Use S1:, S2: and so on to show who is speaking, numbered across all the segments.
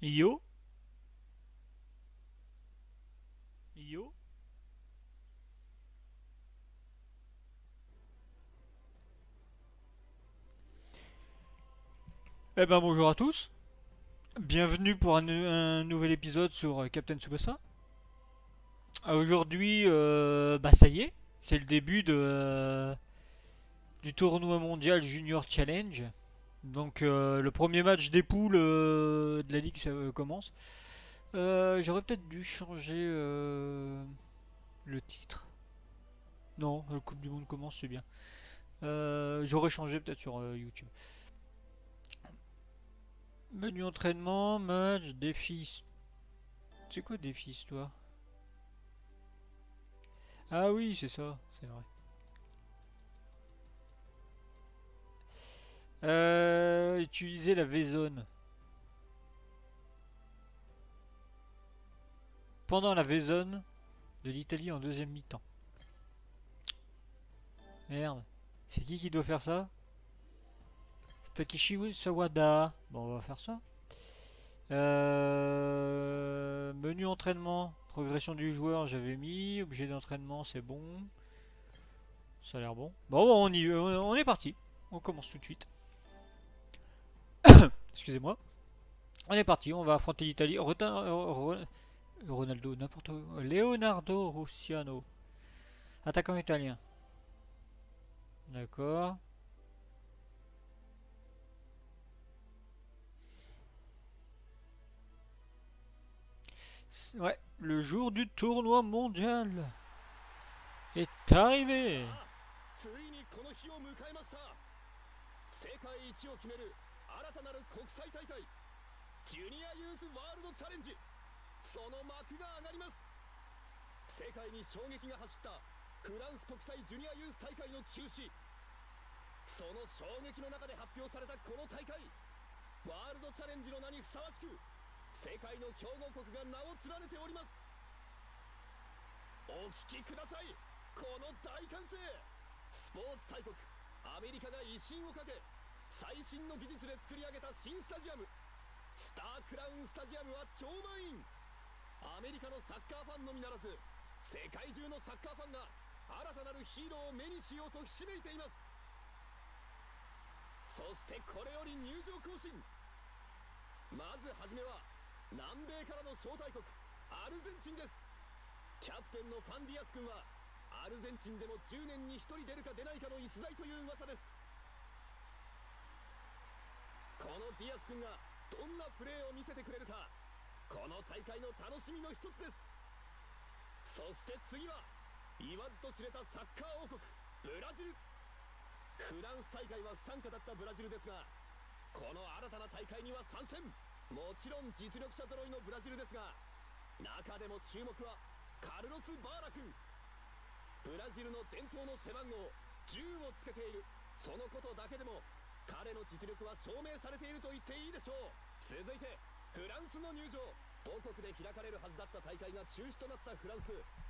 S1: Yo, yo. Eh ben bonjour à tous. Bienvenue pour un nouvel épisode sur Captain Tsubasa. Aujourd'hui, bah ça y est, c'est le début du tournoi mondial Junior Challenge. Donc le premier match des poules de la ligue commence. J'aurais peut-être dû changer le titre. Non, la Coupe du Monde commence, c'est bien. J'aurais changé peut-être sur YouTube. Menu entraînement, match, défi. C'est quoi défi histoire? Ah oui, c'est ça, c'est vrai. Utiliser la V-Zone. Pendant la V-Zone de l'Italie en deuxième mi-temps. Merde. C'est qui doit faire ça? Takeshi Sawada. Bon, on va faire ça. Menu entraînement. Progression du joueur, j'avais mis. Objet d'entraînement, c'est bon. Ça a l'air bon. Bon, on est parti. On commence tout de suite. Excusez-moi. On est parti, on va affronter l'Italie. Ronaldo, n'importe quoi. Leonardo Russiano. Attaquant italien. D'accord. Ouais, le jour du tournoi mondial est arrivé.
S2: ついにこの日を迎えました。世界一を決める新たなる国際大会ジュニアユースワールドチャレンジ、その幕が上がります。世界に衝撃が走ったフランス国際ジュニアユース大会の中止、その衝撃の中で発表されたこの大会、ワールドチャレンジの名にふさわしく世界の強豪国が名を連ねております。お聞きください、この大歓声。スポーツ大国アメリカが威信をかけ最新の技術で作り上げた新スタジアム、スタークラウンスタジアムは超満員。アメリカのサッカーファンのみならず世界中のサッカーファンが新たなるヒーローを目にしようとひしめいています。そしてこれより入場行進。まずはじめは南米からの招待国アルゼンチンです。キャプテンのファンディアス君はアルゼンチンでも10年に1人出るか出ないかの逸材という噂です。このディアス君がどんなプレーを見せてくれるか、この大会の楽しみの一つです。そして次は言わずと知れたサッカー王国ブラジル。フランス大会は不参加だったブラジルですが、この新たな大会には参戦。もちろん実力者揃いのブラジルですが、中でも注目はカルロス・バーラ君。ブラジルの伝統の背番号10をつけている、そのことだけでも彼の実力は証明されていると言っていいでしょう。続いてフランスの入場。母国で開かれるはずだった大会が中止となったフランス、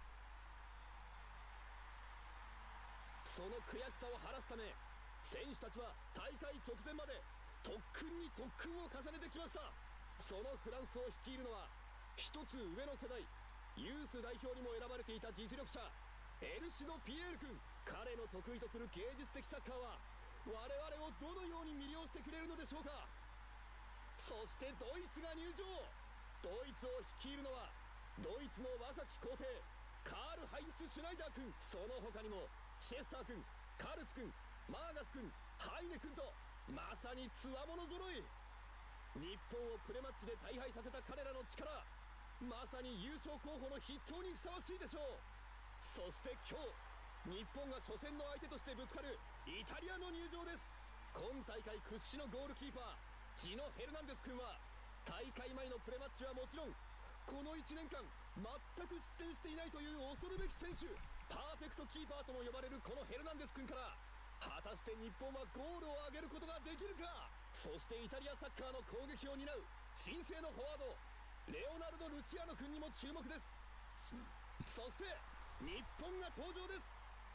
S2: その悔しさを晴らすため選手たちは大会直前まで特訓に特訓を重ねてきました。そのフランスを率いるのは一つ上の世代、ユース代表にも選ばれていた実力者エルシド・ピエール君。彼の得意とする芸術的サッカーは我々をどのように魅了してくれるのでしょうか。そしてドイツが入場。ドイツを率いるのはドイツの若き皇帝カール・ハインツ・シュナイダー君。その他にもシェスター君、カルツ君、マーガス君、ハイネ君とまさにつわもの揃い。日本をプレマッチで大敗させた彼らの力、まさに優勝候補の筆頭にふさわしいでしょう。そして今日日本が初戦の相手としてぶつかるイタリアの入場です。今大会屈指のゴールキーパージノ・ヘルナンデス君は大会前のプレマッチはもちろんこの1年間全く失点していないという恐るべき選手、パーフェクトキーパーとも呼ばれるこのヘルナンデス君から果たして日本はゴールを挙げることができるか。そしてイタリアサッカーの攻撃を担う新星のフォワードレオナルド・ルチアノ君にも注目です。そして日本が登場です。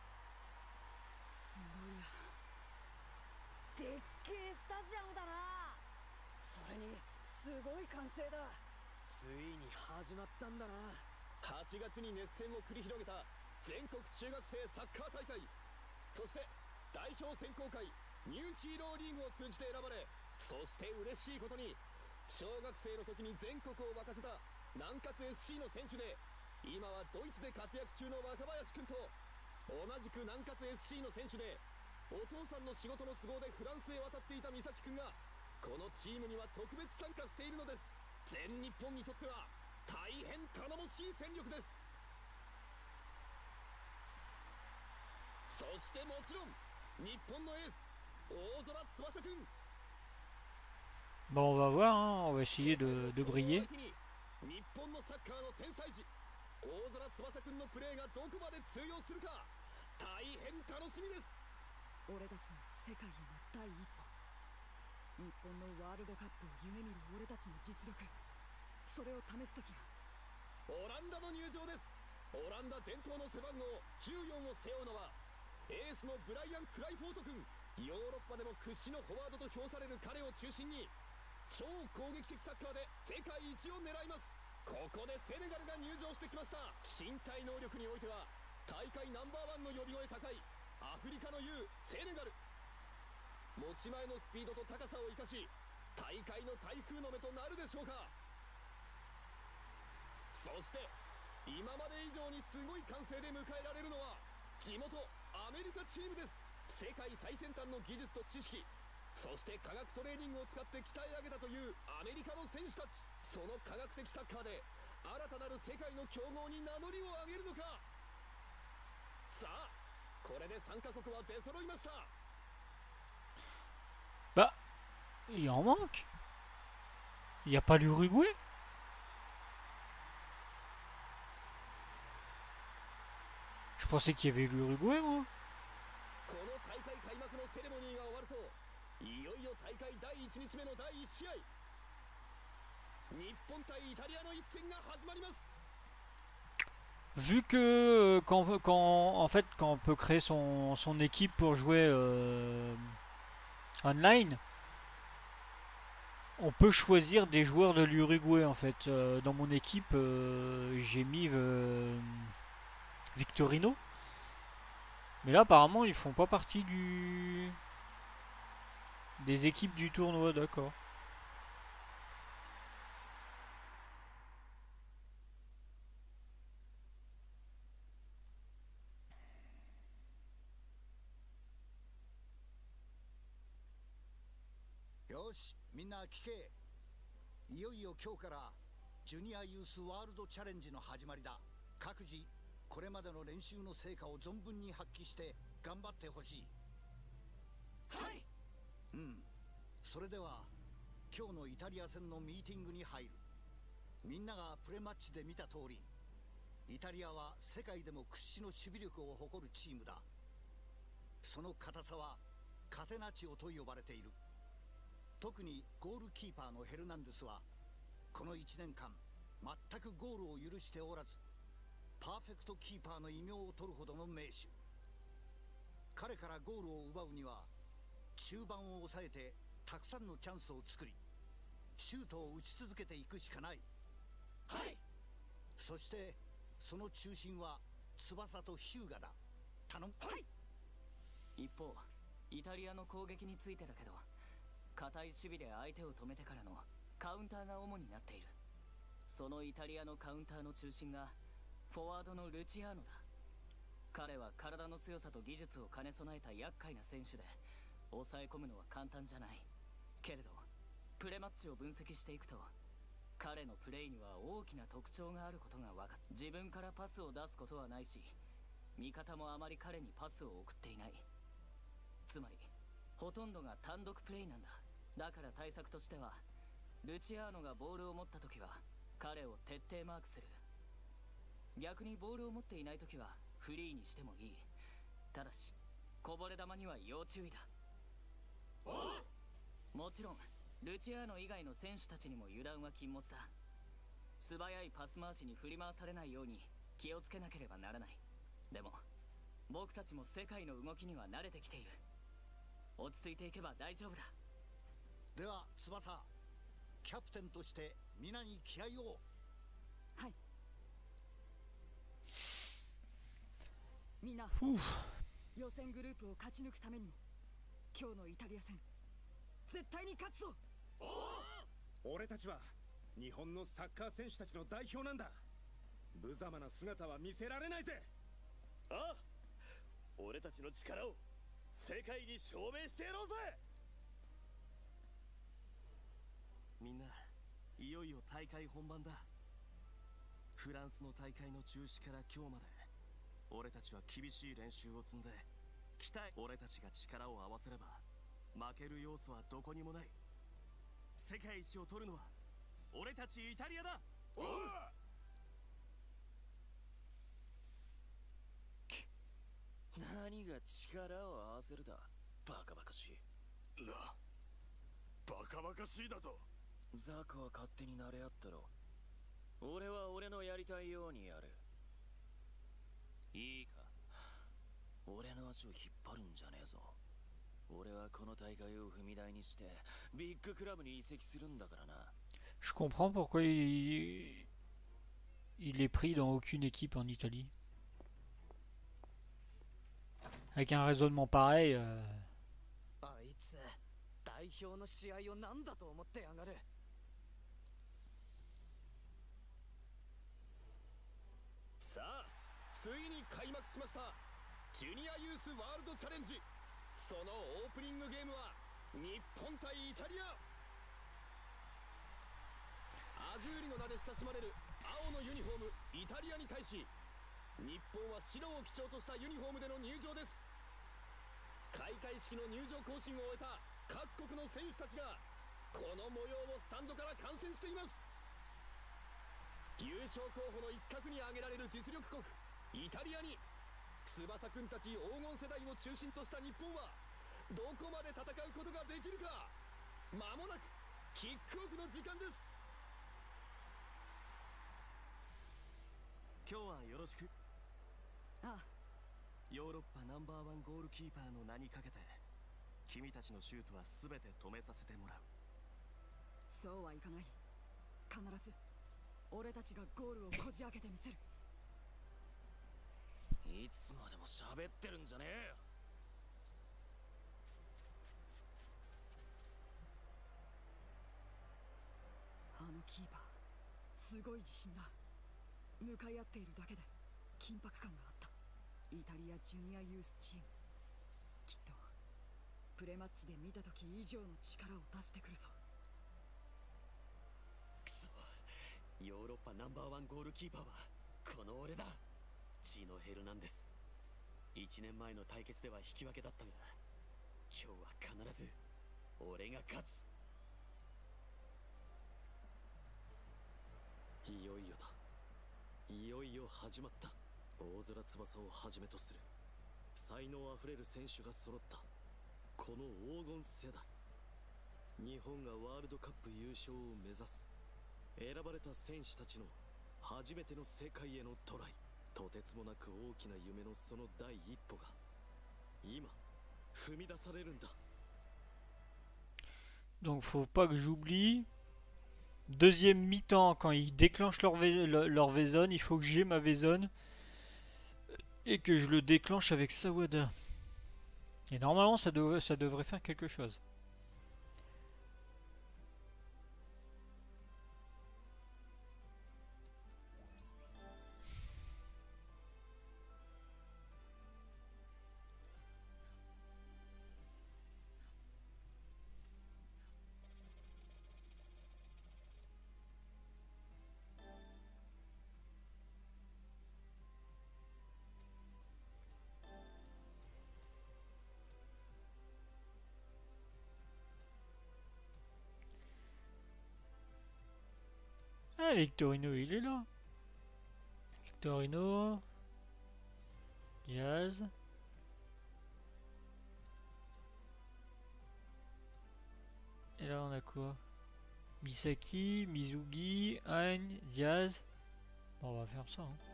S3: すごい。でっけえスタジアムだな。それにすごい歓声だ。
S2: ついに始まったんだな。8月に熱戦を繰り広げた全国中学生サッカー大会、そして代表選考会ニューヒーローリーグを通じて選ばれ、そして嬉しいことに小学生の時に全国を沸かせた南葛 FC の選手で、今はドイツで活躍中の若林君と同じく南葛 FC の選手で、お父さんの仕事の都合でフランスへ渡っていた美咲君がこのチームには特別参加しているのです。全日本にとっては大変頼もしい戦力です。そしてもちろん日本のエース大空翼君。
S1: Bon, on va voir, hein, on va essayer de briller.
S2: 日本のサッカーの天才児大空翼君のプレーがどこまで通用するか大変楽しみです。
S3: 俺たちの世界への第一歩。日本のワールドカップを夢見る俺たちの実力、それを試す時が。
S2: オランダの入場です。オランダ伝統の背番号14を背負うのはエースのブライアン・クライフォート君。ヨーロッパでも屈指のフォワードと評される彼を中心に超攻撃的サッカーで世界一を狙います。ここでセネガルが入場してきました。身体能力においては大会ナンバーワンの呼び声高いアフリカの雄セネガル。持ち前のスピードと高さを生かし大会の台風の目となるでしょうか。そして今まで以上にすごい歓声で迎えられるのは地元アメリカチームです。世界最先端の技術と知識、そして科学トレーニングを使って鍛え上げたというアメリカの選手たち。その科学的サッカーで新たなる世界の強豪に名乗りを上げるのか。さあこれで3カ国は出揃いました。
S1: Bah, il en manque. Il n'y a pas l'Uruguay? Je pensais qu'il y avait l'Uruguay, moi.
S2: この大会開幕のセレモニーが終わるといよいよ大会第1日目の第1試合、日本対イタリアの一戦が始まります。
S1: Vu que en fait, quand on peut créer son équipe pour jouer online, on peut choisir des joueurs de l'Uruguay en fait. Dans mon équipe, j'ai mis Victorino. Mais là, apparemment, ils font pas partie des équipes du tournoi, d'accord.
S4: よし、みんな聞け。いよいよ今日からジュニアユースワールドチャレンジの始まりだ。各自これまでの練習の成果を存分に発揮して頑張ってほしい。
S2: はい。
S4: それでは今日のイタリア戦のミーティングに入る。みんながプレマッチで見た通り、イタリアは世界でも屈指の守備力を誇るチームだ。その硬さはカテナチオと呼ばれている。特にゴールキーパーのヘルナンデスはこの1年間全くゴールを許しておらず、パーフェクトキーパーの異名を取るほどの名手。彼からゴールを奪うには中盤を抑えてたくさんのチャンスを作り、シュートを打ち続けていくしかない。
S2: はい。
S4: そしてその中心は翼とヒューガだ。頼む。
S2: はい。
S5: 一方イタリアの攻撃についてだけど、堅い守備で相手を止めてからのカウンターが主になっている。そのイタリアのカウンターの中心がフォワードのルチアーノだ。彼は体の強さと技術を兼ね備えた厄介な選手で、抑え込むのは簡単じゃない。けれどプレマッチを分析していくと、彼のプレーには大きな特徴があることが分かった。自分からパスを出すことはないし、味方もあまり彼にパスを送っていない。つまりほとんどが単独プレーなんだ。だから対策としては、ルチアーノがボールを持った時は彼を徹底マークする。逆にボールを持っていない時はフリーにしてもいい。ただしこぼれ球には要注意だ。もちろんルチアーノ以外の選手たちにも油断は禁物だ。素早いパス回しに振り回されないように気をつけなければならない。でも僕たちも世界の動きには慣れてきている。落ち着いていけば大丈夫だ。
S4: では翼、 キャプテンとして皆に気合を。
S3: はい。みんな
S1: Ouf.
S3: 予選グループを勝ち抜くためにも今日のイタリア戦絶対に勝つぞ。
S2: 俺たちは日本のサッカー選手たちの代表なんだ。無様な姿は見せられないぜ。
S6: ああ、俺たちの力を世界に証明してやろうぜ。
S7: みんないよいよ大会本番だ。フランスの大会の中止から今日まで俺たちは厳しい練習を積んで俺たちが力を合わせれば負ける要素はどこにもない。世界一を取るのは俺たちイタリアだ。
S6: おう、
S7: 何が力を合わせるだ、バカバカしい。
S6: な、バカバカしいだと。
S7: ザコは勝手に慣れ合ったろ。俺は俺のやりたいようにやる。いいか、俺の足を引っ張るんじゃねえぞ。俺はこの大会を踏み台にしてビッグクラブに移籍するんだからな。
S1: Je comprends pourquoi il est pris dans aucune équipe en Italie. Avec un raisonnement pareil,
S3: あいつ代表の試合を何だと思ってやがる。
S2: さあ、ついに開幕しましたジュニアユースワールドチャレンジ。そのオープニングゲームは日本対イタリア。アズーリの名で親しまれる青のユニフォームイタリアに対し、日本は白を基調としたユニフォームでの入場です。開会式の入場行進を終えた各国の選手たちがこの模様をスタンドから観戦しています。優勝候補の一角に挙げられる実力国イタリアに翼くんたち黄金世代を中心とした日本はどこまで戦うことができるか。間もなくキックオフの時間です。
S7: 今日はよろしく。
S3: ああ、
S7: ヨーロッパナンバーワンゴールキーパーの名にかけて君たちのシュートは全て止めさせてもらう。
S3: そうはいかない。必ず俺たちがゴールをこじ開けてみせる。
S7: いつまでも喋ってるんじゃねえよ。
S3: あのキーパーすごい自信だ。向かい合っているだけで緊迫感があった。イタリアジュニアユースチーム、きっとプレマッチで見た時以上の力を出してくるぞ。
S6: くそ、ヨーロッパナンバーワンゴールキーパーはこの俺だ。チーノ・ヘルナンデス。1年前の対決では引き分けだったが今日は必ず俺が勝つ。いよいよだ。いよいよ始まった。大空翼をはじめとする才能あふれる選手が揃ったこの黄金世代。日本がワールドカップ優勝を目指す。選ばれた選手たちの初めての世界へのトライ。とてつもなく大きな夢のその第一歩が今踏み出されるんだ。
S1: donc faut pas que j'oublie. Deuxième mi-temps, quand ils déclenchent leur Vaison, il faut que j'ai ma Vaison et que je le déclenche avec Sawada. Et normalement, ça devrait faire quelque chose. Ah, Victorino, il est là. Victorino. Diaz. Et là, on a quoi? Misaki, Mizugi, Hein, Diaz. Bon, on va faire ça. Hein.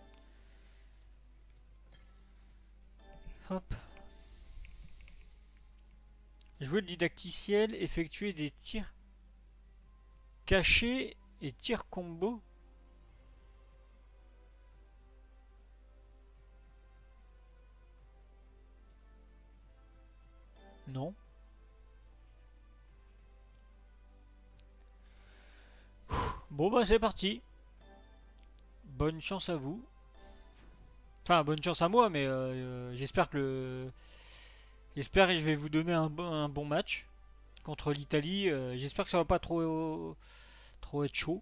S1: Hop. Jouer le didacticiel, effectuer des tirs Caché et tir combo. Non. Bon bah c'est parti. Bonne chance à vous. Enfin bonne chance à moi mais j'espère que le... J'espère que je vais vous donner un bon match contre l'Italie. J'espère que ça va pas trop être chaud.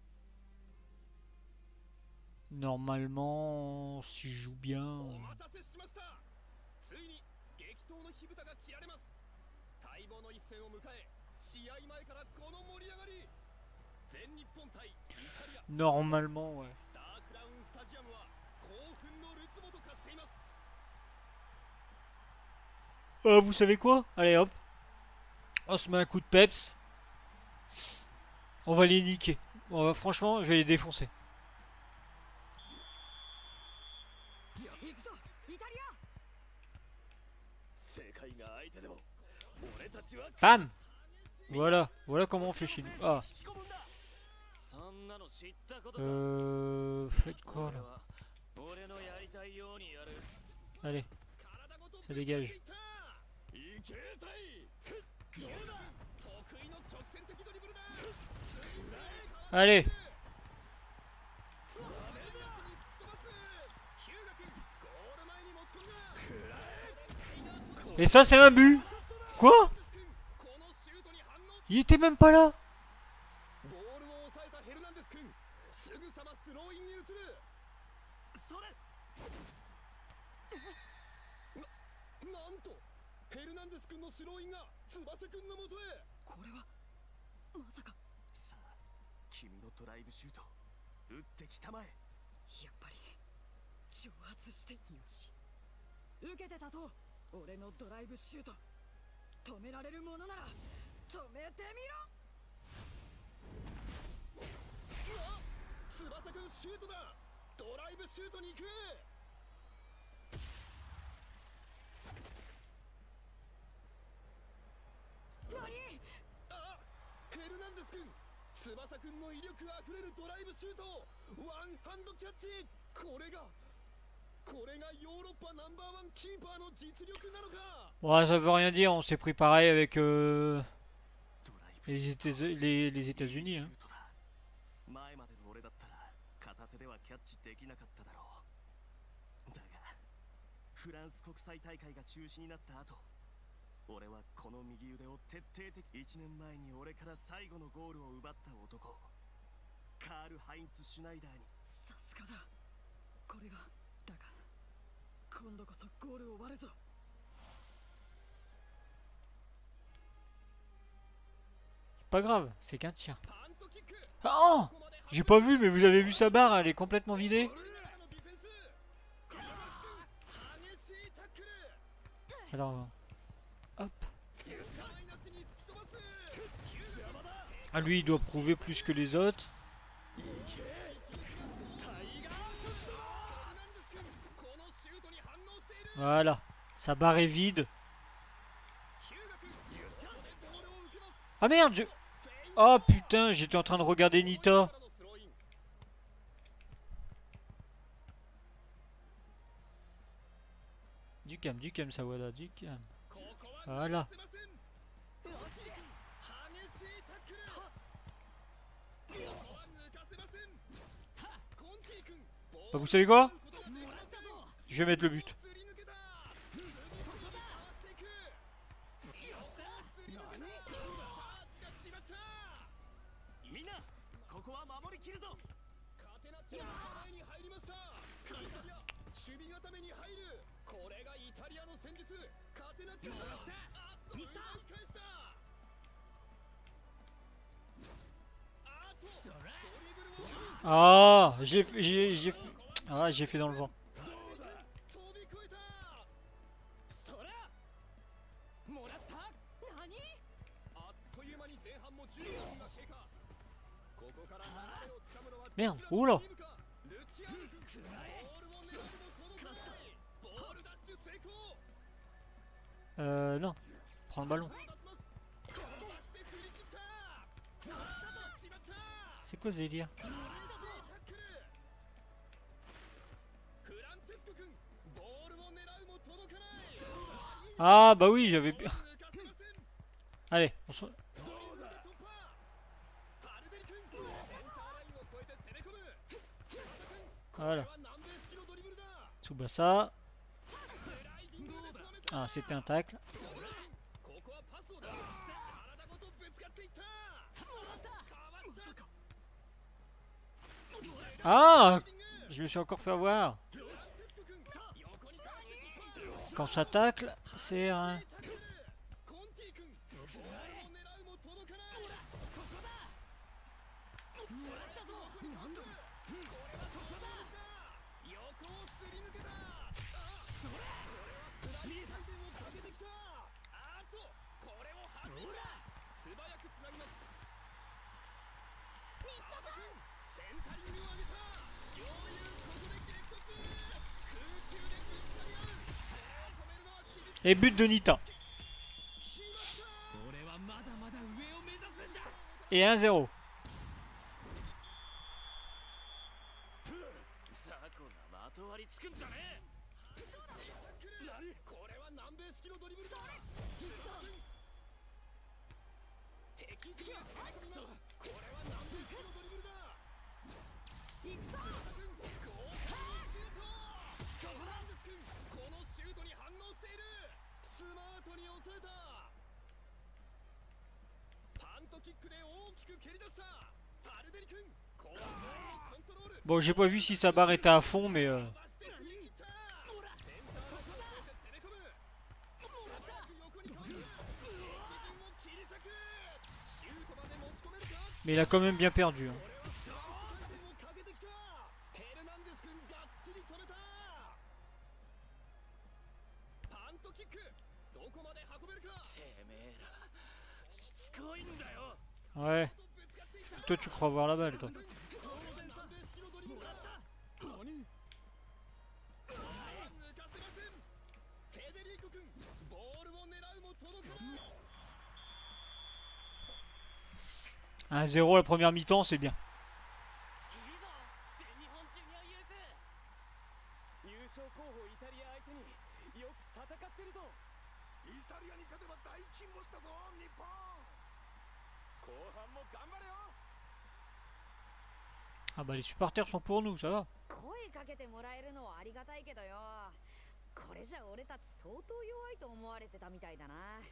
S1: Normalement si je joue bien...
S2: お待たせしました。ついに激闘の火蓋が切られます。待望の一戦を迎え、試合前からこの盛り上がり。全日本対イタリア。
S1: Normalement ouais.
S2: スタークラウンスタジアムは興奮のるつぼと化しています。
S1: Vous savez quoi? Allez hop. On se met un coup de peps. On va les niquer. Franchement je vais les défoncer.
S3: 行くぞイタリア。
S6: 世界が相手でも俺たちは
S1: Bam. Voilà. Voilà comment on fait chez nous. Ah.
S6: そんなの知ったこと
S1: Faites quoi là?
S6: 俺のやりたいようにやる
S1: Allez. Ça dégage.
S2: いけたい。どうだ。得意の直線的ドリブルだ。
S1: Allez. Et ça c'est un but. Quoi? Il était même pas là.
S2: ボールを抑えたヘルナンデス君、すぐさまスローインに移る。それ。なんとヘルナンデス君のスローインが翼君のもとへ。
S3: これはまさか。
S6: さあ君のドライブシュート打ってきたまえ。
S3: やっぱり挑発してよし。受けてたと。俺のドライブシュート。止められるものなら止めてみろ。
S2: 翼君シュートだ。ドライブシュートに行く。
S3: 何？
S2: あ、ヘルナンデス君、翼君の威力あふれるドライブシュート、ワンハンドキャッチ。これがヨーロッパナンバーワンキーパーの実力なのか。
S1: Ouais, ça veut rien dire. On s'est pris pareil avec
S6: ドライブ
S1: les États-Unis. Hein.
S6: 前までの俺だったら片手ではキャッチできなかっただろう。だがフランス国際大会が中止になった後、俺はこの右腕を徹底的。1年前に俺から最後のゴールを奪った男、カール・ハインツ・シュナイダーに。
S3: さすがだ。これがだが今度こそゴールを割るぞ。
S1: C'est pas grave, c'est qu'un tir.
S2: パントキック。
S1: Ah oh, j'ai pas vu, mais vous avez vu sa barre, elle est complètement vidée.
S2: オルネラのディフェンス。激しいタックル。
S1: Attends. Hop.
S2: マイナスに突き飛ばす。
S1: Ah, lui, il doit prouver plus que les autres. Voilà. Sa barre est vide. Ah merde, je... Oh putain, j'étais en train de regarder Nita. Du calme, Sawada, du calme. Voilà. Bah, vous savez quoi? Je vais mettre le but.
S6: みんなここは守りきるぞ。
S2: カテナチアが前に入りました。イタリア守備固めに入る。これがイタリアの戦術。カテナチアがあっと奪い返した。あっとドリブルを
S1: Ah, j'ai fait dans le vent.
S2: 飛び越えた。そらもらった。
S3: 何？
S2: あっという間に前半も15分が経過。ここから流れをつかむのは
S1: Merde, oula.
S2: ルチアーノ君。ボールを狙うもこのプレー。ボールダッシュ成功。
S1: Non. Prends le ballon.
S2: 飛ばして振り切った。しまっ
S1: C'est quoi ce délire?
S2: フランチェスコ君ボールを狙うも届かない
S1: Ah bah oui, j'avais...
S2: 抜かせません
S1: Allez, on se...
S2: どうだ突破パルデリ君センターラインを越えて攻め込む木下君これ
S1: Voilà.
S2: は南米式のドリブルだ
S1: Tsubasa.
S2: スライディングで止めた
S1: Ah, c'était un tacle.
S2: ここはパスを出す体ごとぶつかっていったかわした
S1: Ah, je me suis encore fait avoir.
S2: よしセット君横にかわして突破
S1: Quand ça tacle, c'est un...
S2: コンティ君ボールを狙うも届かないここだもらったぞなんだこれはどこだ横をすり抜けたあそれこれはフライ回転をかけてきたあっとこれをはじいた素早くつなぎます新田さんセンタリングを上げた余裕ここで激突空中でぶつかり合う止めるのは厳しい
S1: Et but de Nita.
S2: 俺はまだまだ上を目指すんだ
S1: Et 1-0.
S6: ザコがまとわりつくんじゃねえ
S2: これは南米式のドリブルだ敵陣がこれは南米式のドリブルだ行くぞ豪快なシュートファーナンデス君このシュートに反応しているスマートに抑えたパントキックで大きく蹴り出したパルデリ君後半ボールのコントロール
S1: Bon, j'ai pas vu si sa barre était à fond, mais...
S2: 伸ばして振り切ったセンターラインを越えて攻め込む素早く横にかわす敵陣を切り裂くシュートまで持ち込めるか
S1: Mais il a quand même bien perdu. Hein.
S2: 回転をかけてきたヘルナンデス君がっちり止めたパントキックどこまで運べるか
S6: てめえらしつこいんだよ
S1: Ouais.
S2: ぶつかっていった
S1: Toi, tu crois avoir la balle, toi.
S2: 当然南米式のドリブルだ何抜かせませんフェデリーコ君ボールを狙うも届かない
S1: 1-0 la première mi-temps, c'est bien.
S6: いいぞ全日本ジュニアユース優勝候補イタリア相手によく戦ってると
S2: イタリアに勝てば大金星だぞ日本後半も頑張れよ
S1: Ah bah les supporters sont pour nous, ça va.
S8: 声かけてもらえるのはありがたいけどよ、これじゃ俺たち相当弱いと思われてたみたいだな。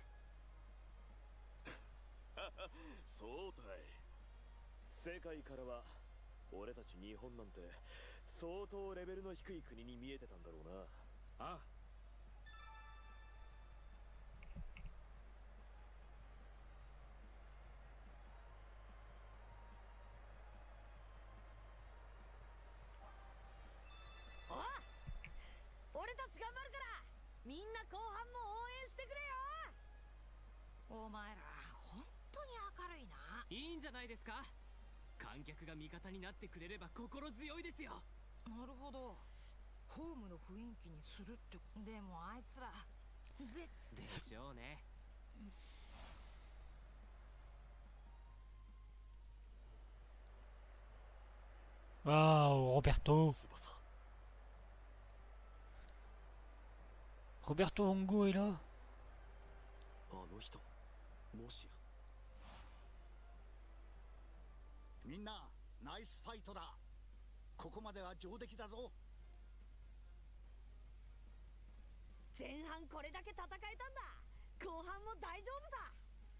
S6: そうだい世界からは俺たち日本なんて相当レベルの低い国に見えてたんだろうなああ
S8: 俺たち頑張るからみんな後半も応援してくれよ。お前ら本当に明るいな。
S5: いいんじゃないですか。観客が味方になってくれれば心強いですよ。
S8: なるほど、ホームの雰囲気にするって。でもあいつら
S5: でしょうね。
S1: Waouh, Roberto.
S6: 翼
S1: Roberto Hongo est là.
S6: あの人もしや
S4: みんなナイスファイトだ。ここまでは上出来だぞ。
S8: 前半これだけ戦えたんだ。後半も大丈夫さ。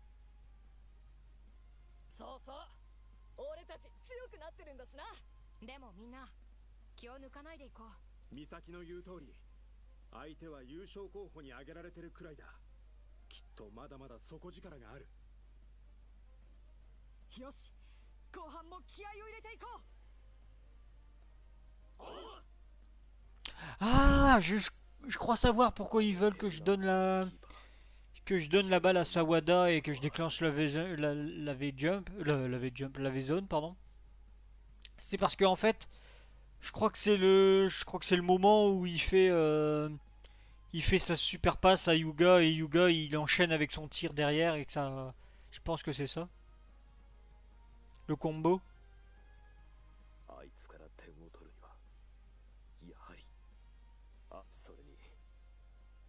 S8: そうそう、俺たち強くなってるんだしな。でもみんな気を抜かないでいこう。
S2: 美咲の言う通り、相手は優勝候補に挙げられてるくらいだ。きっとまだまだ底力がある。
S3: よし、後半も気合を入れていこう。
S1: Ah, je crois savoir pourquoi ils veulent que je donne la balle à Sawada et que je déclenche la V-jump, la V-zone, pardon. C'est parce que en fait, je crois que c'est le moment où il fait sa super passe à Yuga et Yuga il enchaîne avec son tir derrière et que ça, je pense que c'est ça. Le combo.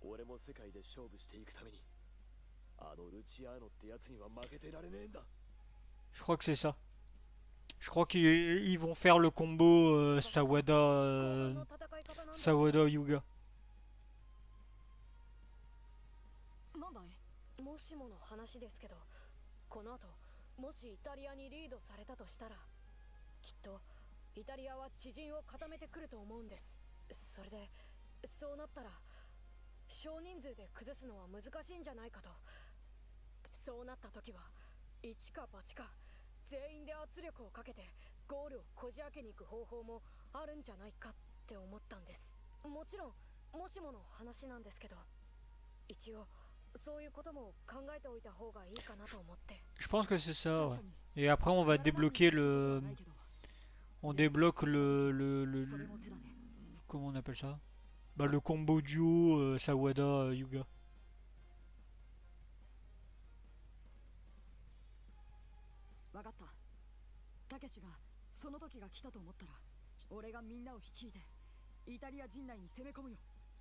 S6: 俺も世界で勝負していくためにあのルチアーノってやつには負けてられねえんだ。
S1: Je crois que c'est ça. Je crois qu'ils vont faire le combo Sawada Yuga.
S9: なんだい？もしもの話ですけど、この後もしイタリアにリードされたとしたら、きっとイタリアは知人を固めてくると思うんです。それでそうなったら少人数で崩すのは難しいんじゃないかと。そうなった時は一か八か全員で圧力をかけてゴールをこじ開けに行く方法もあるんじゃないかって思ったんです。もちろんもしもの話なんですけど、一応そういうことも考えておいた方がいいかなと思って。
S1: Je pense que c'est ça, ouais. Et après on va débloquer le... On débloque comment on appelle ça? Bah le combo duo Sawada Yuga.
S3: 分かった。たけしがその時が来たと思ったら、俺がみんなを率いてイタリア陣内に攻め込むよ。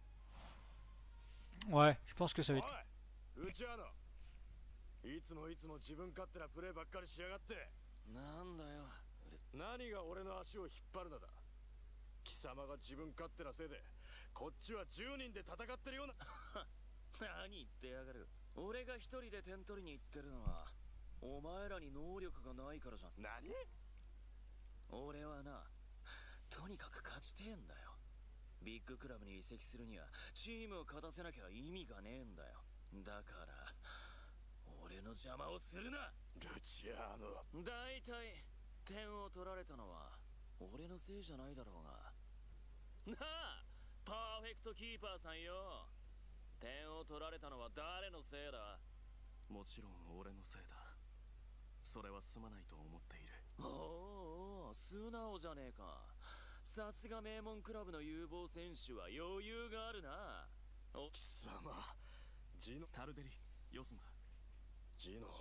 S1: Ouais, je pense que ça va être...
S6: ルチアーノ、いつも自分勝手なプレーばっかりしやがって。なんだよ、何が俺の足を引っ張るのだ。貴様が自分勝手なせいでこっちは10人で戦ってるような。何言ってやがる。俺が一人で点取りに行ってるのはお前らに能力がないからじゃん。何？俺はな、とにかく勝ちてえんだよ。ビッグクラブに移籍するにはチームを勝たせなきゃ意味がねえんだよ。だから俺の邪魔をするな。ルチアーノ、だいたい点を取られたのは俺のせいじゃないだろうが。なあ、パーフェクトキーパーさんよ。点を取られたのは誰のせいだ？もちろん俺のせいだ。それはすまないと思っている。おお、素直じゃねえか。さすが名門クラブの有望選手は余裕があるな。お貴様、ジノ、タルデリ、よすんだ。ジノ。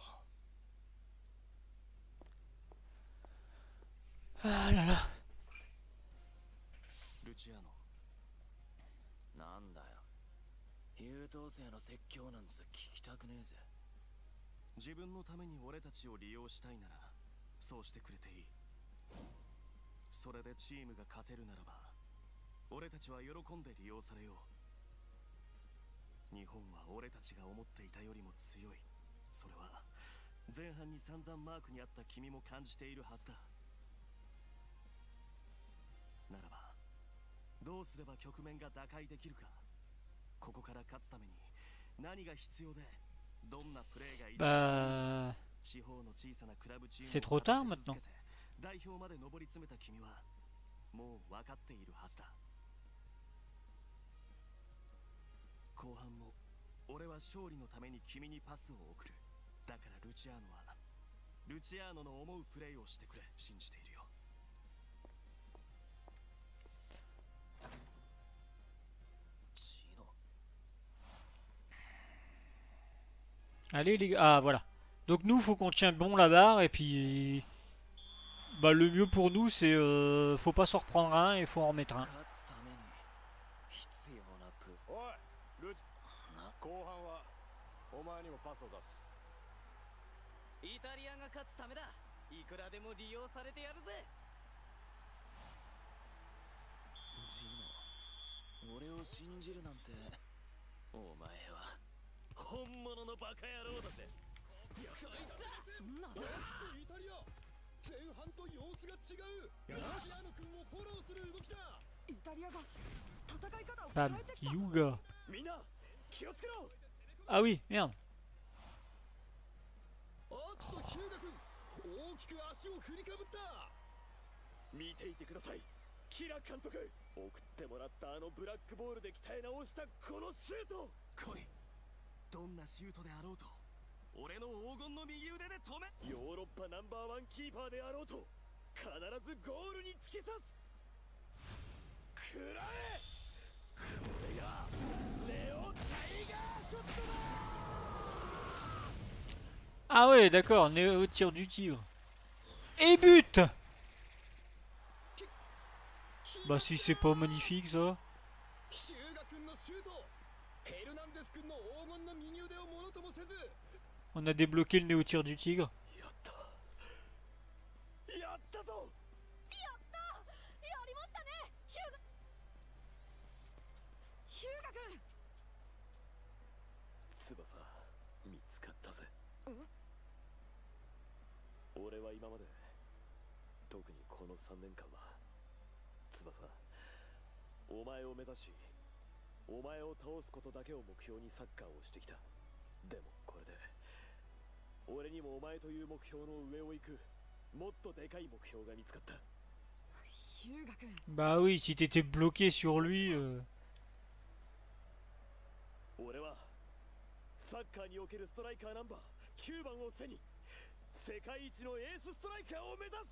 S1: Ah là là.
S6: ルチアーノ。なんだよ。優等生の説教なんざ聞きたくねえぜ。自分のために俺たちを利用したいならそうしてくれていい。それでチームが勝てるならば俺たちは喜んで利用されよう。日本は俺たちが思っていたよりも強い。それは前半に散々マークにあった君も感じているはずだ。ならばどうすれば局面が打開できるか。ここから勝つために何が必要でどんなプレーがいい。
S1: Bah... C'est trop tard maintenant.
S6: 代表まで上り詰めた君はもう分かっているはずだ。後半も俺は勝利のために君にパスを送る。だからルチアーノはルチアーノの思うプレーをしてくれ。信じているよ。
S1: Allez les gars, ah voilà. Donc nous faut qu'on tienne bon la barre et puis bah le mieux pour nous c'est faut pas s'en reprendre un et faut en remettre un.
S5: イタリアが勝つためだ。いくらでも利用されてやるぜ。ジノ、俺を信じるなんてお前は本物のバカ野郎だぜ。
S3: そんな。
S2: イタリア、前半と様子が違う。ルチアーノ君をフォローする動きだ。
S3: イタリアが戦い方を
S1: Bam,
S3: 変えてきた。
S1: Yuga.
S6: みんな気をつけろ。
S1: Ah oui, merde.
S2: おっとヒューガ君、大きく足を振りかぶった。
S6: 見ていてください、キラ監督。送ってもらったあのブラックボールで鍛え直したこのシュート。来い。どんなシュートであろうと俺の黄金の右腕で止め。ヨーロッパナンバーワンキーパーであろうと必ずゴールに突き刺す。食らえ。これがレオタイガーショットだ。
S1: Ah ouais d'accord, on est au tir du tigre. Et but. Bah si c'est pas magnifique ça.
S2: ヒューガ君のシュート。ヘルナ
S1: On a débloqué le néo-tir du tigre.
S6: やったぞ。
S9: やりましたねヒューガ君。
S6: 翼見つかったぜ。俺は今まで特にこの3年間は翼お前を目指しお前を倒すことだけを目標にサッカーをしてきた。でもこれで俺にもお前という目標の上を行くもっとでかい目標が見つかった。
S1: Bah oui, si t'étais bloqué sur lui...
S6: 俺はサッカーにおけるストライカーナンバー9番を背に世界一のエースストライカーを目指す。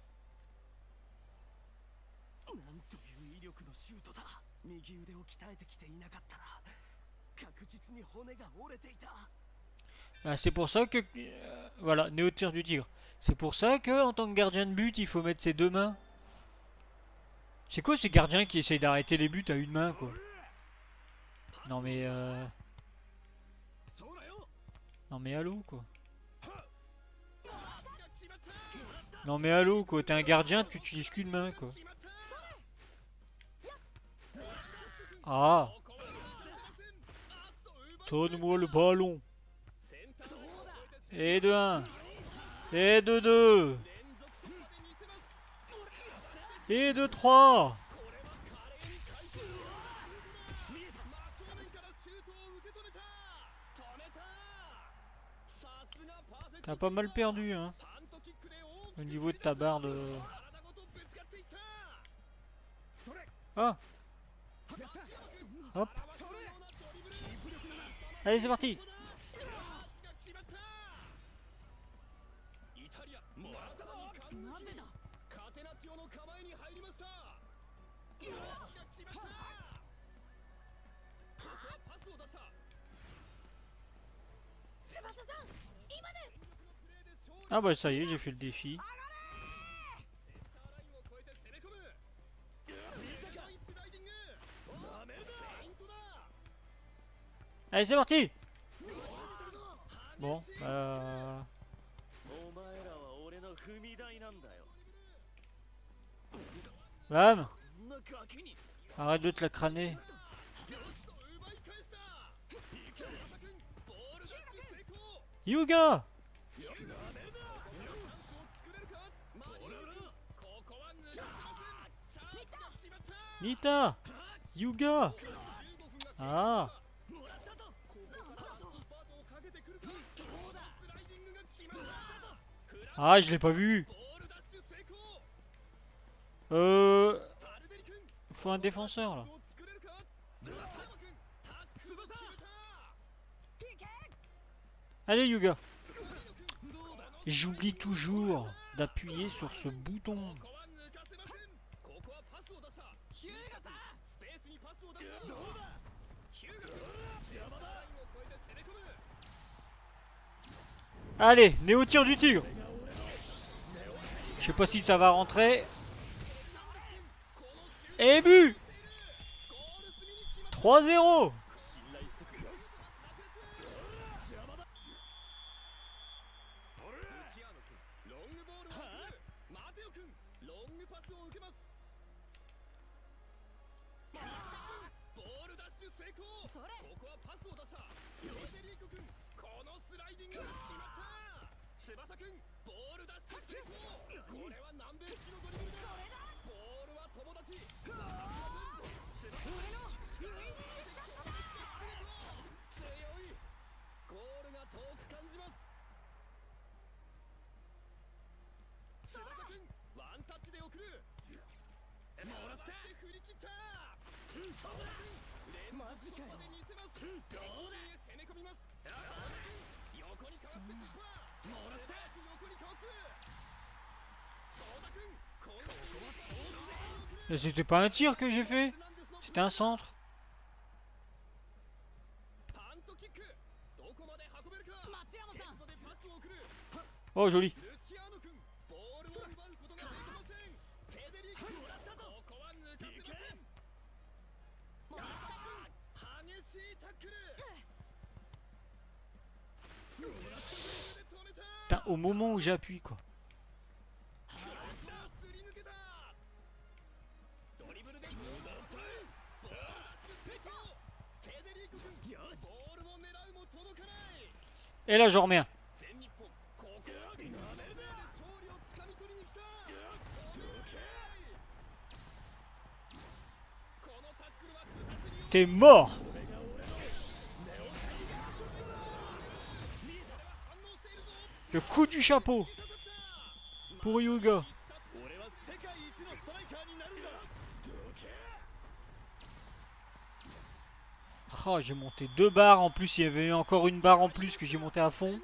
S7: なんという威力のシュートだ。右腕を鍛えてきていなかったら確実に骨が折れていた。
S1: Bah, c'est pour ça que... voilà, néo-tir du tigre. C'est pour ça que en tant que gardien de but, il faut mettre ses deux mains. C'est quoi ces gardiens qui essayent d'arrêter les buts à une main, quoi? Non mais non mais allô, quoi. Non mais allô, quoi. T'es un gardien, tu utilises qu'une main, quoi. Ah. Donne-moi le ballon. Et de 1. Et de 2. Et de 3. T'as pas mal perdu, hein, au niveau de ta barre de... Ah. Hop. Allez, c'est parti. Ah bah ça y est, j'ai fait le défi. Allez, c'est parti. Bon, Bam. Arrête de te la crâner. Yuga. Nita. Yuga. Ah. Ah, je l'ai pas vu. Faut un défenseur là. Allez Yuga. J'oublie toujours d'appuyer sur ce bouton. Allez, néo-tir du tigre. Je sais pas si ça va rentrer. Et but 3-0. C'était pas un tir que j'ai fait, c'était un centre. Oh joli. Putain, au moment où j'appuie, quoi. Et là, j'en remets un. T'es mort. Le coup du chapeau pour Yuga. Oh, j'ai monté 2 barres. En plus, il y avait eu encore une barre en plus que j'ai monté à fond.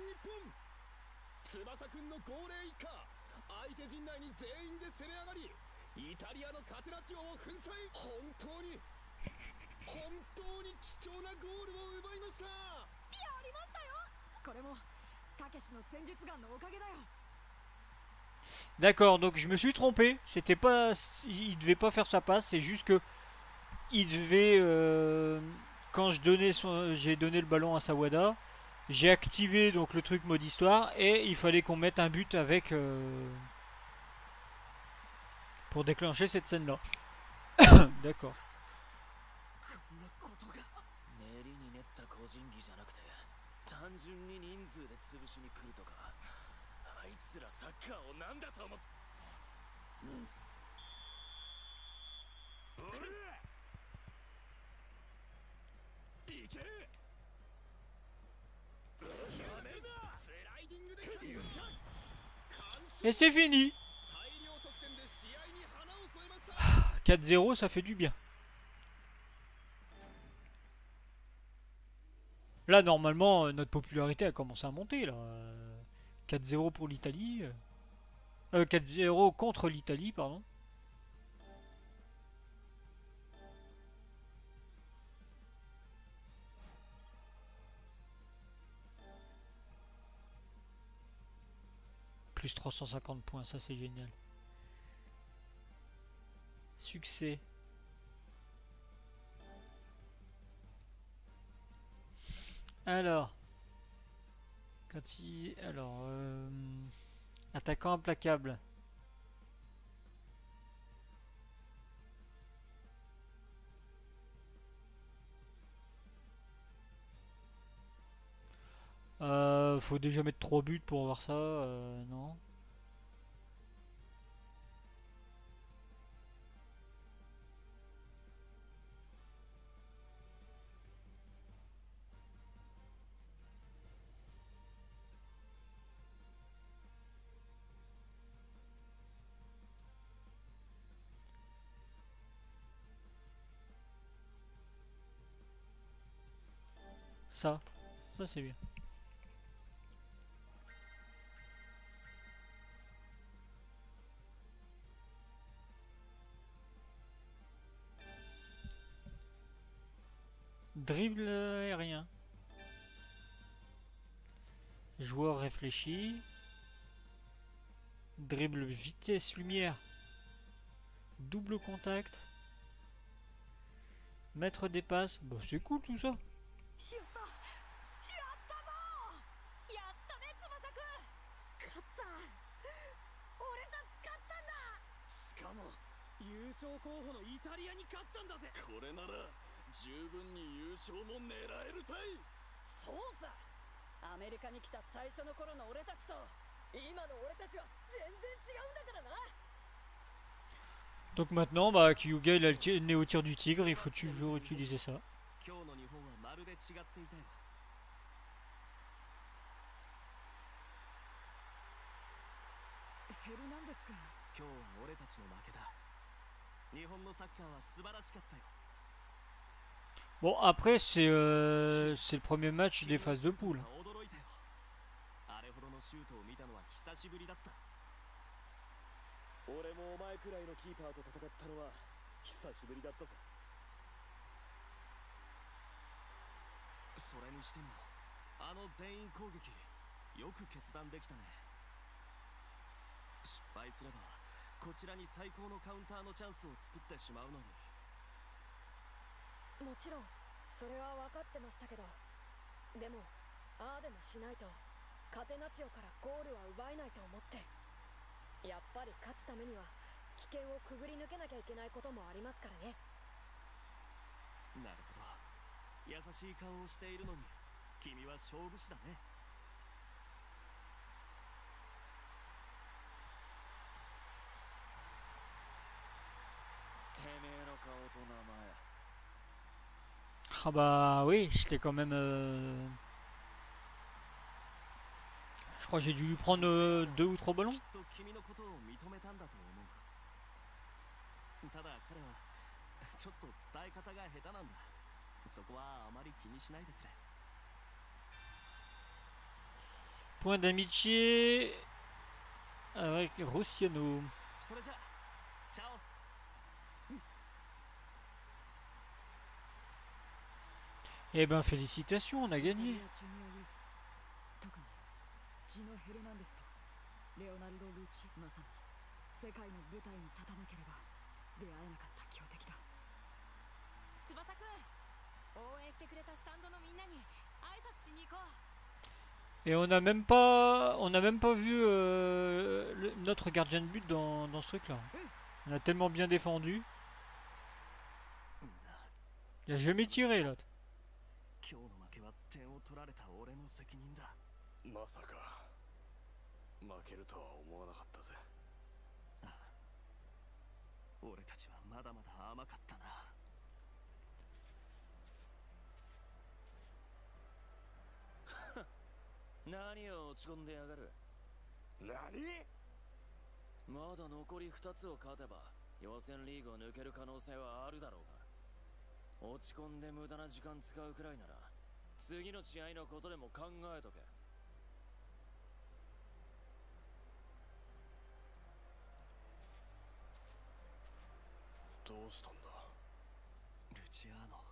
S1: D'accord, donc je me suis trompé. C'était pas, il devait pas faire sa passe. C'est juste que il devait, quand j'ai donné le ballon à Sawada, j'ai activé donc le truc mode histoire et il fallait qu'on mette un but avec pour déclencher cette scène là. D'accord. Et c'est fini. 4-0, ça fait du bien. Là, normalement, notre popularité a commencé à monter. Là. 4-0 pour l'Italie. 4-0 contre l'Italie, pardon. Plus 350 points, ça c'est génial. Succès. Alors. Attaquant implacable. Faut déjà mettre 3 buts pour avoir ça, non. Ça c'est bien. Dribble aérien. Joueur réfléchi. Dribble vitesse lumière. Double contact. Maître des passes. Bah c'est cool tout ça.
S2: 優勝候補のイタリアに勝ったんだぜ。これなら十分に優勝も狙えるたい。そうさ、アメリカに来た最初の頃の俺たちと今の俺たちは全然違うんだからな。
S1: Donc maintenant, bah, Kyuga il a le nez au tir du tigre, il faut toujours utiliser ça.
S7: 今日の日本はまるで違っていたよ。
S3: ヘルナンデス君。
S7: 今日は俺たちの負けだ。日本のサッカーは素晴らしかったよ。
S1: Bon, après, c'est le premier match des phases de poule.
S7: あれほどのシュートを見たのは久しぶりだった。
S2: 俺もお前くらいのキーパーと戦ったのは久しぶりだったぜ。
S7: それにしてもあの全員攻撃よく決断できたね。失敗すればこちらに最高のカウンターのチャンスを作ってしまうのに。
S9: もちろんそれは分かってましたけど、でもああでもしないとカテナチオからゴールは奪えないと思って。やっぱり勝つためには危険をくぐり抜けなきゃいけないこともありますからね。
S7: なるほど。優しい顔をしているのに君は勝負師だね。てめえの顔と名前。
S1: Ah bah oui, j'étais quand même... Je crois que j'ai dû lui prendre 2 ou 3 ballons.
S7: ただ彼はちょっと伝え方が下手なんだ。そこはあまり気にしないでくれ。
S1: Point d'amitié avec Rossiano.
S7: それじゃあ、チャオ。
S1: Eh ben félicitations, on a gagné.
S3: 特にジノ・ヘルナンデスとレオナルド・ルーチ、まさに世界の舞台に立たなければ出会えなかった強敵だ。
S8: 翼くん、応援してくれたスタンドのみんなに挨拶しに行こう。
S1: Et on n'a même pas vu notre gardien de but dans ce truc là. On a tellement bien défendu. Il a jamais tiré l'autre.
S7: 今日の負けは点を取られた俺の責任だ。
S6: まさか負けるとは思わなかったぜ。
S7: ああ、俺たちはまだまだ甘かったな。何を落ち込んでやがる。
S6: 何？
S7: まだ残り2つを勝てば予選リーグを抜ける可能性はあるだろうが、落ち込んで無駄な時間使うくらいなら次の試合のことでも考えとけ。
S6: どうしたんだ
S7: ルチアーノ。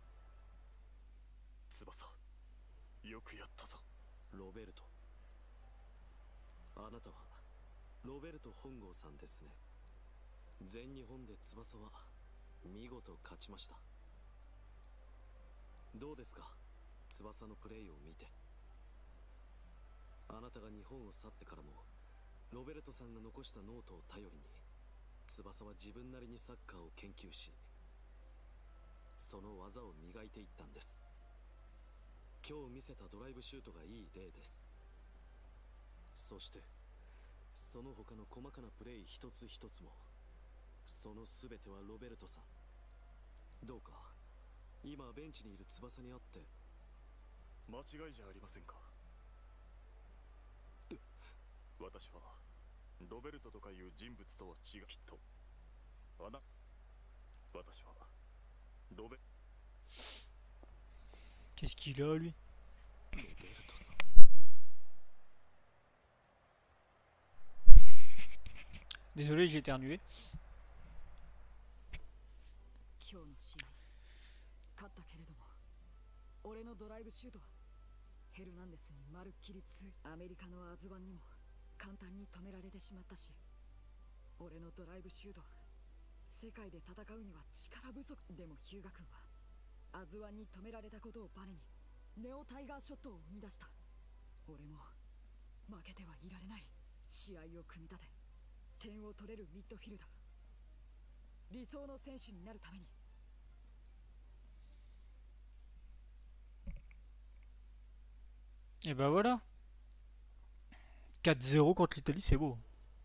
S6: 翼、よくやったぞ。
S10: ロベルト、あなたはロベルト本郷さんですね。全日本で翼は見事勝ちました。どうですか、翼のプレーを見て。あなたが日本を去ってからもロベルトさんが残したノートを頼りに翼は自分なりにサッカーを研究し、その技を磨いていったんです。今日見せたドライブシュートがいい例です。そしてその他の細かなプレー一つ一つも、その全てはロベルトさん。どうか今ベンチにいる翼にあって
S6: 間違いじゃありませんか。私はロベルトとかいう人物とは違う。きっと私はロベ
S1: Qu'est-ce qu'il a lui?
S10: ロベルトさん。
S1: Désolé, j'ai éternué.
S3: 今日の試合勝ったけれども、俺のドライブシュートはヘルナンデスにまるっきりアメリカのアズワンにも簡単に止められてしまったし、俺のドライブシュートは世界で戦うには力不足。でもヒューガ君はアズワンに止められたことをバネにネオタイガーショットを生み出した。俺も負けてはいられない。試合を組み立て点を取れるミッドフィルダー、理想の選手になるために。
S1: Et bah voilà. 4-0 contre l'Italie, c'est beau.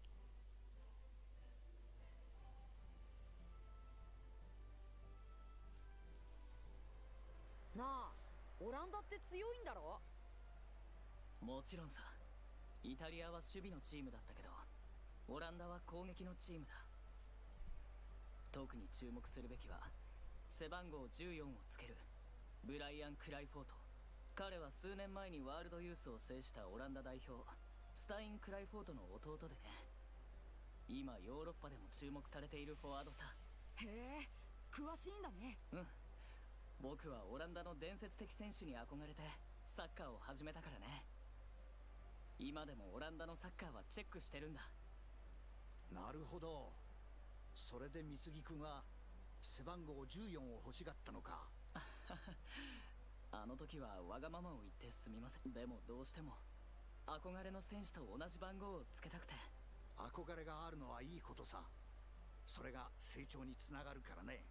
S9: なあ、オランダって強いんだろ？
S5: もちろんさ。イタリアは守備のチームだったけど、オランダは攻撃のチームだ。特に注目するべきは背番号14をつけるブライアン・クライフォート。彼は数年前にワールドユースを制したオランダ代表スタイン・クライフォートの弟でね。今ヨーロッパでも注目されているフォワードさ。
S3: へえ、詳しいんだね。
S5: うん、僕はオランダの伝説的選手に憧れてサッカーを始めたからね。今でもオランダのサッカーはチェックしてるんだ。
S4: なるほど。それで美杉君は背番号14を欲しがったのか。
S5: あの時はわがままを言ってすみません。でもどうしても憧れの選手と同じ番号をつけたくて。
S4: 憧れがあるのはいいことさ。それが成長につながるからね。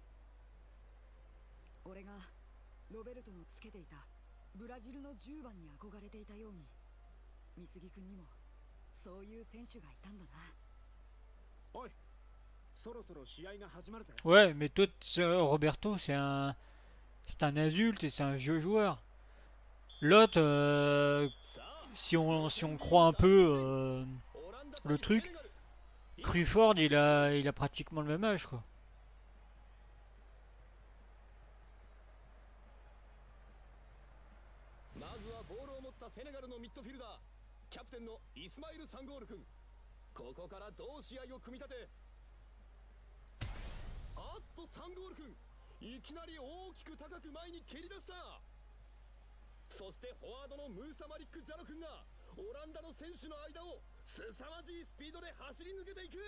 S3: 俺がロベルトのつけていたブラジルの10番に憧れていたように、美杉君にもそういう選手がいたんだな。
S11: おい、そろそろ試合が始まるぜ。
S1: Ouais, mais toi, Roberto, c'est un adulte et c'est un vieux joueur. L'autre, si on croit un peu le truc, Crawford, il a pratiquement le même âge, quoi.
S2: まずはボールを持ったセネガルのミッドフィルダー、キャプテンのイスマイル・サンゴール君。ここからどう試合を組み立て。あっとサンゴール君、いきなり大きく高く前に蹴り出した。そしてフォワードのムーサ・マリック・ジャロ君がオランダの選手の間を凄まじいスピードで走り抜けていく。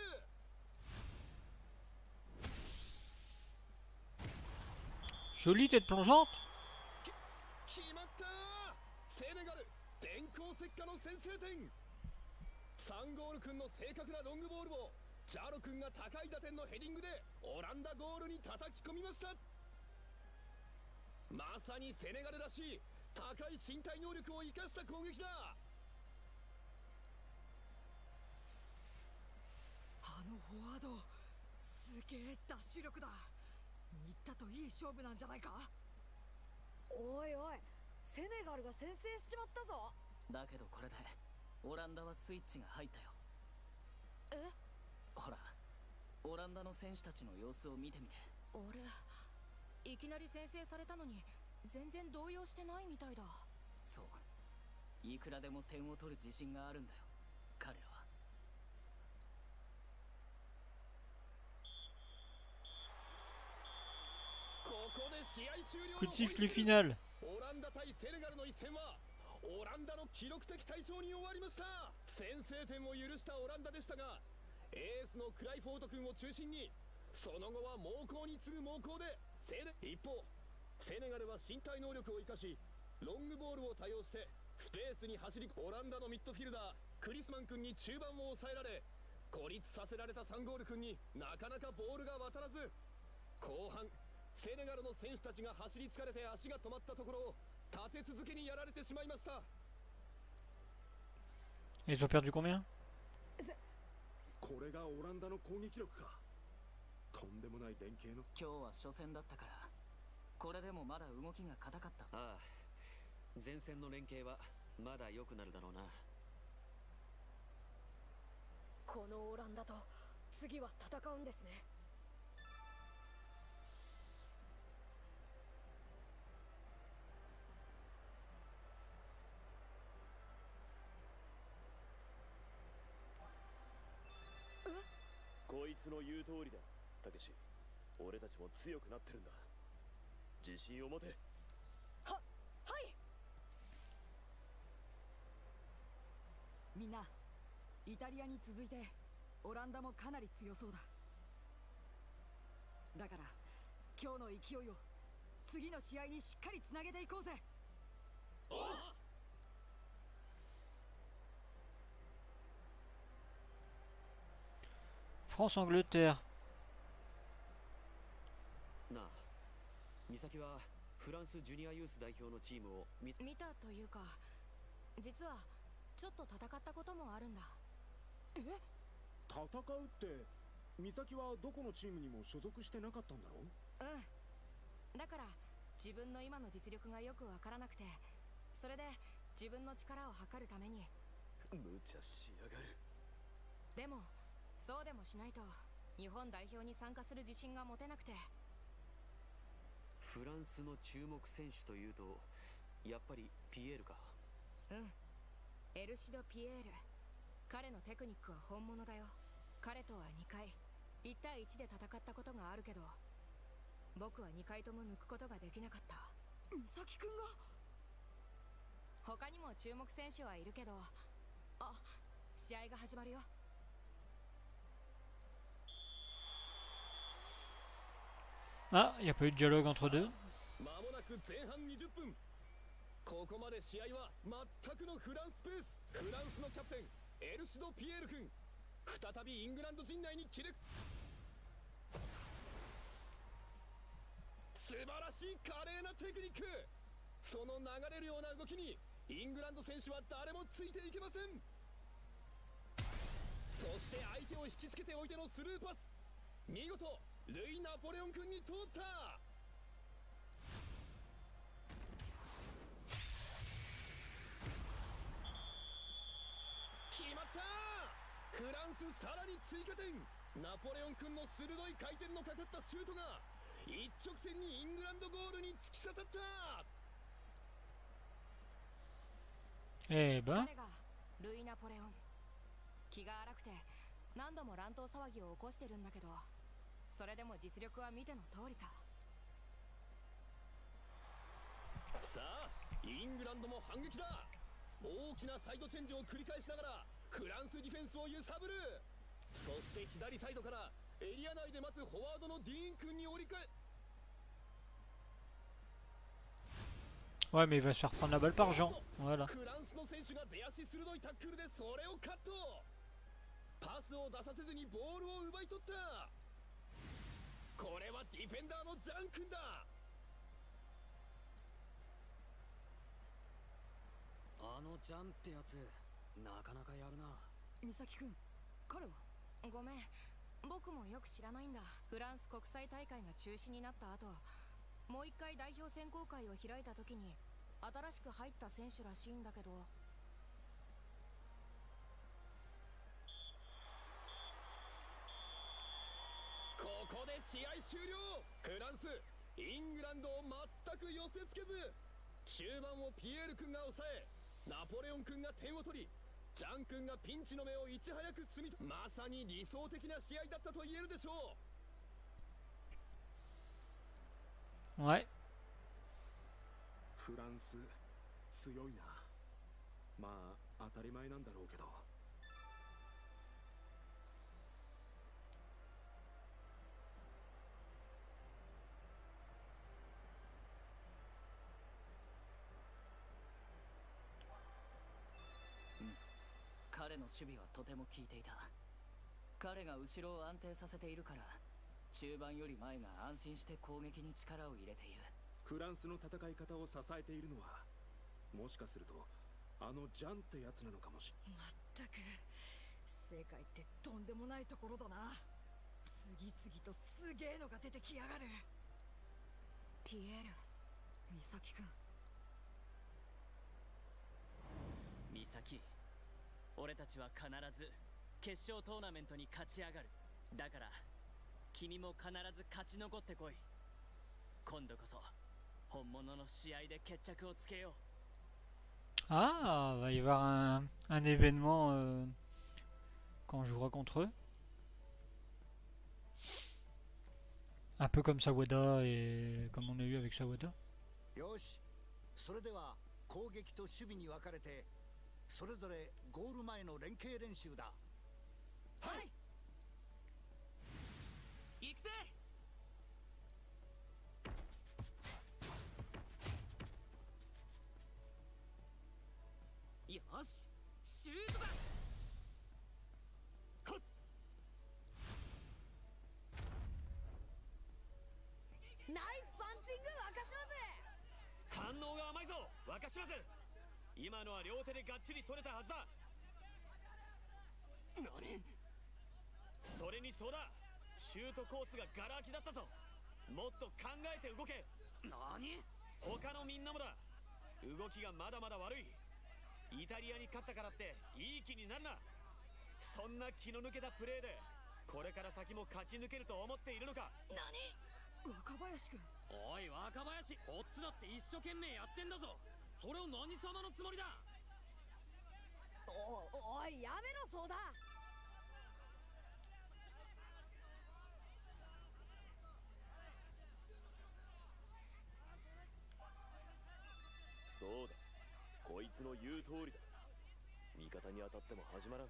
S1: Jolie tête plongeante.
S2: 決まった。セネガル電光石火の先制点。サンゴール君の正確なロングボールをジャロ君が高い打点のヘディングでオランダゴールに叩き込みました。まさにセネガルらしい高い身体能力を生かした攻撃だ。
S3: あのフォワード、すげえダッシュ力だ。新田といい勝負なんじゃないか。
S9: おいおい、セネガルが先制しちまったぞ。
S5: だけどこれでオランダはスイッチが入ったよ。
S9: え？
S5: ほら、オランダの選手たちの様子を見てみて。
S9: 俺、いきなり先制されたのに全然動揺してないみたいだ。
S5: そう、いくらでも点を取る自信があるんだよ、彼らは。
S2: ここで試合終了の
S1: Coup de sifflet final.
S2: オランダ対セネガルの一戦はオランダの記録的大勝に終わりました。先制点を許したオランダでしたが、エースのクライフォード君を中心にその後は猛攻に次ぐ猛攻で一方セネガルは身体能力を生かしロングボールを多用してスペースに走り、オランダのミッドフィルダークリスマン君に中盤を抑えられ、孤立させられたサンゴール君になかなかボールが渡らず、後半セネガルの選手たちが走り疲れて足が止まったところを立て続けにやられてしまいました。
S1: Ils ont perdu combien?
S11: これがオランダの攻撃力か。とんでもない連携の。
S5: 今日は初戦だったからこれでもまだ動きが硬かった。
S10: ああ、前線の連携はまだ良くなるだろうな。
S9: このオランダと次は戦うんですね。
S6: こいつの言う通りだ、たけし。俺たちも強くなってるんだ。自信を持て。
S9: はい。
S3: みんな、イタリアに続いてオランダもかなり強そうだ。だから今日の勢いを次の試合にしっかりつなげていこうぜ。
S1: France-Angleterre.
S10: なあ、美咲はフランスジュニアユース代表のチームを
S9: 見たというか、実はちょっと戦ったこともあるんだ。
S11: え？戦うって美咲はどこのチームにも所属してなかったんだろう？
S9: うん。だから自分の今の実力がよくわからなくて、それで自分の力を測るために。
S6: 無茶しやがる。
S9: でもそうでもしないと日本代表に参加する自信が持てなくて。
S10: フランスの注目選手というとやっぱりピエールか。
S9: うん、エルシド・ピエール。彼のテクニックは本物だよ。彼とは2回1対1で戦ったことがあるけど、僕は2回とも抜くことができなかった。
S3: 美咲君が。
S9: 他にも注目選手はいるけど、あ、試合が始まるよ。
S1: Ah, il n'y a pas eu de dialogue entre deux.
S2: まもなく前半20分。 ここまで試合は全くのフランスペース。フランスのキャプテンエルシド・ピエール君、再びイングランド陣内に切れ。素晴らしい華麗なテクニック。その流れるような動きにイングランド選手は誰もついていけません。そして相手を引きつけておいてのスルーパス、見事ルイ・ナポレオン君に通った。決まった。フランスさらに追加点。ナポレオン君の鋭い回転のかかったシュートが一直線にイングランドゴールに突き刺さった。
S1: 彼が
S9: ルイ・ナポレオン。気が荒くて何度も乱闘騒ぎを起こしてるんだけど、それでも実力は見ての通りさ。
S2: さあイングランドも反撃だ。大きなサイドチェンジを繰り返しながらフランスディフェンスを揺さぶる。そして左サイドからエリア内で待つフォワードのディーン君に折り返。
S1: Ouais, mais il va se faire prendre la balle par Jean. Voilà.
S2: フランスの選手が出足鋭いタックルでそれをカット。パスを出させずにボールを奪い取った。これはディフェンダーのジャン君だ。
S11: あのジャンってやつなかなかやるな。
S3: 美咲君、彼は？
S9: ごめん、僕もよく知らないんだ。フランス国際大会が中止になった後、もう一回代表選考会を開いた時に新しく入った選手らしいんだけど。
S2: ここで試合終了。フランスイングランドを全く寄せつけず、中盤をピエール君が抑え、ナポレオン君が点を取り、ジャン君がピンチの芽をいち早く摘み取り、まさに理想的な試合だったと言えるでしょ
S1: う。はい。
S11: フランス強いな。まあ当たり前なんだろうけど。
S5: 彼の守備はとても効いていた。彼が後ろを安定させているから、中盤より前が安心して攻撃に力を入れている。
S11: フランスの戦い方を支えているのは、もしかするとあのジャンってやつなのかもしれない。
S3: まったく世界ってとんでもないところだな。次々とすげえのが出てきやがる。ピエール、美咲君。
S5: 美咲、俺たちは必ず決勝トーナメントに勝ち上がる。だから君も必ず勝ち残ってこい。今度こそ本物の試合で決着をつけよう。
S1: Ah, va y avoir un événement quand on jouera contre eux. Un peu comme Sawada et comme on a eu avec Sawada.
S4: よし、それでは攻撃と守備に分かれてそれぞれゴール前の連携練習だ。
S5: はい。行くぜ。よし、シュートだ。
S8: ナイスパンチング若島
S6: 津。反応が甘いぞ若島津。今のは両手でがっちり取れたはずだ。何？それにそうだ、シュートコースがガラ空きだったぞ。もっと考えて動け。何？他のみんなもだ。動きがまだまだ悪い。イタリアに勝ったからっていい気になるな。そんな気の抜けたプレーでこれから先も勝ち抜けると思っているのか。
S3: 何？若林君。
S5: おい若林、こっちだって一生懸命やってんだぞ。それを何様のつもりだ。
S8: おいやめろそうだ。
S6: そうだ、こいつの言う通りだ。味方に当たっても始まらん。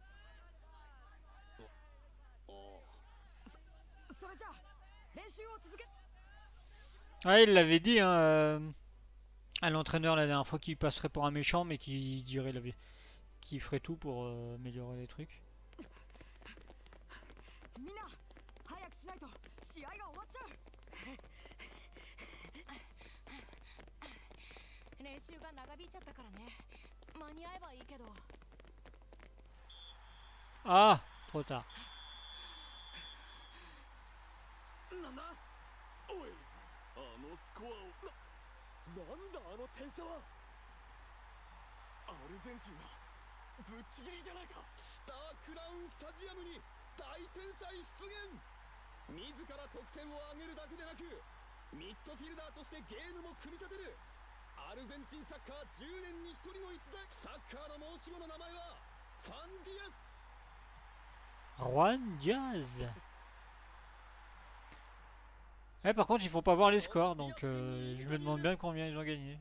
S3: それじゃあ練習を続け。
S1: Ah, il l'avait dit, hein, à l'entraîneur la dernière fois qui passerait pour un méchant, mais qui dirait qui ferait tout pour améliorer les trucs.
S3: みんな早くしないと試合が終わっちゃう。
S8: 練習が長引いちゃったからね。間に合えばいいけど。
S1: Ah, trop tard.
S6: なんだおい、あのスコアをなんだあの点差は。アルゼンチンがぶっちぎりじゃないか。
S2: スタークラウンスタジアムに大天才出現。自ら得点を挙げるだけでなくミッドフィルダーとしてゲームも組み立てる。アルゼンチンサッカー10年に1人の逸材。サッカーの申し子の名前はファンディアス。
S1: Juan Diaz. Ouais, par contre, il faut pas voir les scores, donc je me demande bien combien ils ont gagné.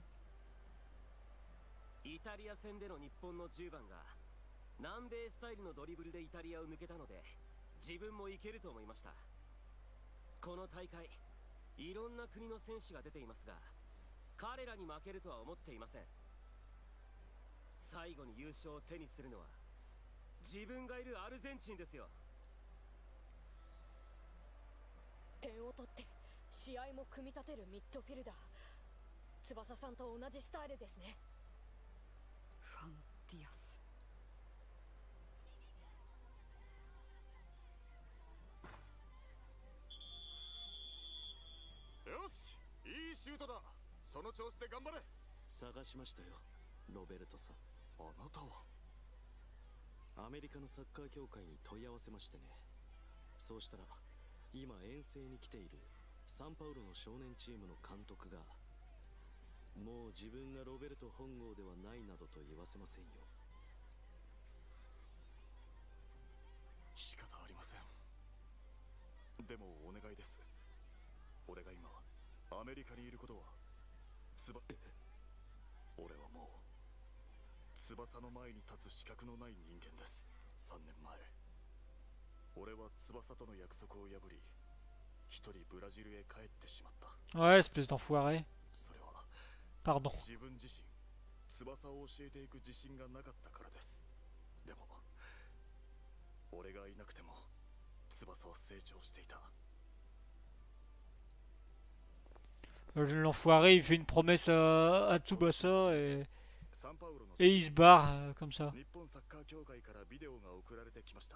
S7: イタリア戦での日本の10番が南米スタイルのドリブルでイタリアを抜けたので自分もいけると思いました。この大会いろんな国の選手が出ていますが彼らに負けるとは思っていません。最後に優勝を手にするのは自分がいるアルゼンチンですよ。
S9: 点を取って試合も組み立てるミッドフィルダー。翼さんと同じスタイルですね。
S3: ファンディアス。
S6: よし、いいシュートだ。その調子で頑張れ。
S10: 探しましたよ、ロベルトさん。
S6: あなたは
S10: アメリカのサッカー協会に問い合わせましてね。そうしたら今遠征に来ているサンパウロの少年チームの監督がもう自分がロベルト本郷ではないなどと言わせませんよ。
S6: 仕方ありません。でもお願いです。俺が今アメリカにいることは俺はもう翼の前に立つ資格のない人間です。3年前俺は翼との約束を破り一人ブラジルへ帰ってしまった。
S1: Ouais, espèce d'enfoiré.
S6: それは
S1: Pardon.
S6: 自分自身翼を教えていく自信がなかったからです。でも俺がいなくても翼は成長していた。
S1: L'enfoiré, il fait une promesse à Tsubasa et il se barre comme ça.
S6: 日本サッカー協会からビデオが送られてきました。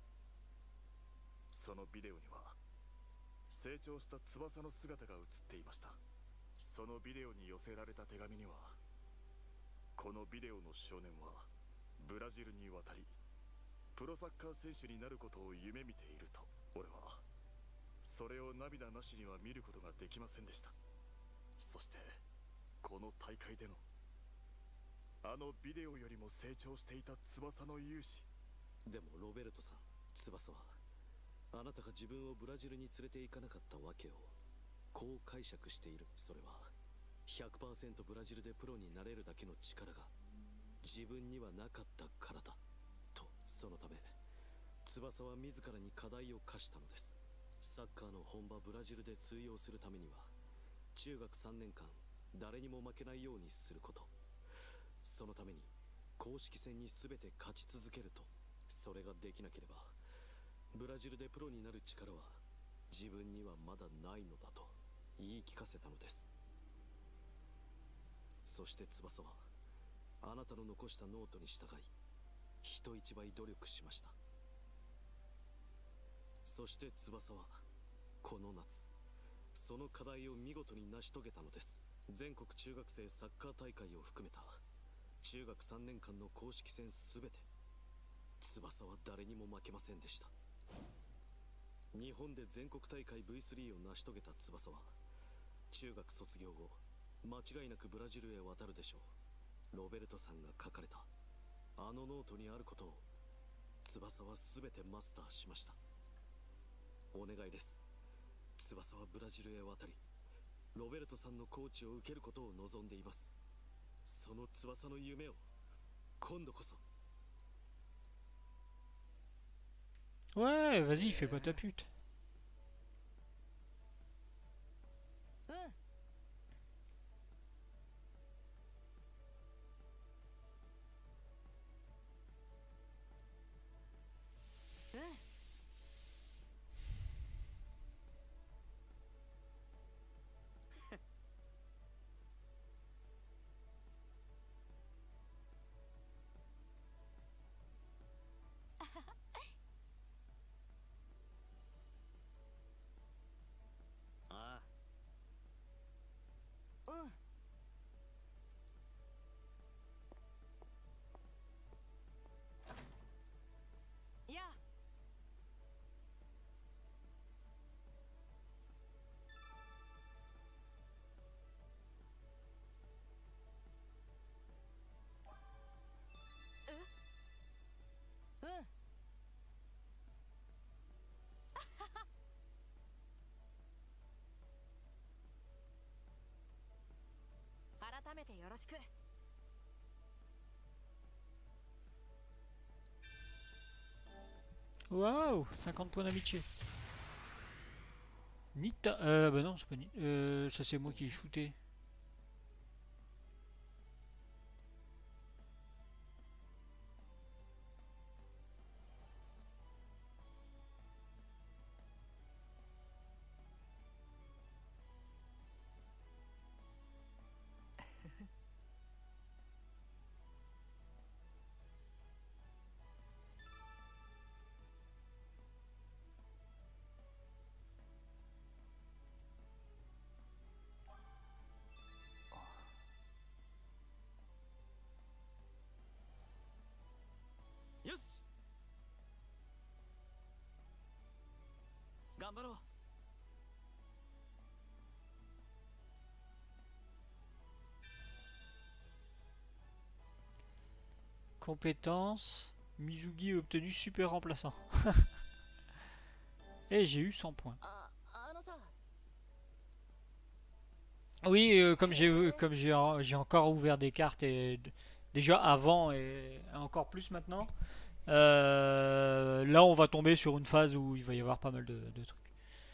S6: そのビデオには成長した翼の姿が映っていました。そのビデオに寄せられた手紙にはこのビデオの少年はブラジルに渡りプロサッカー選手になることを夢見ていると。俺はそれを涙なしには見ることができませんでした。そしてこの大会でのあのビデオよりも成長していた翼の勇姿。
S10: でもロベルトさん、翼はあなたが自分をブラジルに連れて行かなかったわけをこう解釈している。それは 100% ブラジルでプロになれるだけの力が自分にはなかったからだと。そのため翼は自らに課題を課したのです。サッカーの本場ブラジルで通用するためには中学3年間誰にも負けないようにすること。そのために公式戦に全て勝ち続けると。それができなければブラジルでプロになる力は自分にはまだないのだと言い聞かせたのです。そして翼はあなたの残したノートに従い人一倍努力しました。そして翼はこの夏その課題を見事に成し遂げたのです。全国中学生サッカー大会を含めた中学3年間の公式戦すべて翼は誰にも負けませんでした。日本で全国大会 V3 を成し遂げた翼は中学卒業後間違いなくブラジルへ渡るでしょう。ロベルトさんが書かれたあのノートにあることを翼は全てマスターしました。お願いです。翼はブラジルへ渡りロベルトさんのコーチを受けることを望んでいます。その翼の夢を今度こそ。
S1: Ouais, vas-y, fais pas ta pute.
S8: うん。 めてよろしく。
S1: Waouh, 50 points d'amitié. Nita. Bah non, c'est pas Nita. Ça, c'est moi qui ai shooté.
S6: よし頑張ろう。
S1: Compétence. Mizugi a obtenu super remplaçant. Et j'ai eu 100 points. Oui, j'ai encore ouvert des cartes et déjà avant et encore plus maintenant. Là, on va tomber sur une phase où il va y avoir pas mal de trucs.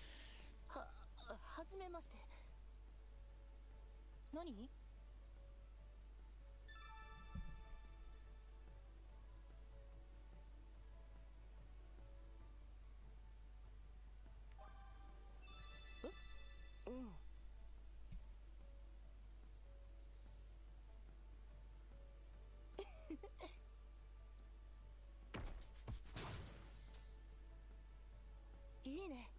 S8: いいね。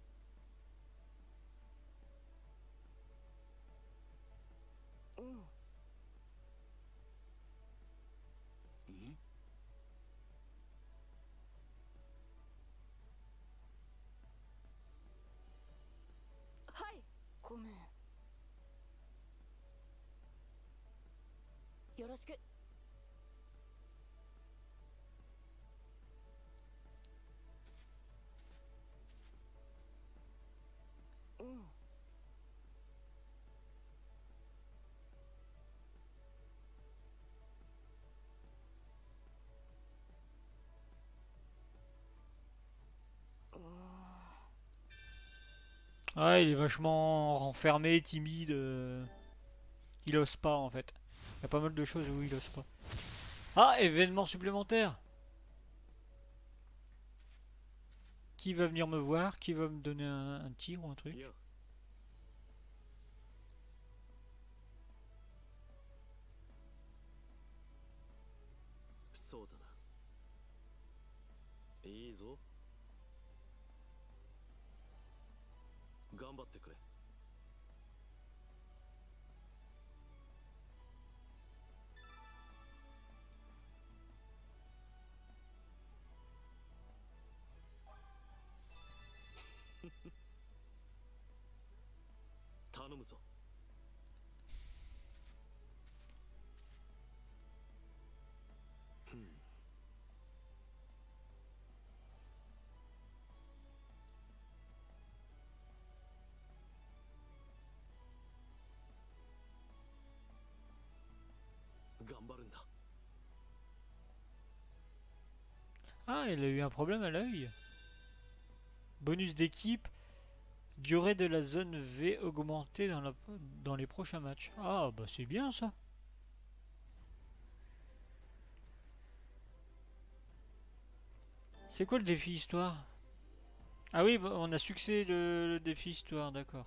S8: うん。はい。ごめん。よろしく。うん。
S1: Ah, il est vachement renfermé, timide. Il ose pas en fait. Il y a pas mal de choses où il ose pas. Ah, événement supplémentaire. Qui va venir me voir? Qui va me donner un tir ou un truc?
S6: いいぞ。頑張ってくれ。頼むぞ。頑張るんだ。
S1: Ah, il a eu un problème à l'œil. Bonus d'équipe. Durée de la zone V augmentée dans les prochains matchs. Ah, bah c'est bien ça. C'est quoi le défi histoire? Ah oui, bah, on a succès le défi histoire, d'accord.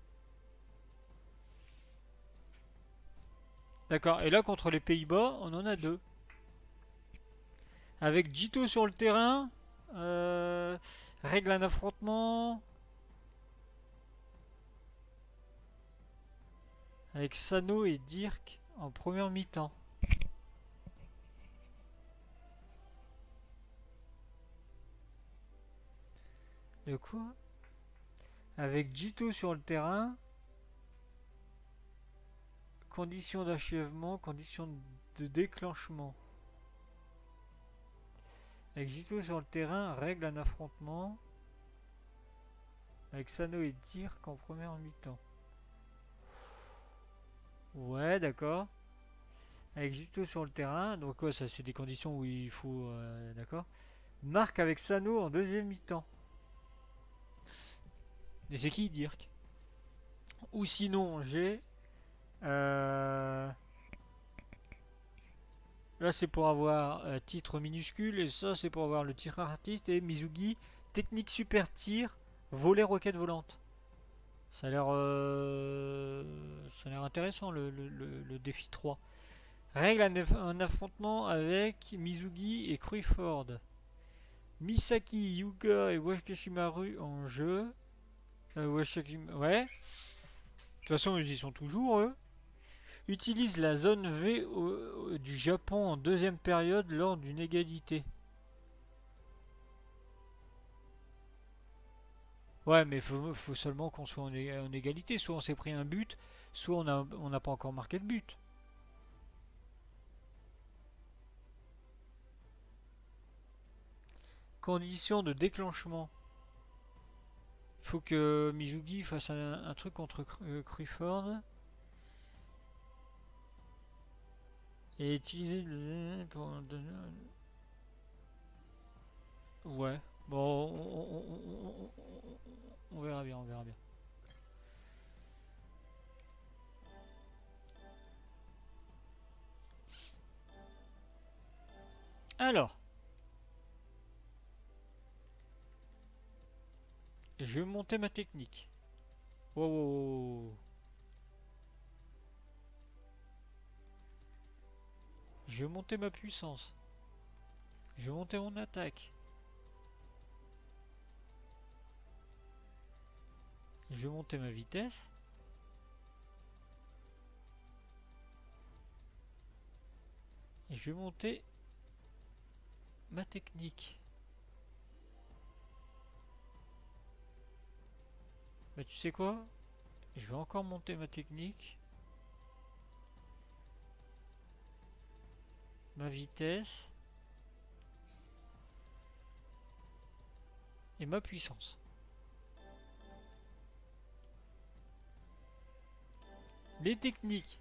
S1: D'accord, et là contre les Pays-Bas, on en a deux. Avec Jito sur le terrain, règle un affrontement. Avec Sano et Dirk en première mi-temps. De quoi? Avec Jito sur le terrain. Conditions d'achèvement, conditions de déclenchement. Avec Jito sur le terrain, règle un affrontement. Avec Sano et Dirk en première mi-temps. Ouais, d'accord. Avec Juto sur le terrain. Donc ouais, ça c'est des conditions où il faut... d'accord. Marque avec Sano en deuxième mi-temps. Et c'est qui Dirk? Ou sinon j'ai... Là c'est pour avoir titre minuscule et ça c'est pour avoir le tir artiste et Mizugi technique super tir volet roquette volante. Ça a l'air intéressant le défi 3. Règle un affrontement avec Mizugi et Crawford. Misaki, Yuga et Wakashimaru en jeu. Ouais. De toute façon ils y sont toujours eux. Utilise la zone V du Japon en deuxième période lors d'une égalité. Ouais, mais faut seulement qu'on soit en égalité. Soit on s'est pris un but, soit on n'a pas encore marqué de but. Condition de déclenchement. Faut que Mizugi fasse un truc contre Crawford. Et utiliser pour donner... Ouais. Bon, on verra bien, on verra bien. Alors. Je vais monter ma technique. Wow, wow, wow. Je vais monter ma puissance. Je vais monter mon attaque. Je vais monter ma vitesse. Et je vais monter ma technique. Bah tu sais quoi? Je vais encore monter ma technique. Ma vitesse. Et ma puissance. Les techniques.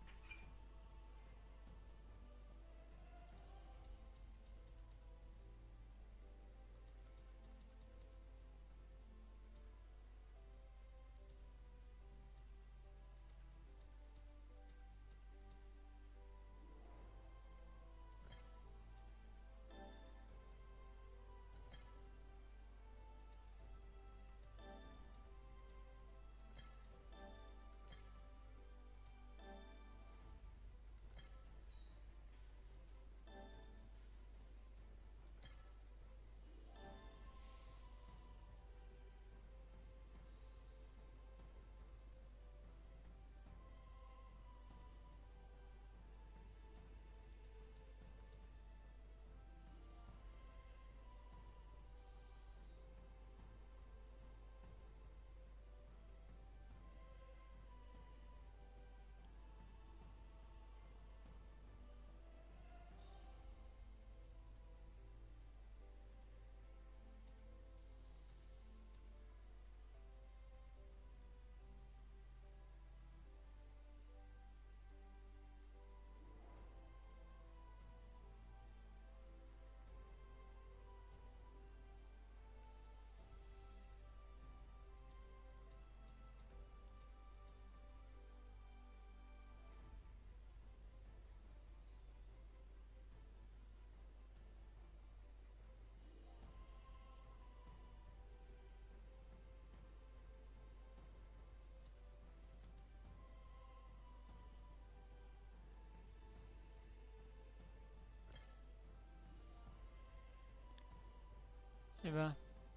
S1: Eh ben.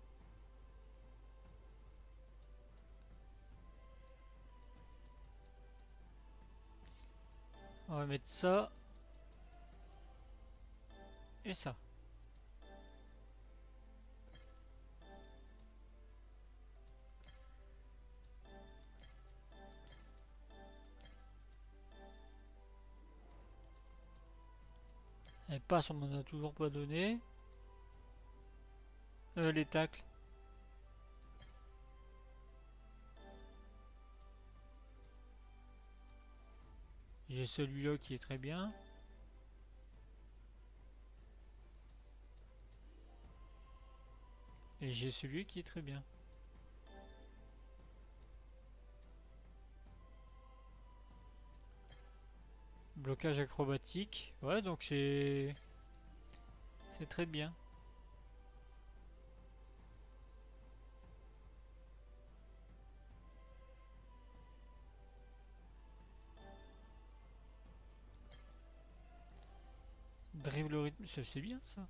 S1: On va mettre ça. Et ça. Et passe, on m'en a toujours pas donné. Les tacles. J'ai celui-là qui est très bien. Et j'ai celui qui est très bien. Blocage acrobatique. Ouais, donc c'est très bien. Drive le rythme, c'est bien ça.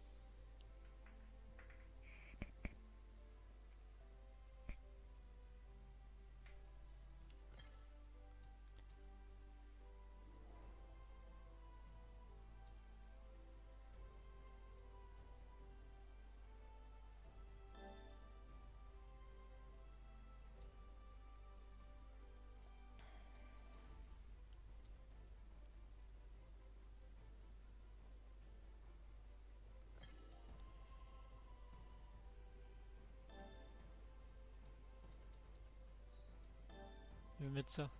S1: Je vais mettre ça.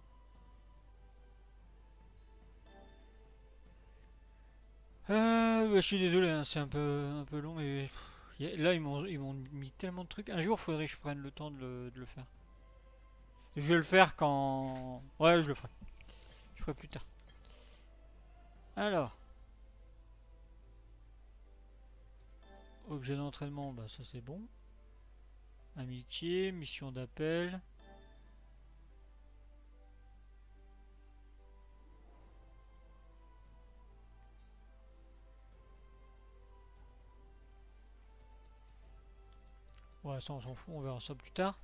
S1: Je suis désolé, hein, c'est un peu long, mais là ils m'ont mis tellement de trucs. Un jour, faudrait que je prenne le temps de le faire. Je vais le faire quand... Ouais, je le ferai. Je ferai plus tard. Alors. Objet d'entraînement, bah ça c'est bon. Amitié, mission d'appel. Ouais, ça on s'en fout, on verra ça plus tard.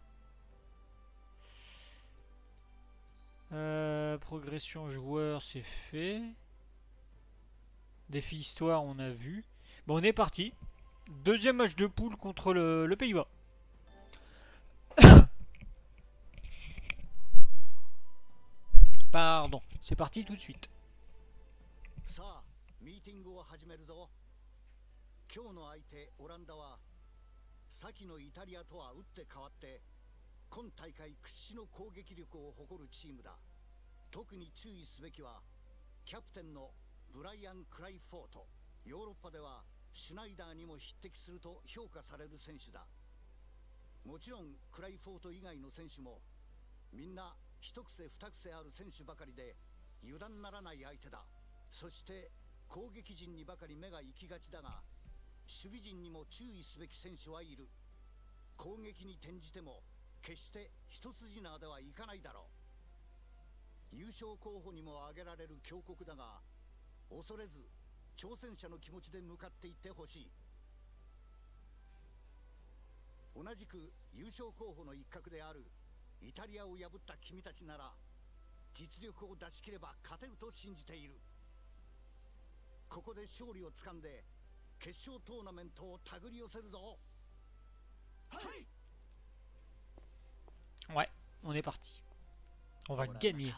S1: Progression joueur, c'est fait. Défi histoire, on a vu. Bon, on est parti. Deuxième match de poule contre le Pays-Bas. Pardon, c'est parti tout de suite.
S4: さあ、ミーティングを始めるぞ。今日の相手オランダは先のイタリアとは打って変わって今大会屈指の攻撃力を誇るチームだ。特に注意すべきはキャプテンのブライアン・クライフォート。ヨーロッパではシュナイダーにも匹敵すると評価される選手だ。もちろんクライフォート以外の選手もみんな一癖二癖ある選手ばかりで油断ならない相手だ。そして攻撃陣にばかり目が行きがちだが守備陣にも注意すべき選手はいる。攻撃に転じても決して一筋縄ではいかないだろう。優勝候補にも挙げられる強国だが恐れず挑戦者の気持ちで向かっていってほしい。同じく優勝候補の一角であるイタリアを破った君たちなら実力を出し切れば勝てると信じている。ここで勝利をつかんで決勝トーナメントを手繰り寄せるぞ。はい。
S1: Ouais, on est parti. On va gagner.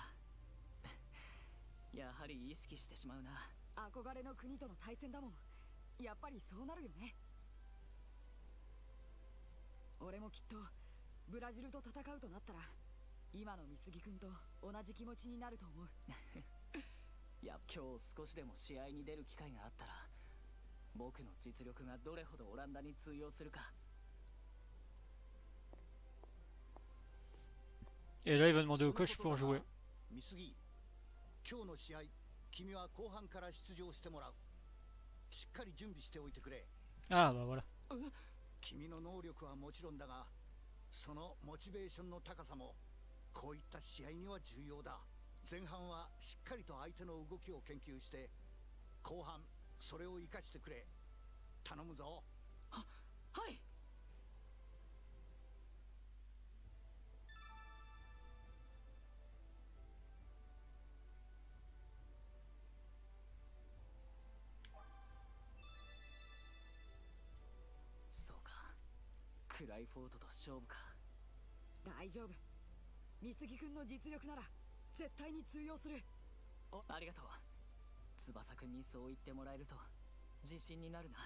S5: やはり意識してしまうな。
S3: 憧れの国との対戦だもん。やっぱりそうなるよね。俺もきっとブラジルと戦うとなったら今の美杉君と同じ気持ちになると思う。
S5: いや、今日少しでも試合に出る機会があったら僕の実力がどれほどオランダに通用するか。
S1: Et là, il va demander au coach pour jouer.
S4: 美杉、今日の試合君は後半から出場してもらう。しっかり準備しておいてくれ。
S1: Ah bah voilà.
S4: 君の能力はもちろんだがそのモチベーションの高さもこういった試合には重要だ。前半はしっかりと相手の動きを研究して後半それを生かしてくれ。頼むぞ。
S5: はい。そうか、クライフォートと勝負か。
S3: 大丈夫。美杉君の実力なら絶対に通用する。
S5: ありがとう。翼くんにそう言ってもらえると自信になるな。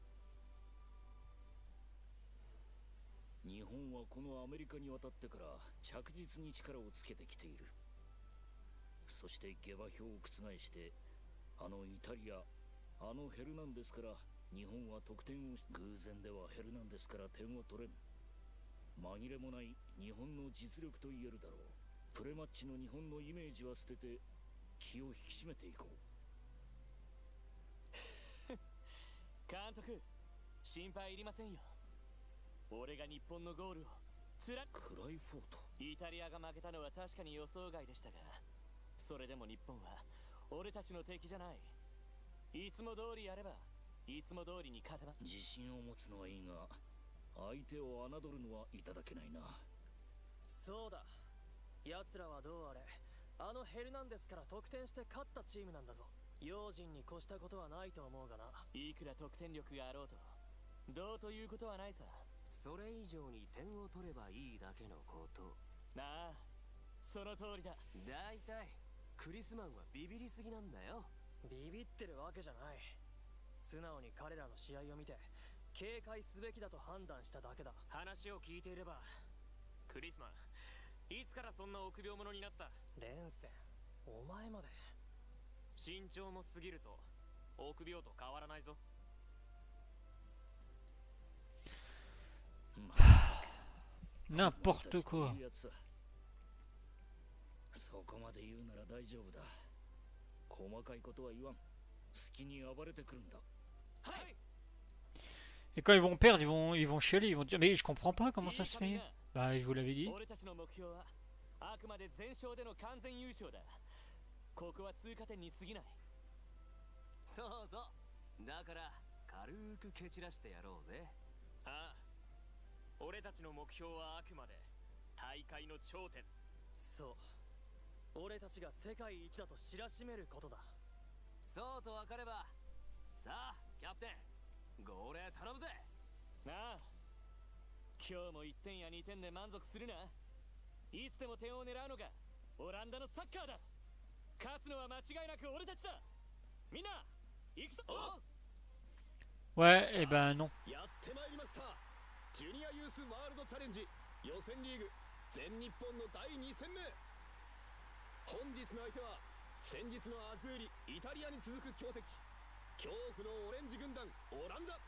S2: 日本はこのアメリカに渡ってから着実に力をつけてきている。
S12: そして下馬評を覆して、あのイタリア、あのヘルナンデスから日本は得点を偶然ではヘルナンデスから点を取れん。紛れもない日本の実力と言えるだろう。プレマッチの日本のイメージは捨てて気を引き締めていこう。
S2: 監督、心配いりませんよ。俺が日本のゴールをクラ
S12: イフォート。
S2: イタリアが負けたのは確かに予想外でしたが、それでも日本は俺たちの敵じゃない。いつも通りやればいつも通りに勝てば。
S12: 自信を持つのはいいが、相手を侮るのはいただけないな。
S13: そうだ、奴らはどうあれあのヘルナンデスから得点して勝ったチームなんだぞ。用心に越したことはないと思うがな。
S2: いくら得点力があろうとどうということはないさ。
S14: それ以上に点を取ればいいだけのこと。
S2: なあ、その通りだ。
S14: だいたいクリスマンはビビりすぎなんだよ。
S13: ビビってるわけじゃない。素直に彼らの試合を見て警戒すべきだと判断しただけだ。
S14: 話を聞いていれば、クリスマンいつからそんな臆病者になった？
S13: レンセン、お前まで。
S14: 身長も過ぎると臆病と変わらないぞ。
S1: N'importe quoi.
S12: そこまで言うなら大丈夫だ。細かいことは言わん。好きに暴れてくるんだ。
S2: はい。
S1: Et quand ils vont perdre, ils vont chialer, ils vont dire mais je comprends pas comment ça se fait. Bah je vous l'avais dit.
S2: 俺たちの目標はあくまで全勝での完全優勝だ。ここは通過点に過ぎない。
S14: そうそう。だから軽く蹴散らしてやろうぜ。
S2: ああ、俺たちの目標はあくまで大会の頂点。
S13: そう、俺たちが世界一だと知らしめることだ。
S14: そうと分かれば、さあキャプテン号令頼むぜ。
S2: なあ、今日も1点や2点で満足するな。いつでも点を狙うのがオランダのサッカーだ。勝つのは間違いなく俺たちだ。みんな行くぞ。
S1: Ouais, et ben non.
S2: やってまいりました。ジュニアユースワールドチャレンジ予選リーグ全日本の第2戦目。本日の相手は先日のアズーリイタリアに続く強敵、恐怖のオレンジ軍団オランダ。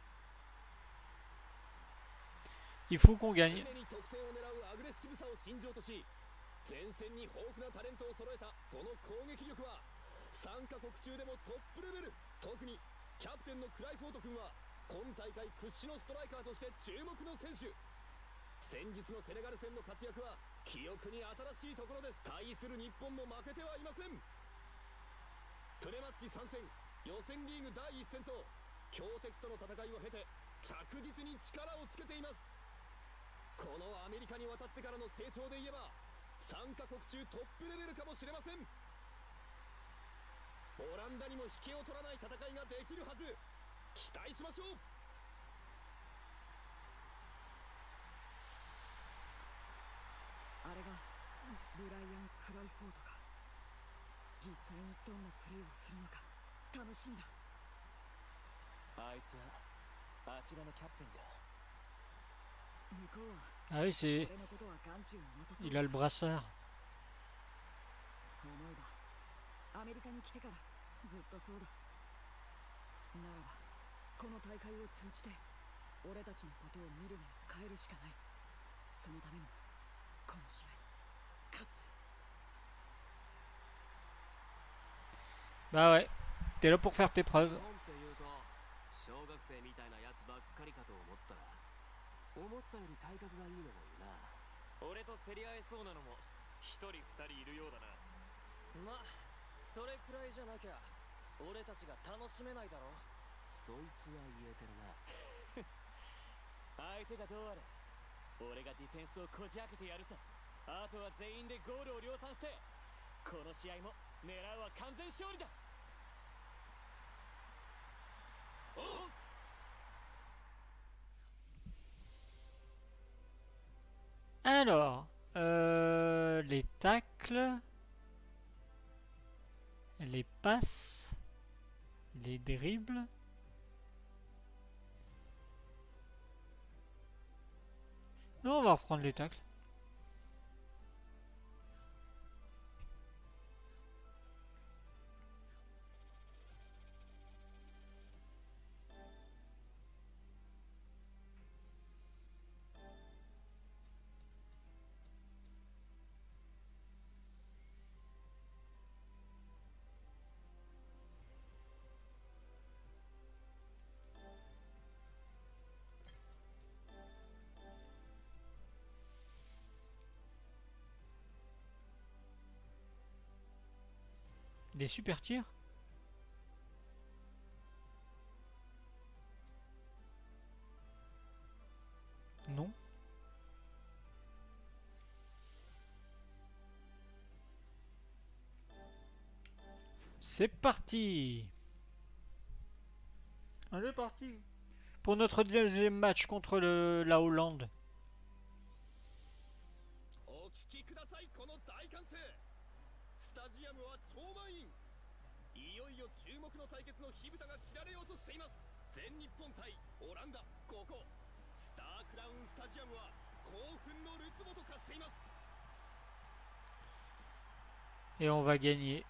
S1: Il faut qu'on gagne.
S2: 常に得点を狙うアグレッシブさを信条とし、前線に豊富なタレントを揃えたその攻撃力は3カ国中でもトップレベル。特にキャプテンのクライフォート君は今大会屈指のストライカーとして注目の選手。先日のセネガル戦の活躍は記憶に新しいところです。対する日本も負けてはいません。プレマッチ3戦予選リーグ第1戦と強敵との戦いを経て着実に力をつけています。このアメリカに渡ってからの成長で言えば3カ国中トップレベルかもしれません。オランダにも引けを取らない戦いができるはず。期待しましょう。
S3: あれがブライアン・クライフォートか。実際にどんなプレーをするのか楽しみだ。
S2: あいつはあちらのキャプテンか。
S3: 向こうは
S1: Ah oui, c'est.
S3: 俺のことは眼中になさそう。
S1: Il a le brassard.
S3: 思えばアメリカに来てからずっとそうだ。ならばこの大会を通じて俺たちのことを見る目を変えるしかない。そのためにもこの試合勝つ。
S1: Bah ouais, t'es là pour faire tes preuves.
S14: 日本っていうと小学生みたいなやつばっかりかと思ったら、思ったより体格がいいのもいいな。
S2: 俺と競り合えそうなのも1人2人いるようだな。
S13: ま、それくらいじゃなきゃ俺たちが楽しめないだろう。
S14: そいつは言えてるな。
S2: 相手がどうあれ俺がディフェンスをこじ開けてやるさ。あとは全員でゴールを量産してこの試合も狙うは完全勝利だ。おっ、
S1: Alors, les tacles, les passes, les dribbles. Non, on va reprendre les tacles. Des super tirs? Non. C'est parti. On est parti pour notre deuxième match contre la Hollande.
S2: お聞きください、この大歓声。スタジアムは超満員。いよいよ注目の対決の火蓋が切られようとしています。全日本対オランダ、ここスタークラウンスタジアムは興奮のるつぼと化しています。
S1: Et on va gagner.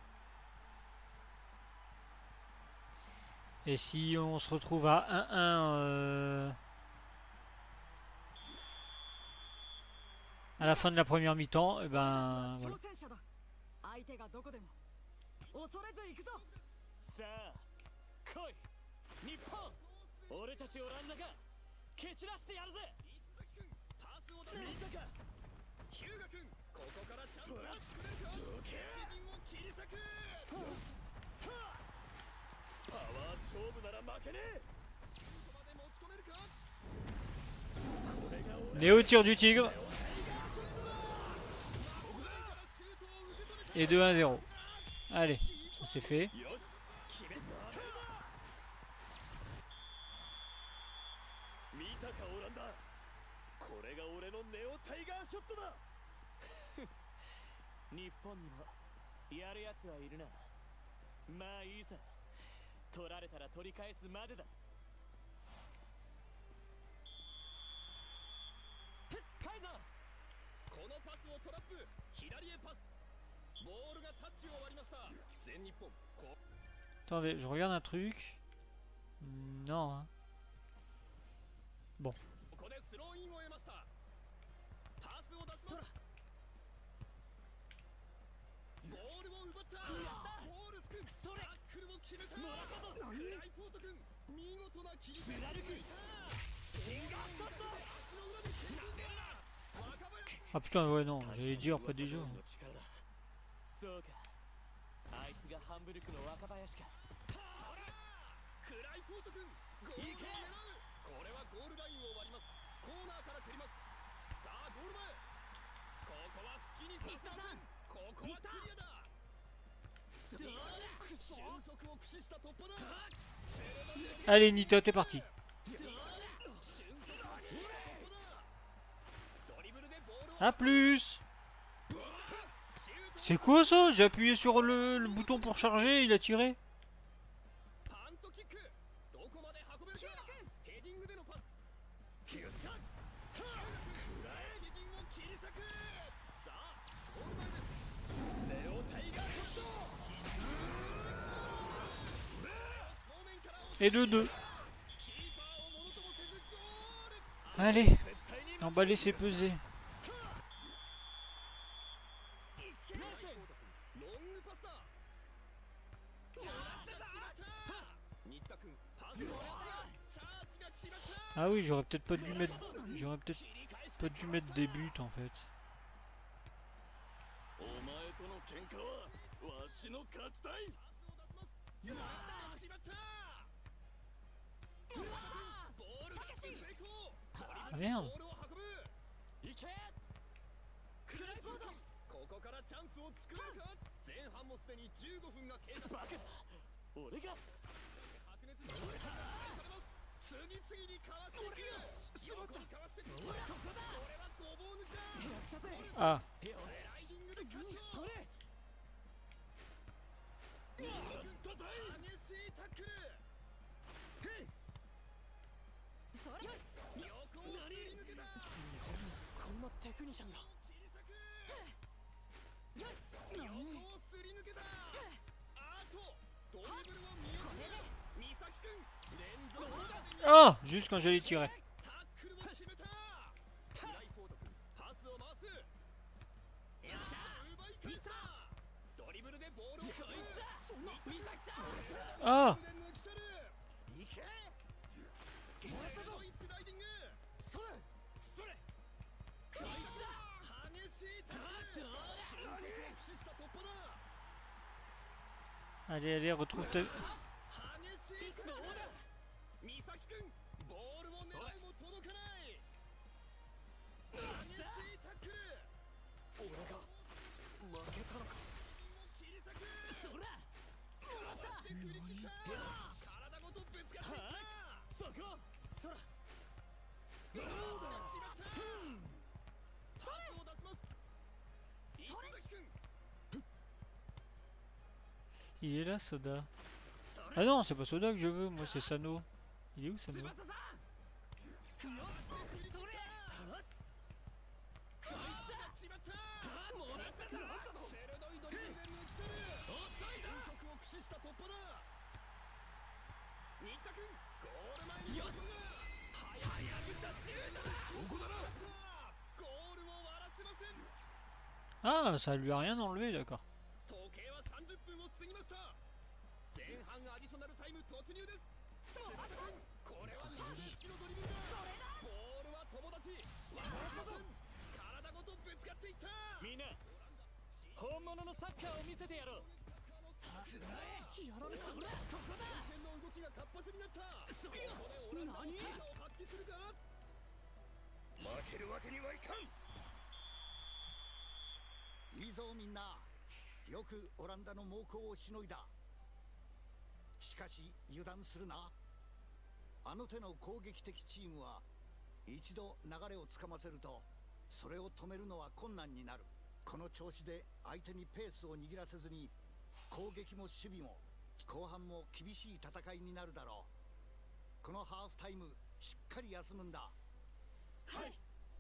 S1: Et si on se retrouve à 1-1 à la fin de la première mi-temps, et ben voilà.
S13: さあ来い日本俺たちオランダが蹴散らしてやるぜ
S2: パスを出せたかヒューガ君ここからチャンスを作れるか敵陣を切り裂く
S13: パワー勝負なら負けねえ
S1: Néo tire du tigre. Et 2-1-0. Allez, ça c'est fait.
S13: 見たかオランダこれが俺のネオタイガーショットだ日本にもやるやつはいるなまあいいさ取られたら取り返すまでだカイザー
S2: このパスをトラップ左へパスボールがタッチを割りました全日本
S1: Attendez, je regarde un truc. Non. Hein. Bon.
S2: ここでスローインを得ましたパスを出すボールを奪ったホールス君タックルを決めたクライフォート君見事な切り替えシンガーショット
S1: Ah putain, ouais, non, j'allais dire pas déjà.
S13: そうかあいつがハンブルクの若林か
S2: クライフォート君ゴールを狙うこれはゴールラインを割りますコーナーから蹴りますさあゴール前ここは好きにさせたここはクリアだ俊足を駆使した突破だ
S1: Allez, Nita, t'es parti. A plus. C'est quoi ça? J'ai appuyé sur le bouton pour charger, il a tiré. Et 2-2. Allez, emballer c'est peser. Ah oui, j'aurais peut-être pas dû mettre des buts en fait. Ah merde.
S2: ここからチャンスを作れるか前半もすでに15分が経過バカ俺が白熱して次々にかわしていく横にかわしていくこれはごぼう抜きだ
S1: Ah.
S2: スライディングでカットそれ激しいタックルそれよし横をすり抜けた
S13: こんなテクニシャンだ
S2: よし横をすり抜けたあとドリブルを見よう美咲くん連続
S1: Ah, juste quand j'allais tirer.
S2: タックルを決めたクライフォードくんパスを回すよっしゃ奪い返したドリブルでボールをこいつだ美咲さん
S1: Ah.
S2: 抜き去るいけスライディングそれそれこいつだ激しいタックル瞬足を駆使した突破だ
S1: Allez, allez, retrouve ta...
S2: 美咲くんボールを狙いも届かない激しいタックル
S13: 俺が負けたのか
S2: 切り裂く
S13: そらもらった
S2: 振り切った体ごとぶつかっていった
S13: そこそら
S2: 決まったパスを出します磯崎くん
S1: Il est là, Soda. Ah non, c'est pas Soda que je veux, moi c'est Sano. Il est où, Sano? ああ、ça lui a rien enlevé, d'accord.
S2: 時計は30分を過ぎました前半アディショナルタイム突入ですこれは魔法式のドリブルだボールは友達体ごとぶつかっていった
S13: みんな本物のサッカーを見せてやろうつらえやられたここだ
S2: 前線の動きが活発になった
S13: そ
S2: ここでオランダの力を発揮するか
S7: 負けるわけにはいかん
S4: いいぞみんなよくオランダの猛攻をしのいだしかし油断するなあの手の攻撃的チームは一度流れをつかませるとそれを止めるのは困難になるこの調子で相手にペースを握らせずに攻撃も守備も後半も厳しい戦いになるだろうこのハーフタイムしっかり休むんだ
S5: はい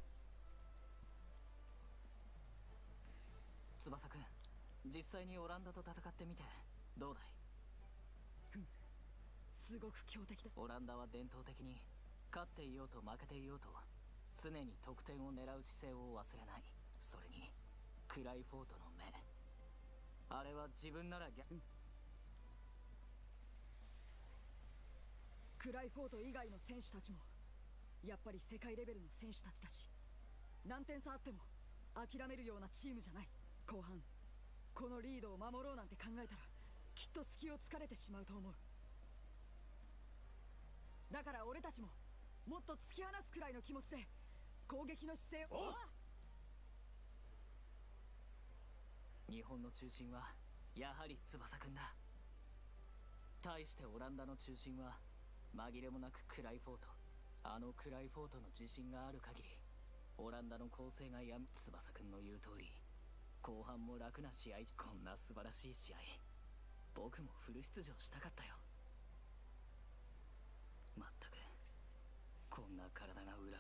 S5: 翼くん実際にオランダと戦ってみてどうだい
S3: すごく強敵だ
S5: オランダは伝統的に勝っていようと負けていようと常に得点を狙う姿勢を忘れないそれにクライフォートの目あれは自分なら逆、
S3: クライフォート以外の選手たちもやっぱり世界レベルの選手たちだし何点差あっても諦めるようなチームじゃない後半このリードを守ろうなんて考えたらきっと隙を突かれてしまうと思うだから俺たちももっと突き放すくらいの気持ちで攻撃の姿勢を
S5: 日本の中心はやはり翼くんだ対してオランダの中心は紛れもなくクライフォートあのクライフォートの自信がある限りオランダの攻勢がやむ翼くんの言う通り後半も楽な試合こんな素晴らしい試合僕もフル出場したかったよまったくこんな体が裏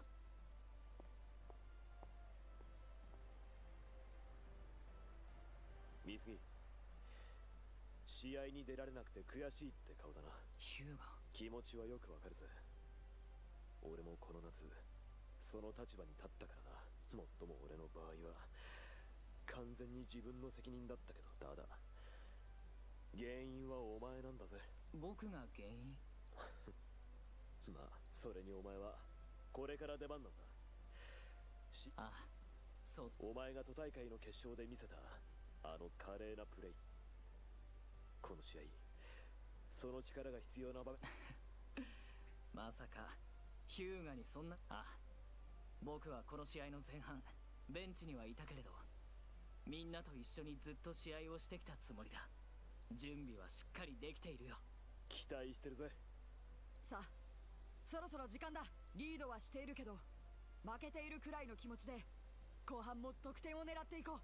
S6: 水着試合に出られなくて悔しいって顔だな
S5: ヒューガ
S6: 気持ちはよくわかるぜ俺もこの夏その立場に立ったからなもっとも俺の場合は完全に自分の責任だったけどただ原因はお前なんだぜ
S5: 僕が原因
S6: まあそれにお前はこれから出番なんだ
S5: ああそう
S6: お前が都大会の決勝で見せたあの華麗なプレイこの試合その力が必要な場面
S5: まさかヒューガにそんな僕はこの試合の前半ベンチにはいたけれどみんなと一緒にずっと試合をしてきたつもりだ準備はしっかりできているよ
S6: 期待してるぜ
S3: さあそろそろ時間だリードはしているけど負けているくらいの気持ちで後半も得点を狙っていこう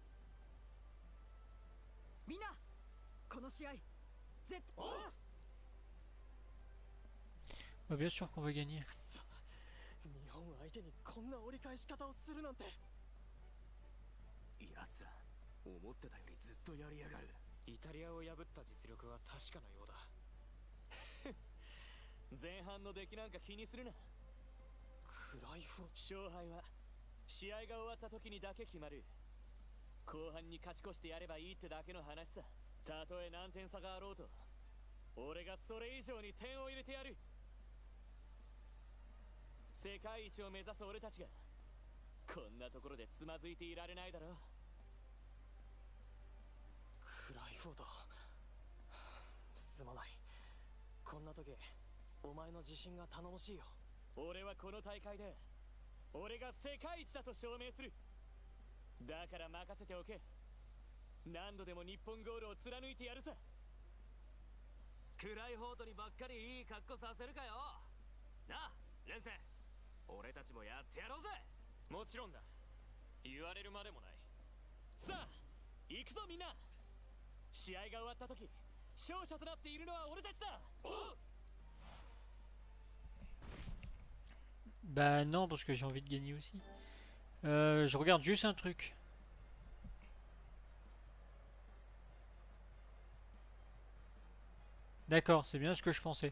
S3: みんなこの試合絶対
S1: Bien sûr qu'on va gagner.
S13: 日本相手にこんな折り返し方をするなんて
S14: 奴ら思ってたよりずっとやりやがる
S13: イタリアを破った実力は確かなようだ前半の出来なんか気にするなクライフ勝敗は試合が終わった時にだけ決まる後半に勝ち越してやればいいってだけの話さたとえ何点差があろうと俺がそれ以上に点を入れてやる世界一を目指す俺たちがこんなところでつまずいていられないだろうクライフォードすまない。こんな時お前の自信が頼もしいよ。俺はこの大会で俺が世界一だと証明する。だから任せておけ。何度でも日本ゴールを貫いてやるさ。
S14: クライフォートにばっかりいい格好させるかよ。なあレンセ、俺たちもやってやろうぜ。
S13: もちろんだ。言われるまでもない。さあ行くぞみんな。試合が終わった時勝者となっているのは俺たちだ。
S1: Bah non, parce que j'ai envie de gagner aussi. Je regarde juste un truc. D'accord, c'est bien ce que je pensais.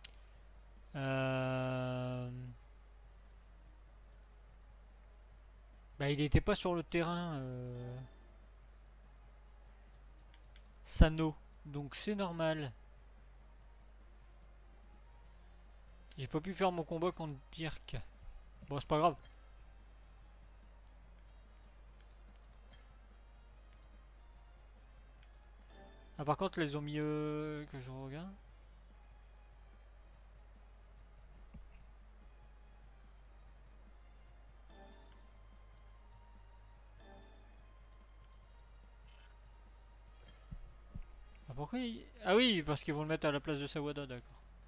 S1: Bah il était pas sur le terrain, Sano, donc c'est normal. J'ai pas pu faire mon combat contre Dirk. Bon, c'est pas grave. Ah, par contre, les ont mis que je regarde. Ah, pourquoi Ah oui, parce qu'ils vont le mettre à la place de Sawada, d'accord.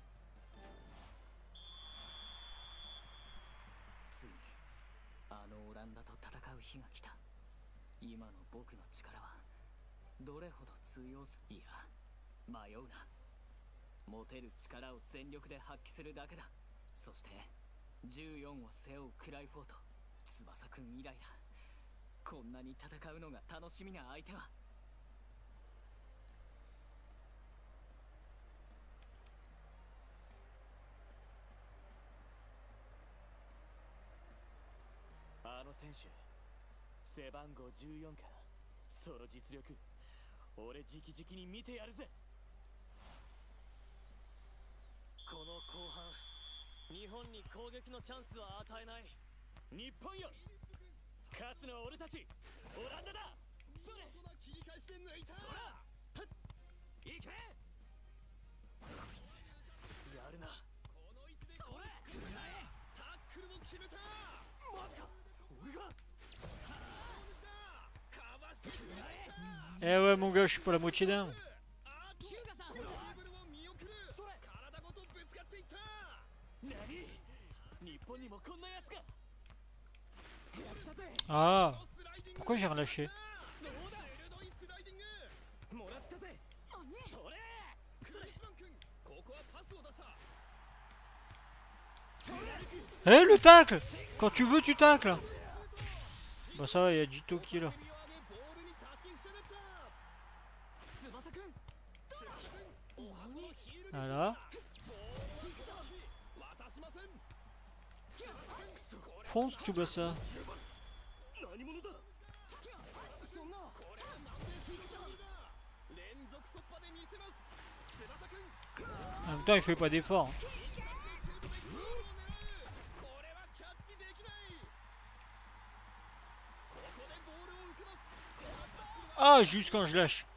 S13: 選手背番号14か。その実力俺直々に見てやるぜ。この後半日本に攻撃のチャンスは与えない。日本よ、勝つのは俺たちオランダだ。それ切り返して抜いた。そらいけ。こいつやるな。この位置でそれタックルも決めた。マジか。
S1: Eh ouais mon gars, je suis pas la moitié d'un. Ah, pourquoi j'ai relâché? Eh le tacle! Quand tu veux tu tacles. Bah ça va, il y a Jito qui est là. Voilà. Fonce Tsubasa. En même temps il fait pas d'effort. Ah, juste quand je lâche.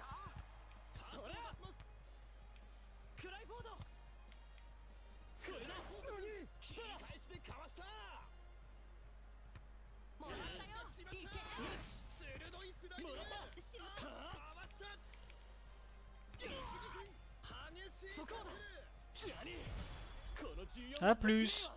S1: A plus.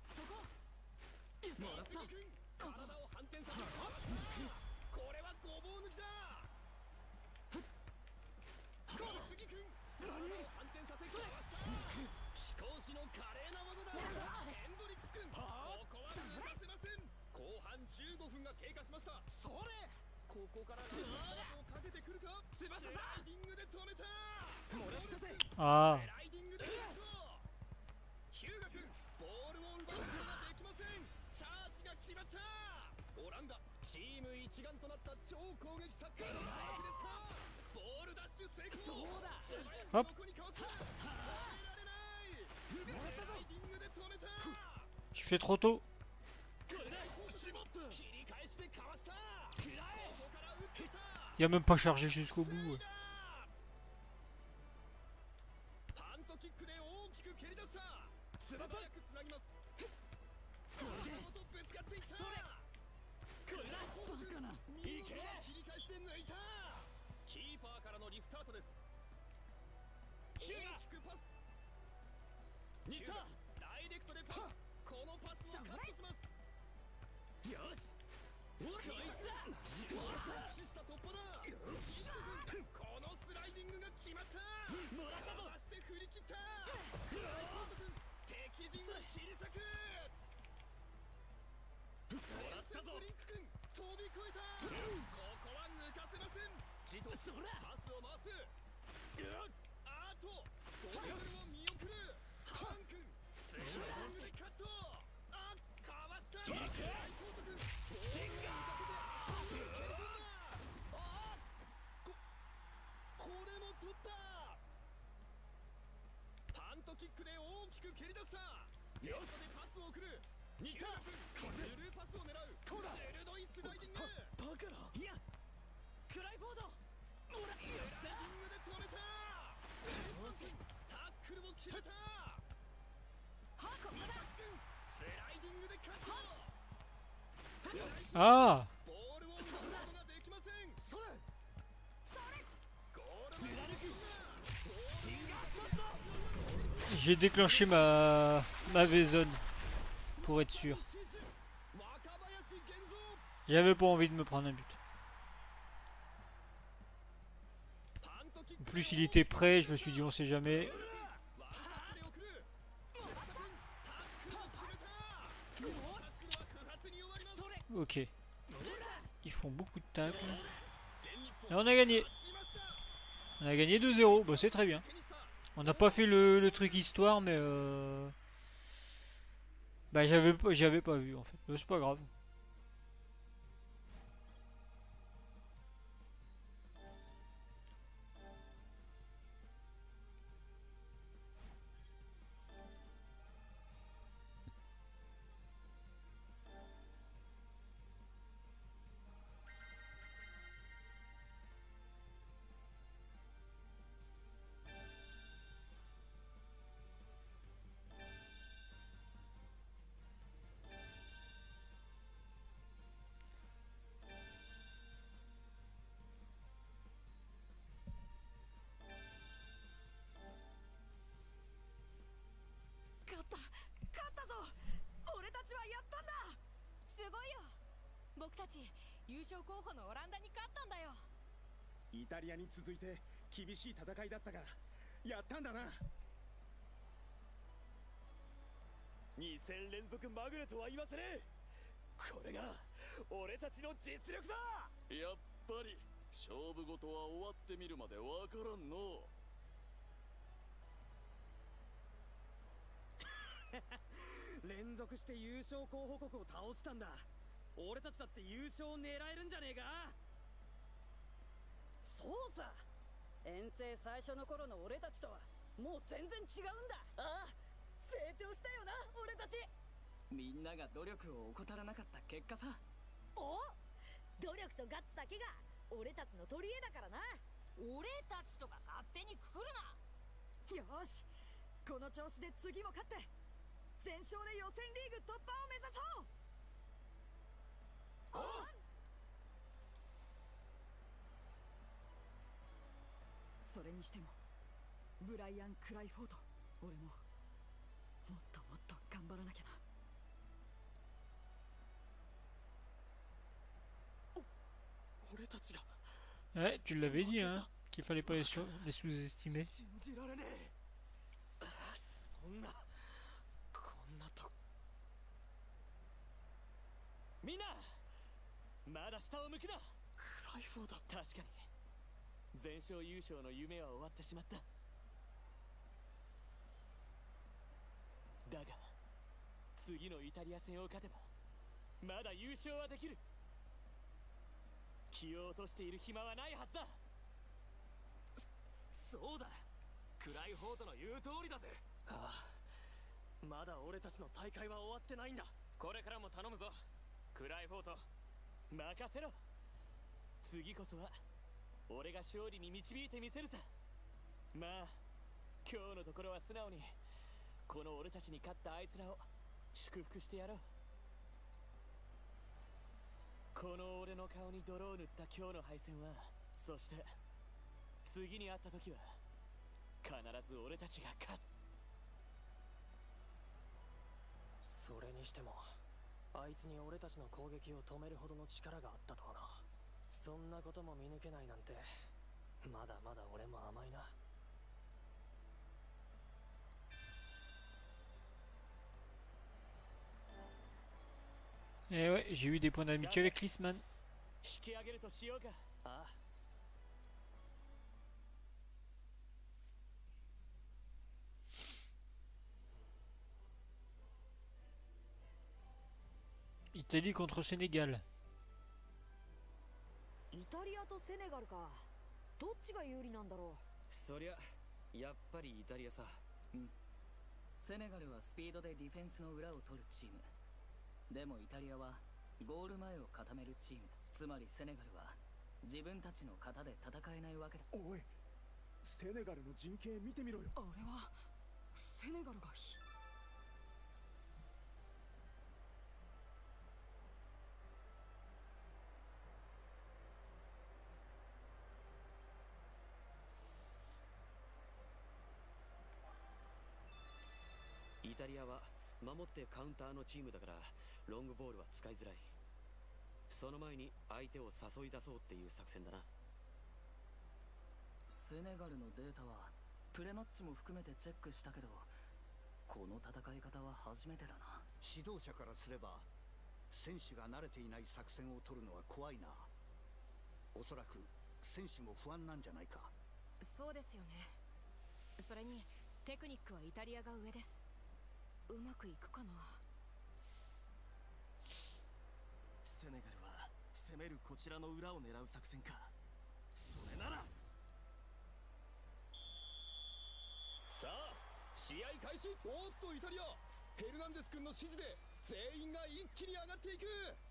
S1: Ah. Hop. Je fais trop tôt. Il a même pas chargé jusqu'au bout.
S2: スタートです。ヒューが大きくパス。ニタダイレクトでパス。このパスをカットします。よしこいつだ。駆使した突破だ。このスライディングが決まった。もらったぞ。かわして振り切った。敵陣を切り裂く。もらったぞ。ブリンク君飛び越えた。ここは抜かせません。ジトそらパスを回す。あとドリブルを見送る。ハン君スライディングでカット。あかわした。大コート君スティンガー蹴り込んだ。これも取った。パントキックで大きく蹴り出した。よしパスを送る。ニタ君スルーパスを狙う。鋭いスライディング。
S13: バカな。いやクライフォードもらっ
S2: スライディングで止めた。タックルを決めた。
S8: はこまだ
S2: スライディングでカット。
S1: ああ
S2: ボールを奪うことができません。それゴールを貫く。
S1: J'ai déclenché ma V-zone pour être sûr. J'avais pas envie de me prendre un but. En plus il était prêt, je me suis dit on sait jamais. Ok. Ils font beaucoup de tacles. Et on a gagné. On a gagné 2-0, bah, c'est très bien. On n'a pas fait le truc histoire, mais bah j'avais pas vu en fait. C'est pas grave.
S9: 優勝候補のオランダに勝ったんだよ。
S11: イタリアに続いて厳しい戦いだったがやったんだな。
S13: 2戦連続まぐれとは言わせねえ。これが俺たちの実力だ。
S6: やっぱり勝負事は終わってみるまでわからんの。
S13: 連続して優勝候補国を倒したんだ。俺たちだって優勝を狙えるんじゃねえか。
S3: そうさ、遠征最初の頃の俺たちとはもう全然違うんだ。ああ、成長したよな俺たち。
S5: みんなが努力を怠らなかった結果さ。
S8: お、努力とガッツだけが俺たちの取り柄だからな。
S9: 俺たちとか勝手にくくるな。
S3: よし、この調子で次も勝って全勝で予選リーグ突破を目指そう。それにしてもブライアン・クライフォード、俺ももっともっと頑張らなきゃな。
S13: 俺たちが
S1: Ouais, tu l'avais dit, hein, qu'il fallait pas les sous-estimer.
S13: 信じられねえ。そんなこんなと。みんなまだ下を向くな。クライフォード、確かに全勝優勝の夢は終わってしまった。だが次のイタリア戦を勝てばまだ優勝はできる。気を落としている暇はないはずだ。そうだ、クライフォードの言う通りだぜ。ああ、まだ俺たちの大会は終わってないんだ。これからも頼むぞクライフォード。任せろ。次こそは俺が勝利に導いてみせるさ。まあ今日のところは素直にこの俺たちに勝ったあいつらを祝福してやろう。この俺の顔に泥を塗った今日の敗戦は、そして次に会った時は必ず俺たちが勝つ。
S15: それにしてもあいつに俺たちの攻撃を止めるほどの力があったとはな。そんなことも見抜けないなんて、まだまだ俺も甘いな。
S1: Et ouais, j'ai eu des points d'amitié avec Lisman.
S13: 引き上げるとしようか。ああ。
S1: Italie contre Sénégal.
S9: イタリアとセネガルか。どっちが有利なんだろう。
S5: そりゃやっぱりイタリアさ。うん。セネガルはスピードでディフェンスの裏を取るチーム。でもイタリアはゴール前を固めるチーム。つまりセネガルは自分たちの型で戦えないわけだ。
S11: おい、セネガルの陣形見てみろよ。
S3: あれはセネガルが
S10: イタリアは守ってカウンターのチームだからロングボールは使いづらい。その前に相手を誘い出そうっていう作戦だな。
S5: セネガルのデータはプレマッチも含めてチェックしたけど、この戦い方は初めてだな。
S4: 指導者からすれば選手が慣れていない作戦を取るのは怖いな。おそらく選手も不安なんじゃないか。
S9: そうですよね。それにテクニックはイタリアが上です。うまくいくかな。
S7: セネガルは攻めるこちらの裏を狙う作戦か。それなら
S2: さあ試合開始。おっとイタリア、ヘルナンデス君の指示で全員が一気に上がっていく。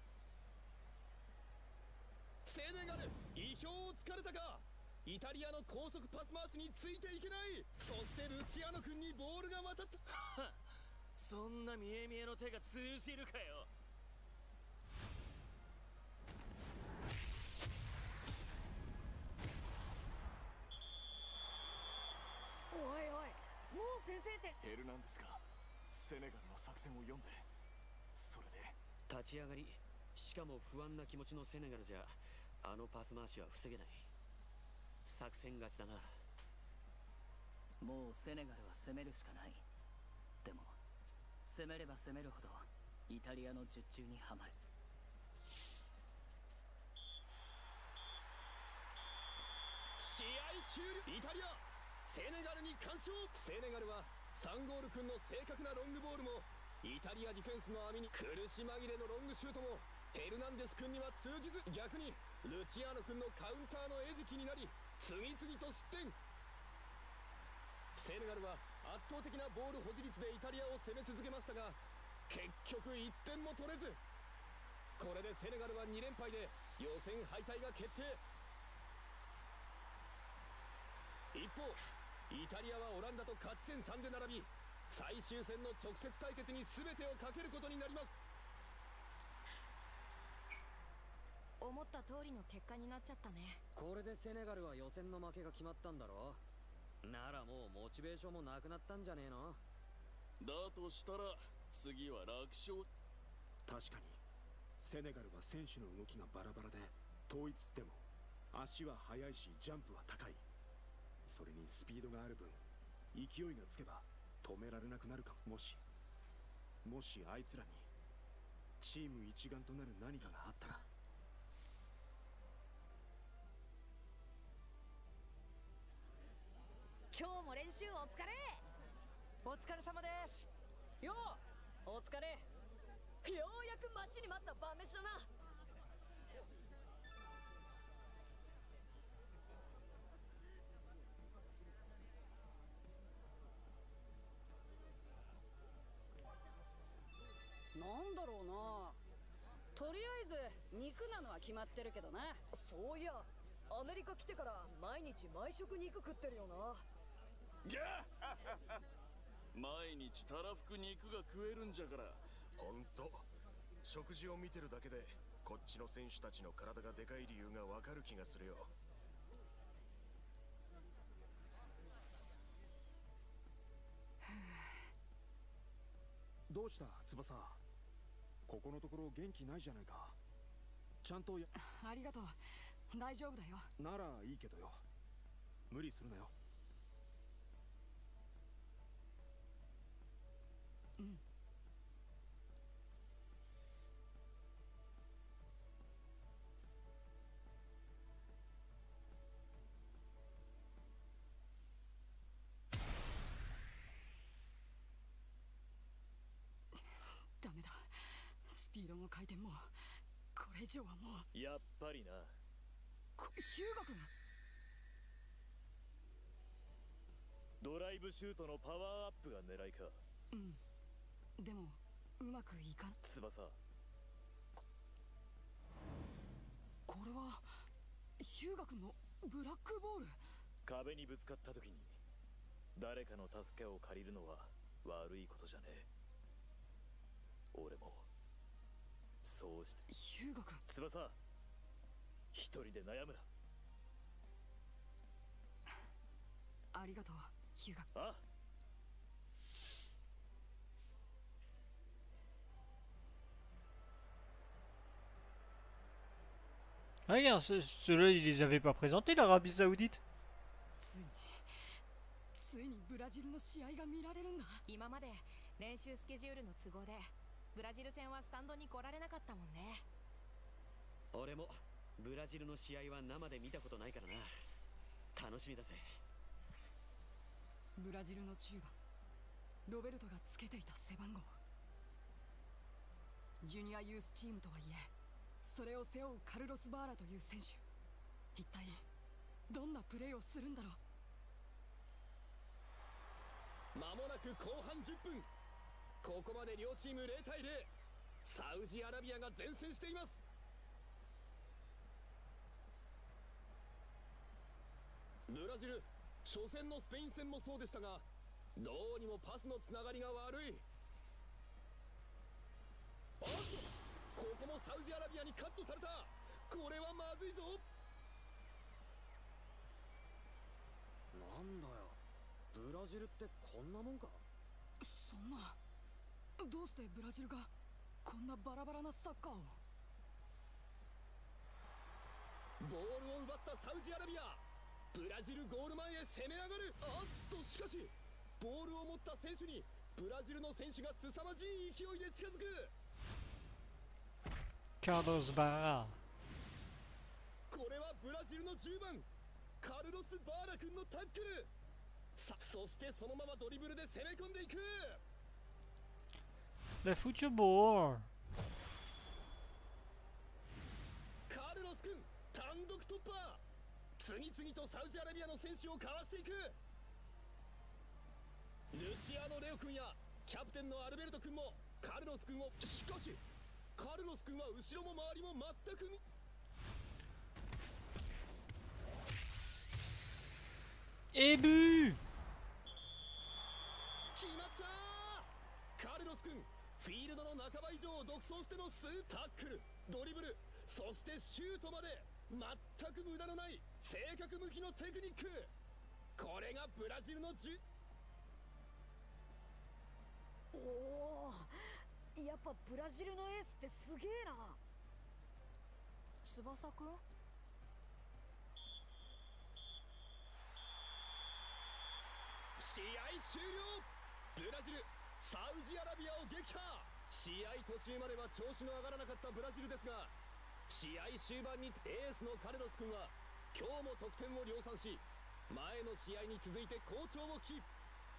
S2: セネガル意表をつかれたか。イタリアの高速パス回しについていけない。そしてルチアノ君にボールが渡った。
S13: そんな見え見えの手が通じるかよ。
S9: おいおい、もう先制点。
S13: ヘルナンデスがセネガルの作戦を読んで、それで
S10: 立ち上がり、しかも不安な気持ちのセネガルじゃあのパス回しは防げない。作戦勝ちだな。
S5: もうセネガルは攻めるしかない。でも攻めれば攻めるほどイタリアの術中にはまる。
S2: 試合終了。イタリアセネガルに完勝。セネガルはサンゴール君の正確なロングボールもイタリアディフェンスの網に苦し紛れのロングシュートもヘルナンデス君には通じず、逆にルチアーノ君のカウンターの餌食になり次々と失点。セネガルは圧倒的なボール保持率でイタリアを攻め続けましたが結局1点も取れず、これでセネガルは2連敗で予選敗退が決定。一方イタリアはオランダと勝ち点3で並び最終戦の直接対決に全てをかけることになります。
S9: 思った通りの結果になっちゃったね。
S15: これでセネガルは予選の負けが決まったんだろ。ならもうモチベーションもなくなったんじゃねえの。
S6: だとしたら次は楽勝。
S11: 確かにセネガルは選手の動きがバラバラで統一っても足は速いしジャンプは高い。それにスピードがある分勢いがつけば止められなくなるかも。もしあいつらにチーム一丸となる何かがあったら。
S8: 今日も練習お疲れ。
S15: お疲れ様です。
S9: ようお疲れ。ようやく待ちに待った晩飯だな。
S3: なんだろうな。とりあえず肉なのは決まってるけどな。
S9: そういやアメリカ来てから毎日毎食肉食ってるよな。
S6: ギャー毎日たらふく肉が食えるんじゃから。
S16: ほんと食事を見てるだけでこっちの選手たちの体がでかい理由がわかる気がするよ。
S11: どうした翼。ここのところ元気ないじゃないか。ちゃんと
S3: ありがとう。大丈夫だよ。
S11: ならいいけどよ。無理するなよ。
S3: うん。ダメだ。スピードも回転もこれ以上はもう。
S6: やっぱりな。
S3: ヒューガ君。
S6: ドライブシュートのパワーアップが狙いか。
S3: うん。でもうまくいかん。
S6: 翼。
S3: これはヒューガ君のブラックボール。
S6: 壁にぶつかった時に誰かの助けを借りるのは悪いことじゃねえ。俺もそうして。
S3: ヒューガ君。
S6: 翼、一人で悩むな。
S3: ありがとうヒューガ君。
S6: あ
S1: Regarde, ceux-là, ils les avaient pas présentés, l'Arabie Saoudite.
S3: ついにブラジルの試合が見られるんだ。
S8: 今まで練習スケジュールの都合でブラジル戦はスタンドに来られなかったもんね。
S14: 俺もブラジルの試合は生で見たことないからな。楽しみだぜ。
S3: ブラジルの10番ロベルトがつけていた背番号。ジュニアユースチームとはいえそれを背負うカルロス・バーラという選手、一体どんなプレーをするんだろう。
S2: 間もなく後半10分。ここまで両チーム0対0。サウジアラビアが善戦しています。ブラジル初戦のスペイン戦もそうでしたが、どうにもパスのつながりが悪い。おっと、ここもサウジアラビアにカットされた。これはまずいぞ。
S15: なんだよ、ブラジルってこんなもんか。
S3: そんな、どうしてブラジルがこんなバラバラなサッカーを。
S2: ボールを奪ったサウジアラビア。ブラジルゴール前へ攻め上がる。あっと、しかしボールを持った選手にブラジルの選手が凄まじい勢いで近づく。
S1: カルロス・バーラ。
S2: これはブラジルの10番カルロス・バーラ君のタックル。そしてそのままドリブルで攻め込んでいく。
S1: Le football。
S2: カルロス君単独突破。次々とサウジアラビアの選手をかわしていく。ルシアーノ・レオ君やキャプテンのアルベルト君もカルロス君を。しかしカルロス君は後ろも周りも全く
S1: エブー。
S2: 決まった。カルロス君フィールドの半ば以上を独走してのタックル、ドリブル、そしてシュートまで全く無駄のない正確無比のテクニック。これがブラジルの
S9: おお、やっぱブラジルのエースってすげえな。
S8: 翼くん。
S2: 試合終了。ブラジルサウジアラビアを撃破。試合途中までは調子の上がらなかったブラジルですが、試合終盤にエースのカルロス君は今日も得点を量産し、前の試合に続いて好調をキープ。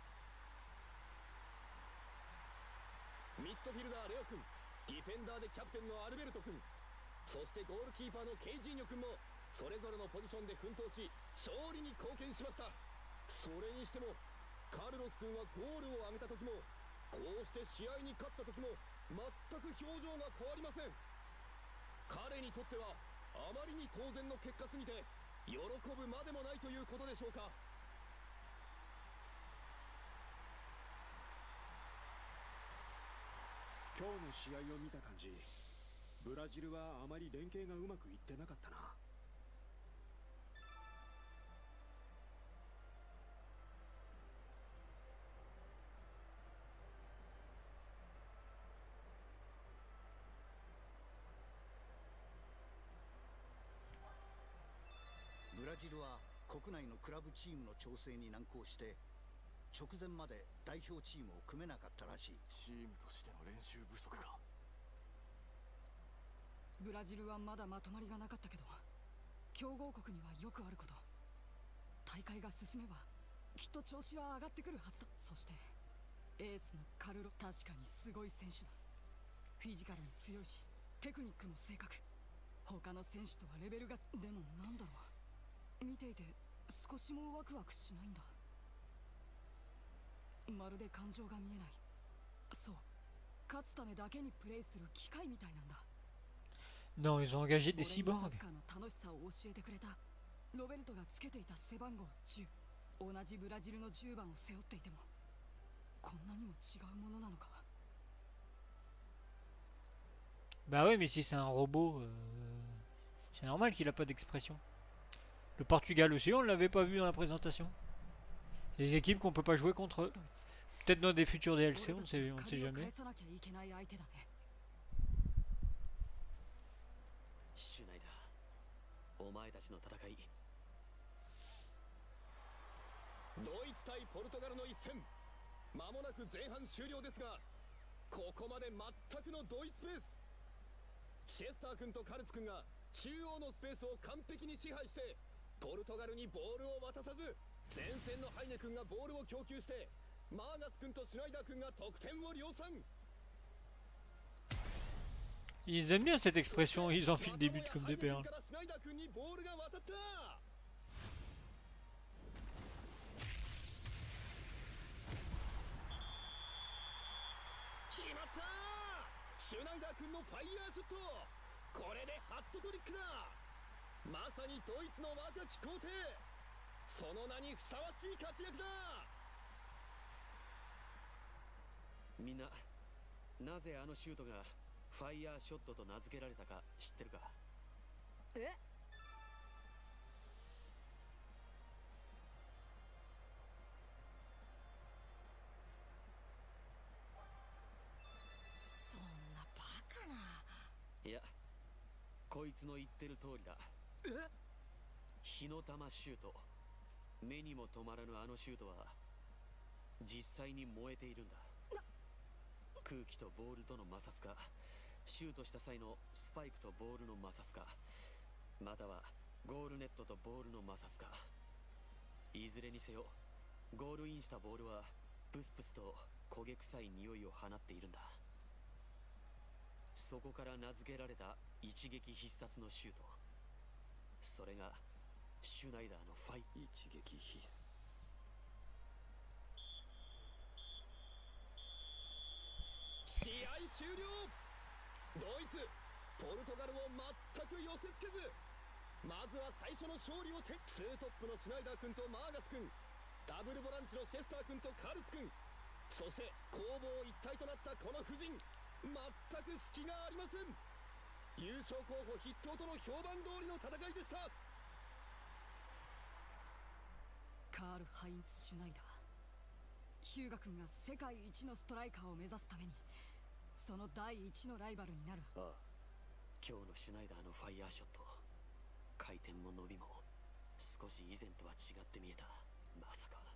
S2: ミッドフィルダーレオ君、ディフェンダーでキャプテンのアルベルト君、そしてゴールキーパーのケイジーニョ君もそれぞれのポジションで奮闘し勝利に貢献しました。それにしてもカルロス君はゴールを挙げた時もこうして試合に勝った時も全く表情が変わりません。彼にとってはあまりに当然の結果すぎて喜ぶまでもないということでしょうか。
S11: 今日の試合を見た感じ、ブラジルはあまり連携がうまくいってなかったな。
S4: 国内のクラブチームの調整に難航して直前まで代表チームを組めなかったらしい。
S2: チームとしての練習不足か。
S3: ブラジルはまだまとまりがなかったけど、強豪国にはよくあること。大会が進めばきっと調子は上がってくるはずだ。そしてエースのカルロ、確かにすごい選手だ。フィジカルも強いしテクニックも正確。他の選手とはレベルが。でもなんだろう、見ていて少しもワクワクしないんだ。まるで感情が見えない。そう、勝つためだけにプレイする機械みたいなんだ。
S1: Non, ils ont engagé des cyborgs.
S3: サッカーの楽しさを教えてくれたロベルトがつけていた背番号10、同じブラジルの10番を背負っていてもこんなにも違うものなのか。
S1: Bah ouais, mais si c'est un robot, c'est normal qu'il a pas d'expression. Le Portugal aussi, on l'avait pas vu dans la présentation. Les équipes qu'on peut pas jouer contre eux. Peut-être dans des futurs DLC, on ne sait jamais.
S6: シュナイダー、お前たちの戦い。
S2: ドイツ対ポルトガルの一戦、間もなく前半終了ですが、ここまで全くのドイツペース。シェスター君とカルツ君が中央のスペースを完璧に支配してポルトガルにボールを渡さず、前線のハイネ君がボールを供給してマーガス君とシュナイダー君が得点を量産。
S1: Ils aiment bien cette expression, ils enfilent des buts comme des perles.
S2: シュナイダー君のファイヤーショット、これでハットトリックだ。まさにドイツの若き皇帝、その名にふさわしい活躍だ。
S6: みんな、なぜあのシュートがファイヤーショットと名付けられたか知ってるか？
S9: え？
S8: そんなバカな。
S6: いや、こいつの言ってる通りだ。火の玉シュート。目にも止まらぬあのシュートは実際に燃えているんだ。空気とボールとの摩擦か、シュートした際のスパイクとボールの摩擦か、またはゴールネットとボールの摩擦か。いずれにせよゴールインしたボールはプスプスと焦げ臭い匂いを放っているんだ。そこから名付けられた一撃必殺のシュート、それがシュナイダーのファイ。一撃必殺。
S2: 試合終了。ドイツ、ポルトガルを全く寄せつけず、まずは最初の勝利を手。ツートップのシュナイダー君とマーガス君、ダブルボランチのシェスター君とカルツ君、そして攻防一体となったこの布陣、全く隙がありません。優勝候補筆頭との評判通りの戦いでした。
S3: カール・ハインツ・シュナイダー、ヒューガ君が世界一のストライカーを目指すためにその第一のライバルになる。
S6: ああ、今日のシュナイダーのファイヤーショット、回転も伸びも少し以前とは違って見えた。まさか。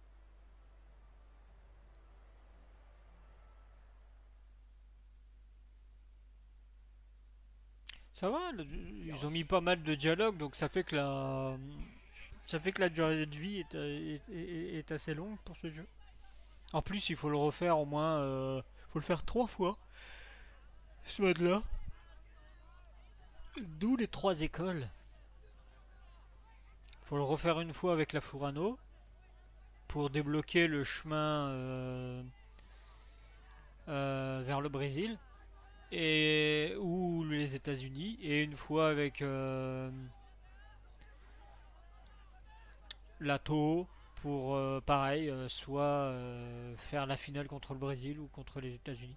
S1: Ça va, ils ont mis pas mal de dialogue, donc ça fait que la durée de vie est assez longue pour ce jeu. En plus, il faut le refaire au moins, faut le faire 3 fois, ce mode-là. D'où les 3 écoles. Faut le refaire une fois avec la Furano pour débloquer le chemin vers le Brésil. Ou les États-Unis, et une fois avec l'ATO pour pareil, soit faire la finale contre le Brésil ou contre les États-Unis.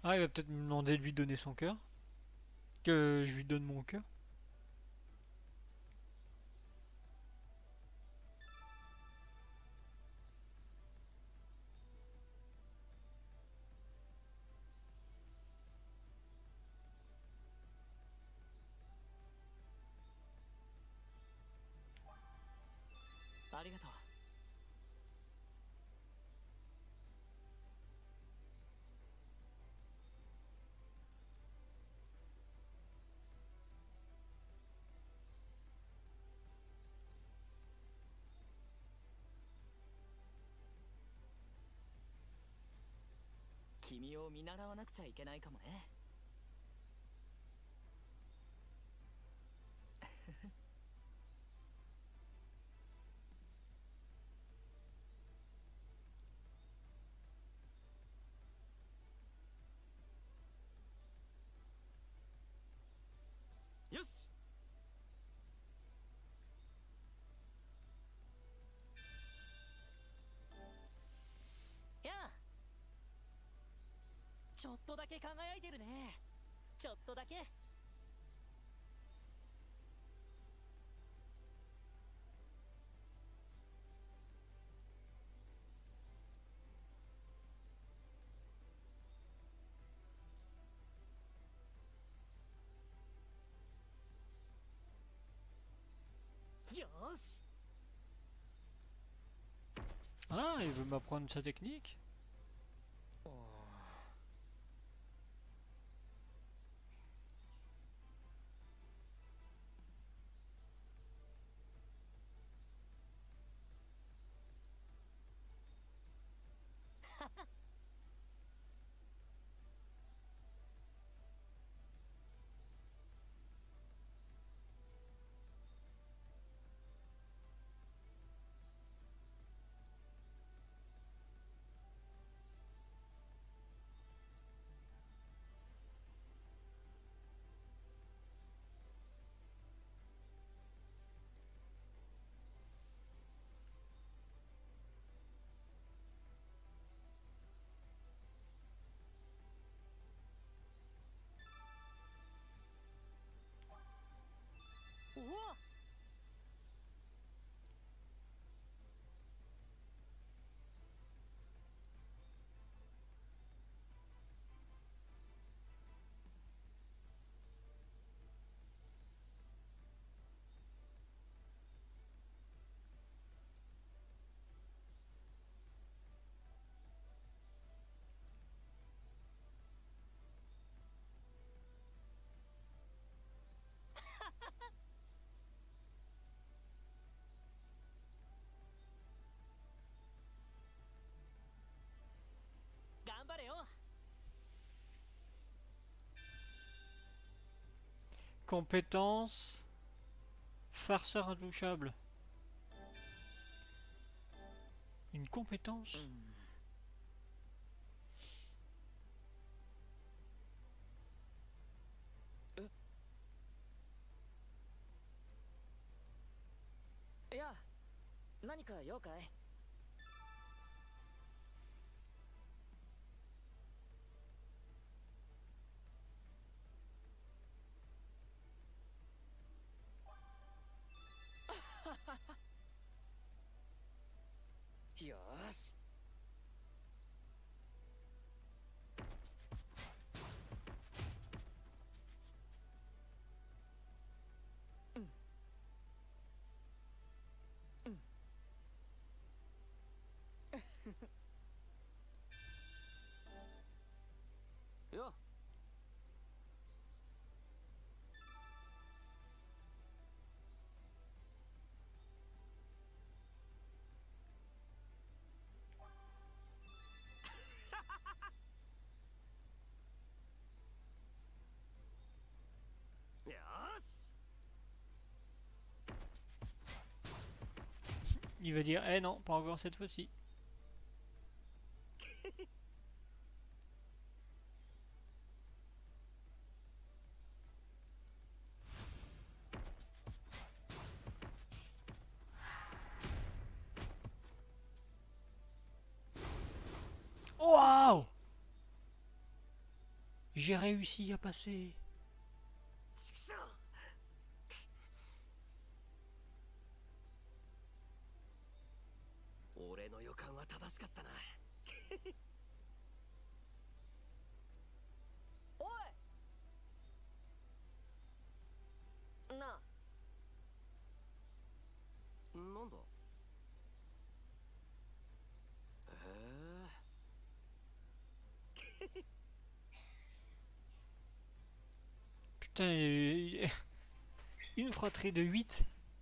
S1: Ah, il va peut-être me demander de lui donner son cœur. Que je lui donne mon cœur.
S5: 君を見習わなくちゃいけないかもね。
S6: よし。
S15: やあ、ちょっとだけ輝いてるね。ちょっとだけ。よーし。
S1: Ah, il veut m'apprendre sa technique.
S15: Oh! 頑張れよ。
S1: Compétence. Farceur intouchable. Une compétence.
S15: Ya, 何か用かい? よーし。
S5: よ。
S1: Il va dire, eh non, pas encore cette fois-ci. Waouh! J'ai réussi à passer.
S6: 俺の予感は正しかったな。
S9: おいなあ。
S6: なんだ。
S1: Putain, une fratrie de 8.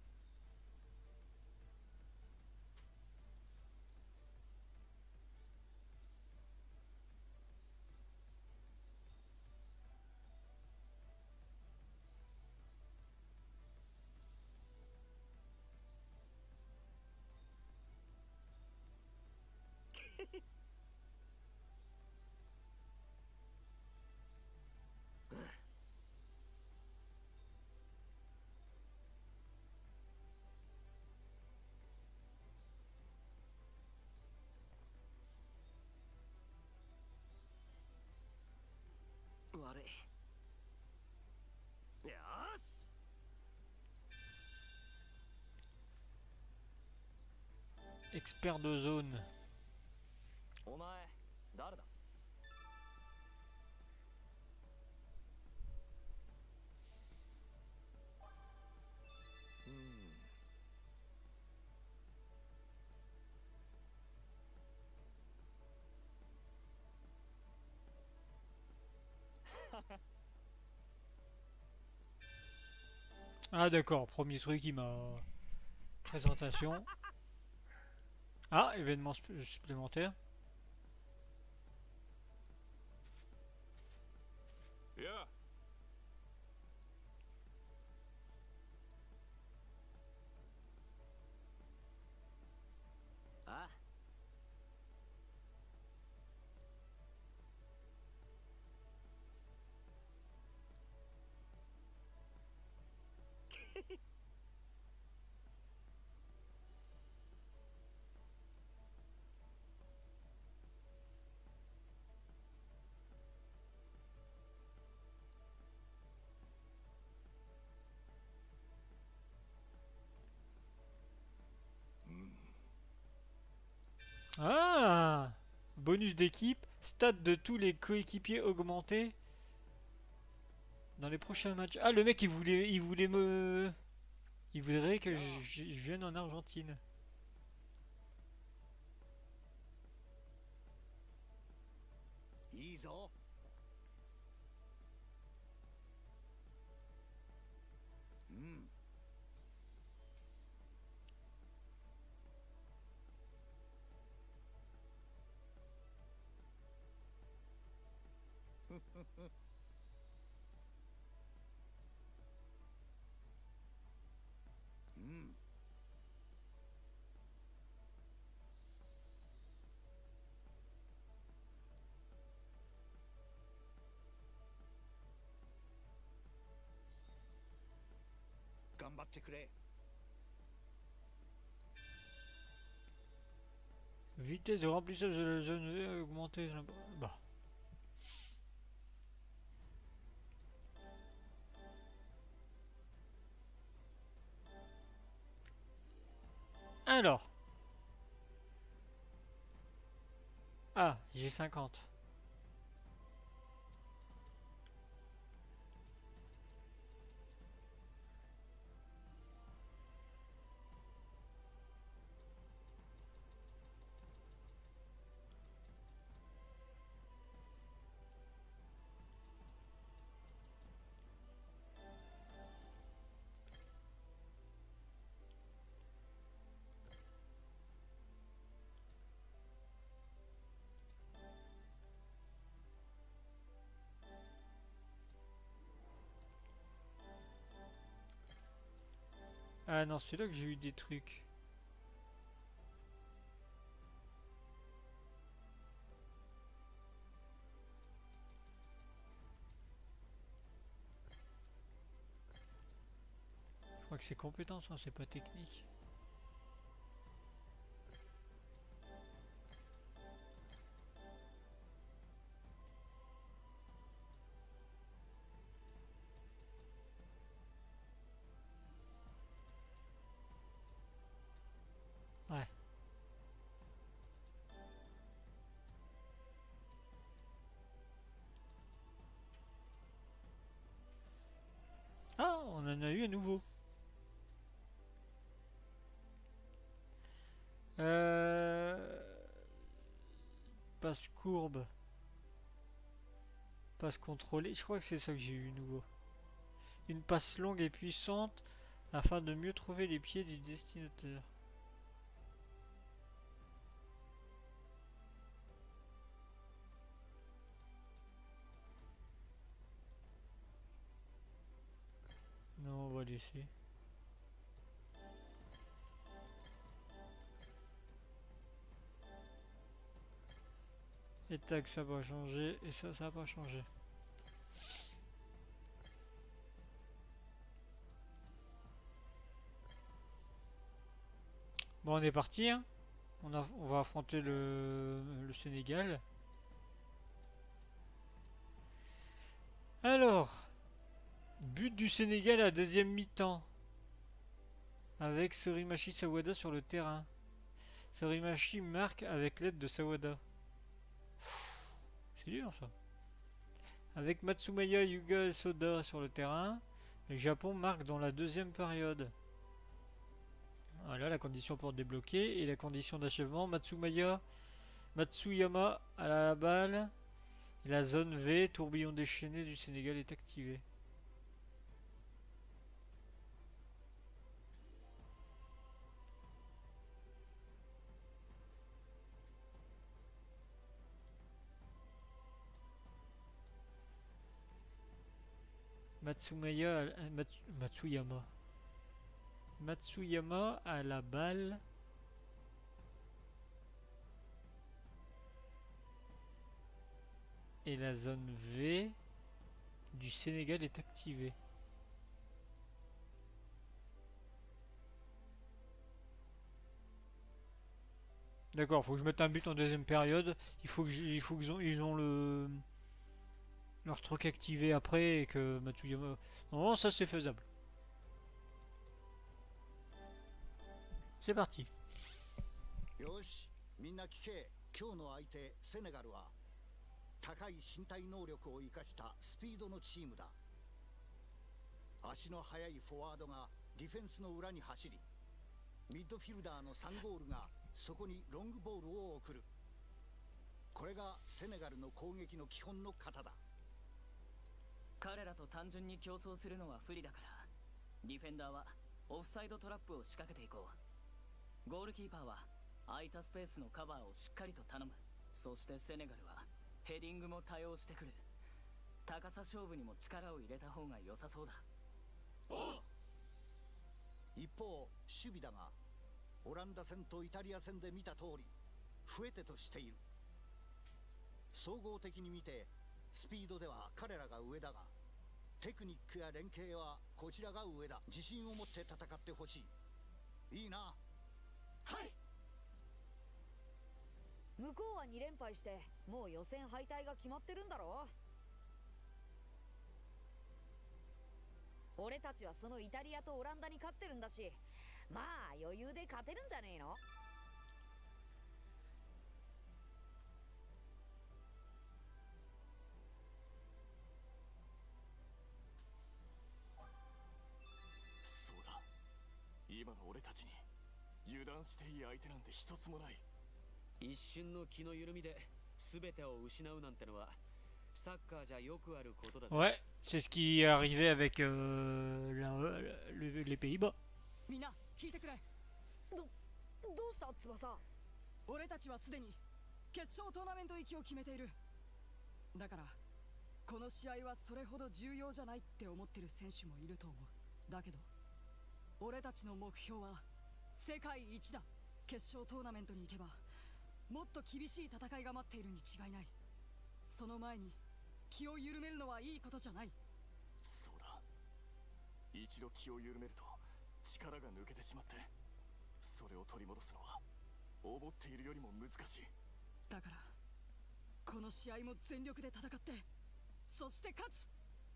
S1: Expert de zone.
S13: お前誰だ。
S1: Ah d'accord, premier truc il m'a... Présentation. Ah, événement supplémentaire.
S16: Yeah.
S6: Ah.
S1: Ah, bonus d'équipe, stade de tous les coéquipiers augmenté dans les prochains matchs. Ah, le mec il voulait me... Il voudrait que je vienne en Argentine. Vitesse de remplissage de la zone augmentée. Bah. Alors. Ah, j'ai 50. Ah non, c'est là que j'ai eu des trucs. Je crois que c'est compétence, hein, c'est pas technique. en a eu à nouveau. Passe courbe. Passe contrôlée. Je crois que c'est ça que j'ai eu nouveau. Une passe longue et puissante afin de mieux trouver les pieds du destinataire. Non, on va laisser. Et tac, ça va changer. Et ça va pas changer. Bon, on est parti. Hein. On va affronter le Sénégal. Alors, but du Sénégal à deuxième mi-temps. Avec Sorimachi Sawada sur le terrain. Sorimachi marque avec l'aide de Sawada. C'est dur ça. Avec Matsumaya Yuga Soda sur le terrain. Le Japon marque dans la deuxième période. Voilà la condition pour débloquer. Et la condition d'achèvement. Matsuyama à la balle. Et la zone V, tourbillon déchaîné du Sénégal est activée. Matsuyama à la balle. Et la zone V du Sénégal est activée. D'accord, faut que je mette un but en deuxième période. Il faut qu'ils ont leur truc activé après et que Matsuyama... Non, ça c'est faisable. C'est parti.
S4: よし、みんな聞け。今日の相手セネガルは高い身体能力を生かしたスピードのチームだ。足の速いフォワードがディフェンスの裏に走り、ミッドフィルダーの3ゴールがそこにロングボールを送る。これがセネガルの攻撃の基本の型だ。
S5: 彼らと単純に競争するのは不利だから、ディフェンダーはオフサイドトラップを仕掛けていこう。ゴールキーパーは空いたスペースのカバーをしっかりと頼む。そしてセネガルはヘディングも多用してくる。高さ勝負にも力を入れた方が良さそうだ。
S4: 一方守備だが、オランダ戦とイタリア戦で見た通り増えてとしている。総合的に見てスピードでは彼らが上だが、テクニックや連携はこちらが上だ。自信を持って戦ってほしい。いいな。
S8: はい。向こうは2連敗してもう予選敗退が決まってるんだろう。俺たちはそのイタリアとオランダに勝ってるんだし、まあ余裕で勝てるんじゃねえの。
S6: そうだ、今の俺たちに油断していい相手なんて一つもない。
S10: 一瞬の気の緩みで全てを失うなんてのはサッカーじゃよくあることだ。
S1: Ouais, c'est ce qui est arrivé avec les Pays-Bas.
S3: みんな聞いてくれ。どうした翼？俺たちはすでに決勝トーナメント行きを決めている。だからこの試合はそれほど重要じゃないって思ってる選手もいると思う。だけど俺たちの目標は世界一だ。決勝トーナメントに行けばもっと厳しい戦いが待っているに違いない。その前に気を緩めるのはいいことじゃない。
S6: そうだ、一度気を緩めると力が抜けてしまって、それを取り戻すのは思っているよりも難しい。
S3: だからこの試合も全力で戦って、そして勝つ。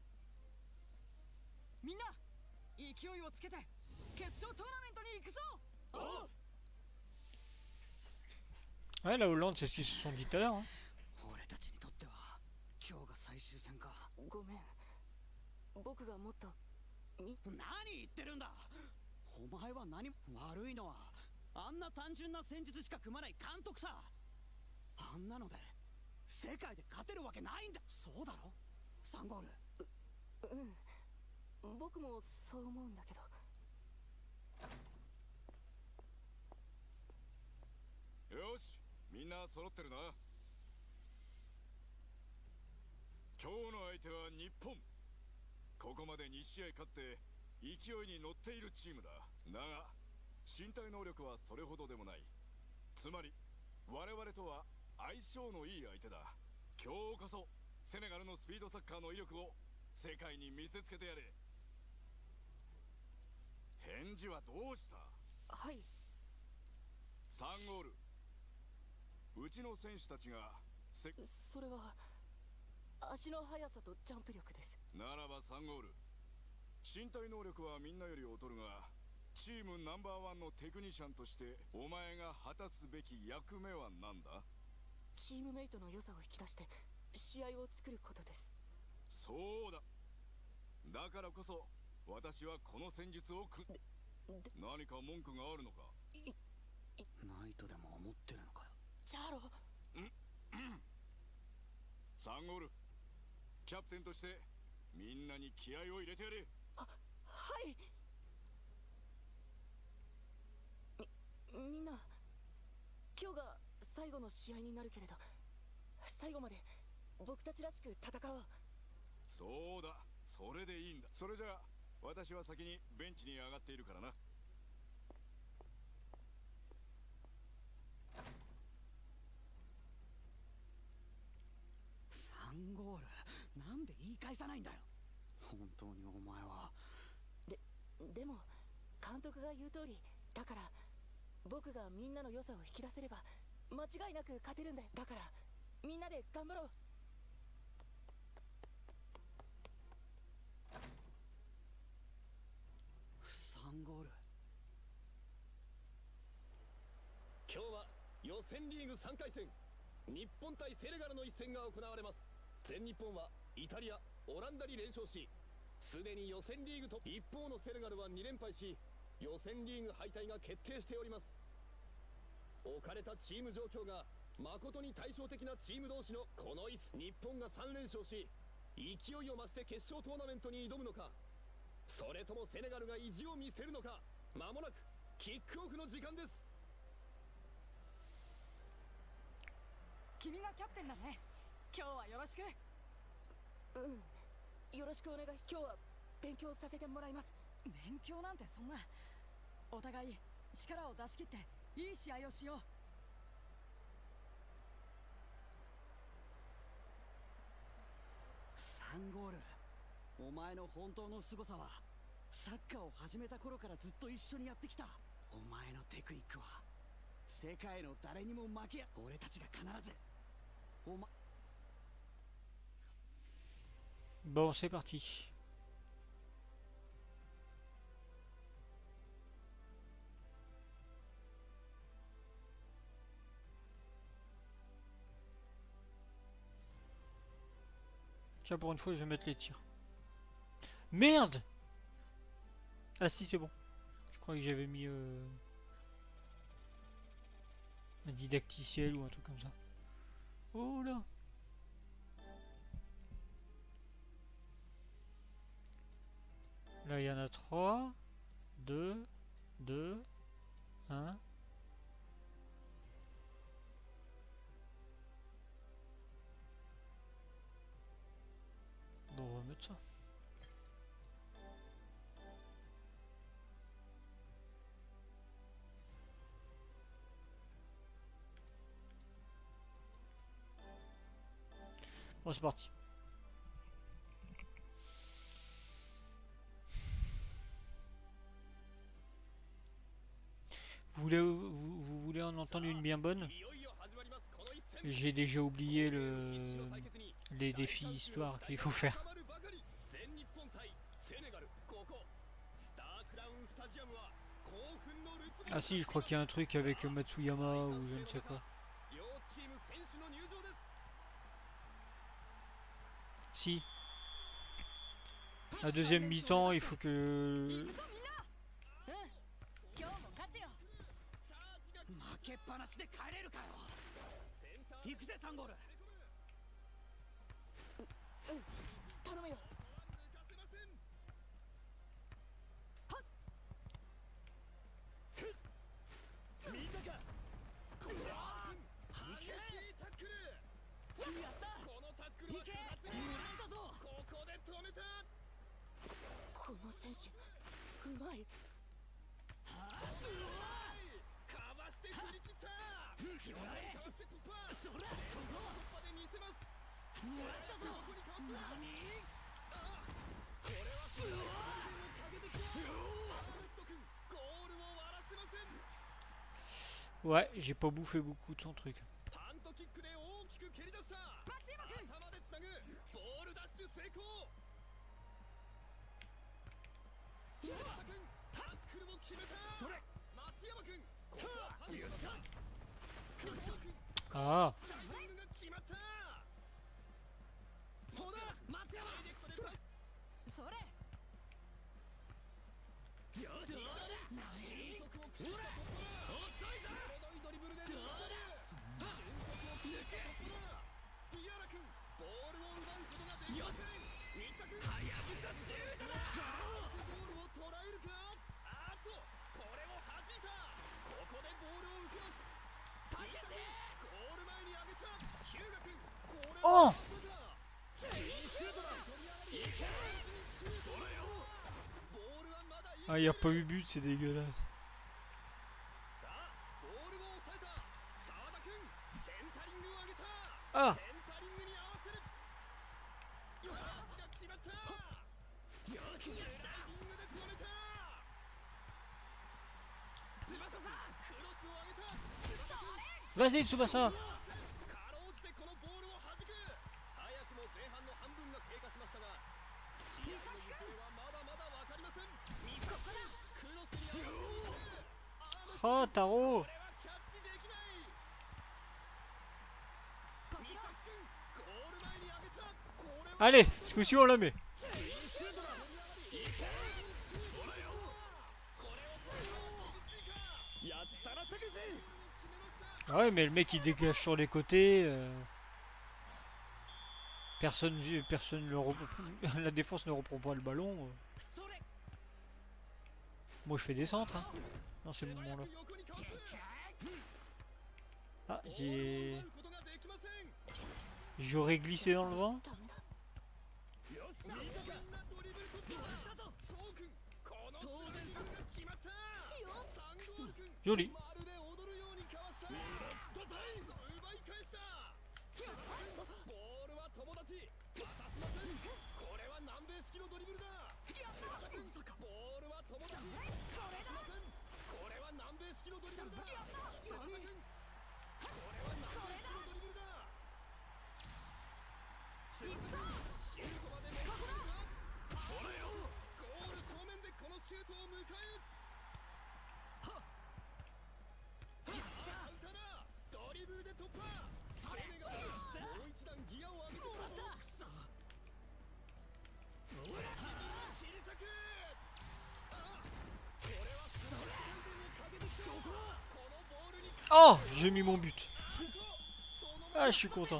S3: みんな勢いをつけて決勝トーナメントに行くぞ。
S1: Ouais, la Hollande, c'est ce qu'ils se sont dit tout à l'heure. Hein.
S4: 俺たちにとっては今日が最終戦か。
S9: ごめん、僕がもっと
S17: 何言ってるんだ。お前は何悪いのはあんな単純な戦術しか組まない監督さ。あんなので世界で勝てるわけないんだ。そうだろサンゴール。
S9: 僕もそう思うんだけど。
S16: よし、みんな揃ってるな。今日の相手は日本。ここまで2試合勝って勢いに乗っているチームだ。だが身体能力はそれほどでもない。つまり我々とは相性のいい相手だ。今日こそセネガルのスピードサッカーの威力を世界に見せつけてやれ。返事はどうした？
S9: はい。
S16: 3ゴール。うちの選手たちが
S9: それは足の速さとジャンプ力です。
S16: ならば3ゴール。身体能力はみんなより劣るが、チームナンバーワンのテクニシャンとしてお前が果たすべき役目は何だ？
S9: チームメイトの良さを引き出して試合を作ることです。
S16: そうだ。だからこそ私はこの戦術を何か文句があるのか？
S17: ないとでも思ってるのかよ。
S9: ジャロ。
S16: 3ゴール。キャプテンとしてみんなに気合を入れてやれ。
S9: はい。みんな、今日が最後の試合になるけれど、最後まで僕たちらしく戦おう。
S16: そうだ、それでいいんだ。それじゃあ私は先にベンチに上がっているからな。
S17: 3ゴール。なんで言い返さないんだよ。本当にお前は。
S9: でも監督が言う通りだから、僕がみんなの良さを引き出せれば間違いなく勝てるんだよ。だからみんなで頑張ろう。
S17: 3ゴール。
S2: 今日は予選リーグ3回戦、日本対セネガルの一戦が行われます。全日本はイタリア、オランダに連勝し、すでに予選リーグと一方のセネガルは2連敗し、予選リーグ敗退が決定しております。置かれたチーム状況が誠に対照的なチーム同士のこの一戦。日本が3連勝し勢いを増して決勝トーナメントに挑むのか、それともセネガルが意地を見せるのか。間もなくキックオフの時間です。
S3: 君がキャプテンだね。今日はよろしく。
S9: よろしくお願いし。今日は勉強させてもらいます。
S3: 勉強なんてそんな。お互い力を出し切っていい試合をしよう。
S17: 3ゴール。お前の本当の凄さはサッカーを始めた頃からずっと一緒にやってきたお前のテクニックは世界の誰にも負けや。俺たちが必ず
S1: Bon, c'est parti. Tiens, pour une fois, je vais mettre les tirs. Merde! Ah si, c'est bon. Je crois que j'avais mis un didacticiel ou un truc comme ça. Oh là! Là, il y en a 3, 2, 2, 1. Bon, on va mettre ça. Bon, c'est parti. Vous voulez en entendre une bien bonne? J'ai déjà oublié les défis histoire qu'il faut faire. Ah si, je crois qu'il y a un truc avec Matsuyama ou je ne sais quoi. Si. La deuxième mi-temps, il faut que...
S17: 負けっぱなしで帰れるかよ。行くぜサンゴール。頼むよ。見たか。これは激しいタックル。やった。このタックルはもらったぞ。ここで止めた。この選手うまい。かわして振り切った。そら突破で見せます。もらったぞ。何？これはスローをかけてきた。アーレット君ゴールを割らせません。
S1: Ouais, j'ai pas bouffé beaucoup de son truc.
S2: パントキックで大きく蹴り出した。頭でつなぐ。ボールダッシュ成功。松田君タックルを決めた。それ松山君ここはパント。よっしゃ。
S1: ああ。
S2: 決まった。そうだ松山。それ。よし。どうだ。俊足を駆使した。鋭いドリブルで。どうだ。俊足を駆使した。ディアラ君ボールを奪うことができません。新田君はやぶさシュートだ。ゴールを捉えるか。あっとこれを弾いた。ここでボールを受けます。たけしゴール前に上げた。ヒューガ君これ
S1: はAh, y a pas eu but, c'est dégueulasse. Ah. Vas-y, Tsubasa. Oh, Taro. Allez, ce coup-ci on la met. Ah ouais, mais le mec il dégage sur les côtés. Personne la défense ne reprend pas le ballon. Moi je fais des centres hein, dans ces moments-là. Ah, j'aurais glissé dans le vent. Joli. Oh, j'ai mis mon but. Ah, je suis content.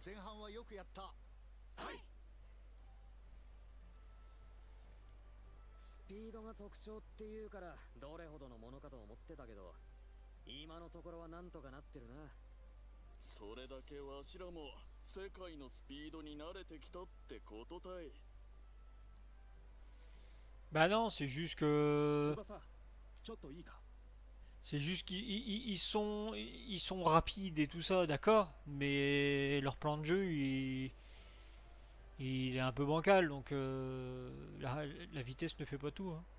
S4: 前半はよくやった。はい。
S15: スピードが特徴っていうからどれほどのものかと思ってたけど、今のところはなんとかなってるな。
S6: それだけわしらも世界のスピードに慣れてきたってことたい。
S1: Bah non, c'est juste que...
S11: ちょっといいか。
S1: C'est juste qu'ils sont rapides et tout ça, d'accord, mais leur plan de jeu il est un peu bancal, donc la vitesse ne fait pas tout. Hein.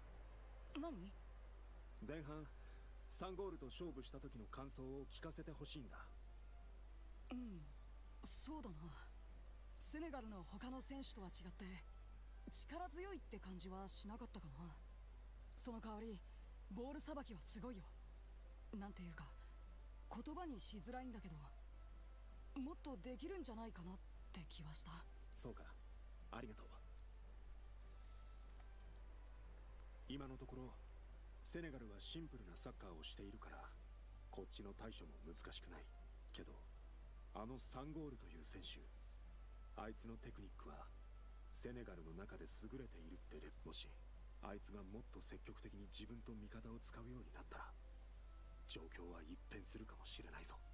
S11: 前半3ゴールと勝負した時の感想を聞かせてほしいんだ。
S3: うん、そうだな。セネガルの他の選手とは違って力強いって感じはしなかったかな。その代わりボールさばきはすごいよ。なんていうか言葉にしづらいんだけど、もっとできるんじゃないかなって気はした。
S11: そうか、ありがとう。今のところセネガルはシンプルなサッカーをしているからこっちの対処も難しくないけど、あの3ゴールという選手、あいつのテクニックはセネガルの中で優れているってで、もしあいつがもっと積極的に自分と味方を使うようになったら状況は一変するかもしれないぞ。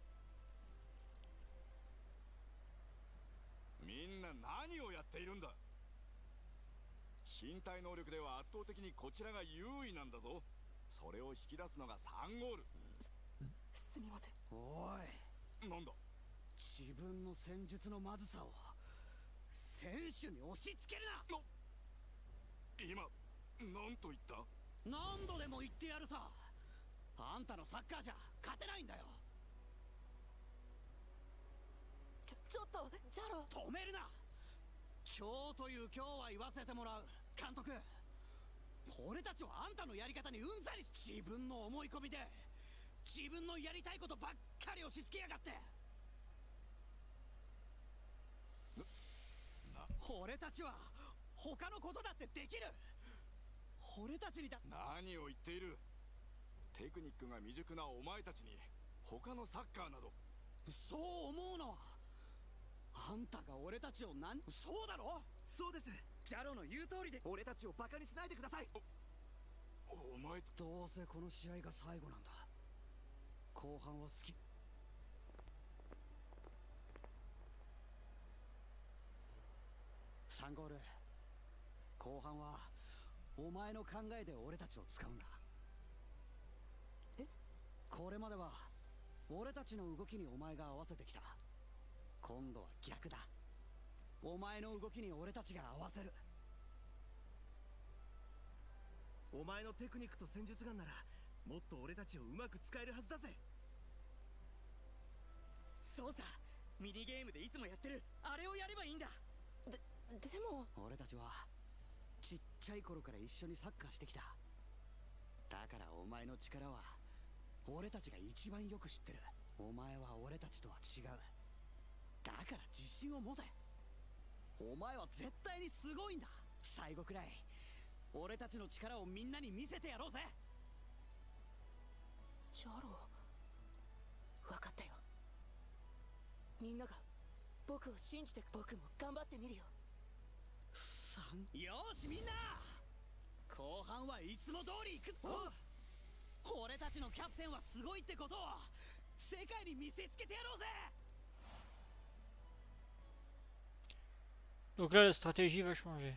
S16: みんな何をやっているんだ。身体能力では圧倒的にこちらが優位なんだぞ。それを引き出すのが3ゴール。
S3: すみません。
S4: おい、
S16: なんだ。
S17: 自分の戦術のまずさを選手に押し付けるな。
S16: 今何と言った。
S17: 何度でも言ってやるさ。あんたのサッカーじゃ勝てないんだよ。
S3: ちょっとジャロ。
S17: 止めるな。今日という今日は言わせてもらう。監督、俺たちはあんたのやり方にうんざり。自分の思い込みで自分のやりたいことばっかり押し付けやがって。俺たちは他のことだってできる。俺たちにだ。
S16: 何を言っている。テクニックが未熟なお前たちに他のサッカーなど。
S17: そう思うのはあんたが俺たちをそうだろ。
S13: そうです。ジャロの言う通りで俺たちをバカにしないでください。
S16: お前
S17: どうせこの試合が最後なんだ。後半は好き。3ゴール。後半はお前の考えで俺たちを使うんだ。これまでは俺たちの動きにお前が合わせてきた。今度は逆だ。お前の動きに俺たちが合わせる。
S13: お前のテクニックと戦術眼ならもっと俺たちをうまく使えるはずだぜ。そうさ、ミニゲームでいつもやってるあれをやればいいんだ。
S3: でも
S17: 俺たちはちっちゃい頃から一緒にサッカーしてきた。だからお前の力は俺たちが一番よく知ってる。お前は俺たちとは違う。だから自信を持て。お前は絶対にすごいんだ。最後くらい俺たちの力をみんなに見せてやろうぜ。
S3: ジャロ、分かったよ。みんなが僕を信じて、僕も頑張ってみるよ。
S17: よーしみんな、後半はいつも通り行くぞ。俺たちのキャプテンはすごいってことを世界に見せつけてやろうぜ。
S1: Donc là la stratégie va changer.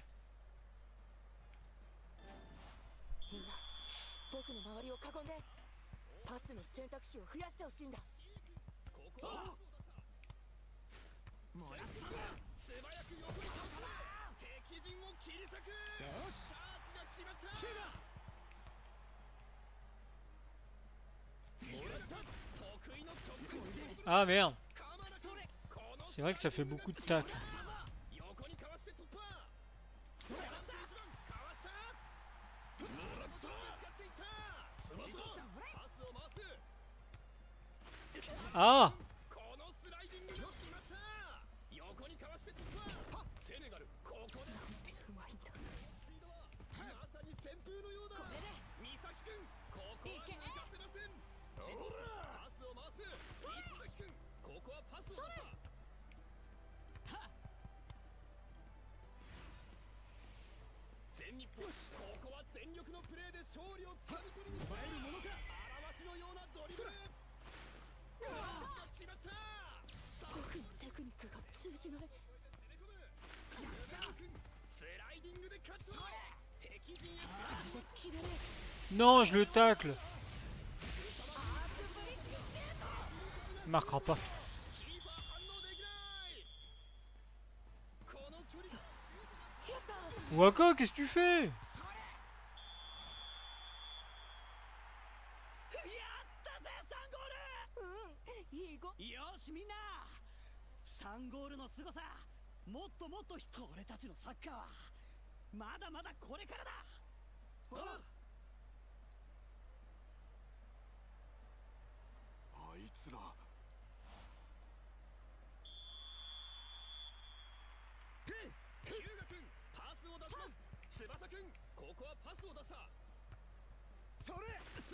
S3: みんな僕の周りを囲んでパスの選択肢を増やしてほしいんだ。
S2: もらったぞ。素早く横に倒す。敵陣を切り裂く。よし、シャーツが決まった。
S1: Ah merde. C'est vrai que ça fait beaucoup de tacles. Ah.
S2: ここはパスを出した。 こは全力のプレーで勝利をつかみ取りに奪えるものか。嵐のようなドリブル。決まった。
S3: 僕のテクニックが通じない。
S2: スライディングでカット。敵陣へ。
S1: Non, je le tacle. Il marquera pas. Waka, qu'est-ce que tu fais?
S17: よしみんな、3ゴールのすごさ、もっともっと俺たちのサッカーはまだまだこれからだ。
S16: あいつら。
S2: ヒューガ君、パスを出します。翼君、ここはパスを出した。それ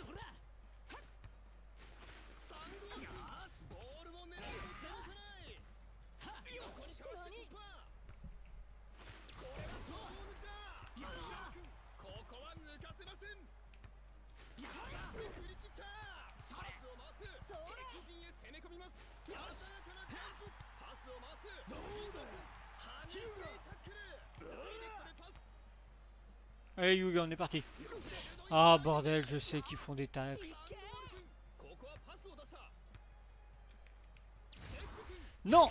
S2: 3ゴール。ボールを狙って届かない。横にかわして突破。これはボール抜きだ。ヒューガ君、ここは抜かせません。振り切った。パスを回す。敵陣へ攻め込みます。鮮やかなジャンプ。パスを回す。激しいタックル。ダイレクトでパス。
S1: Allez Yuga, on est parti. Ah bordel, je sais qu'ils font des tacles. Non.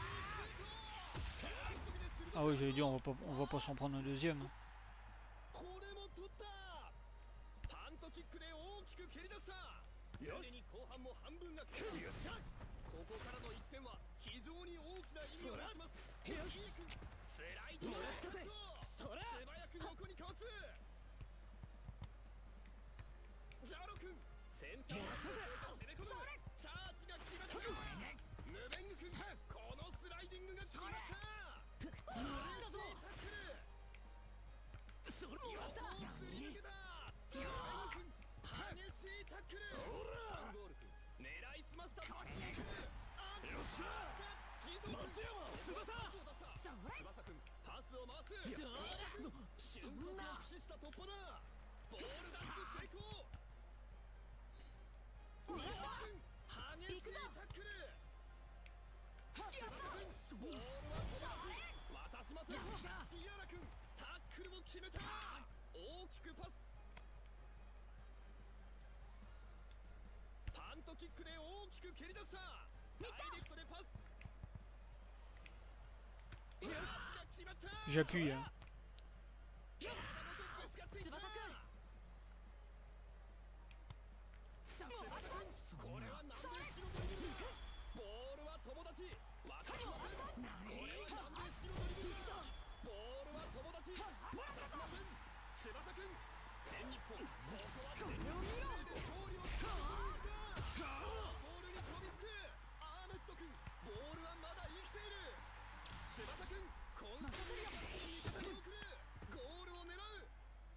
S1: Ah oui, j'allais dire, on va pas s'en prendre un deuxième.
S2: ジャロ君、センターを攻め込む。チャージが決まった。ムベング君、このスライディングが決まった。激しいタックル。それやった。すり抜けた。ムベング君、激しいタックル。3ゴール君、狙いすましたタックル。よっしゃ。松山、翼君、パスを回す。俊足を駆使した突破だ。ボールダッシュ成功。 激しいタックル。ボールは渡しません。ディアラ君、タックルを決めた。大きくパス。パントキックで大きく蹴り出した。ダイレクトでパス。決まった。
S1: J'appuie. Hein.
S2: これはなんで白ドリブル。ボールは友達。渡しません。これはなんで白ドリブル。ボールは友達。渡しません。翼君、全日本、ここは全力で勝利をつかみ取りました。ボールに飛びつく。アーメット君、ボールはまだ生きている。翼君、今シーズン味方に送る。ゴールを狙う。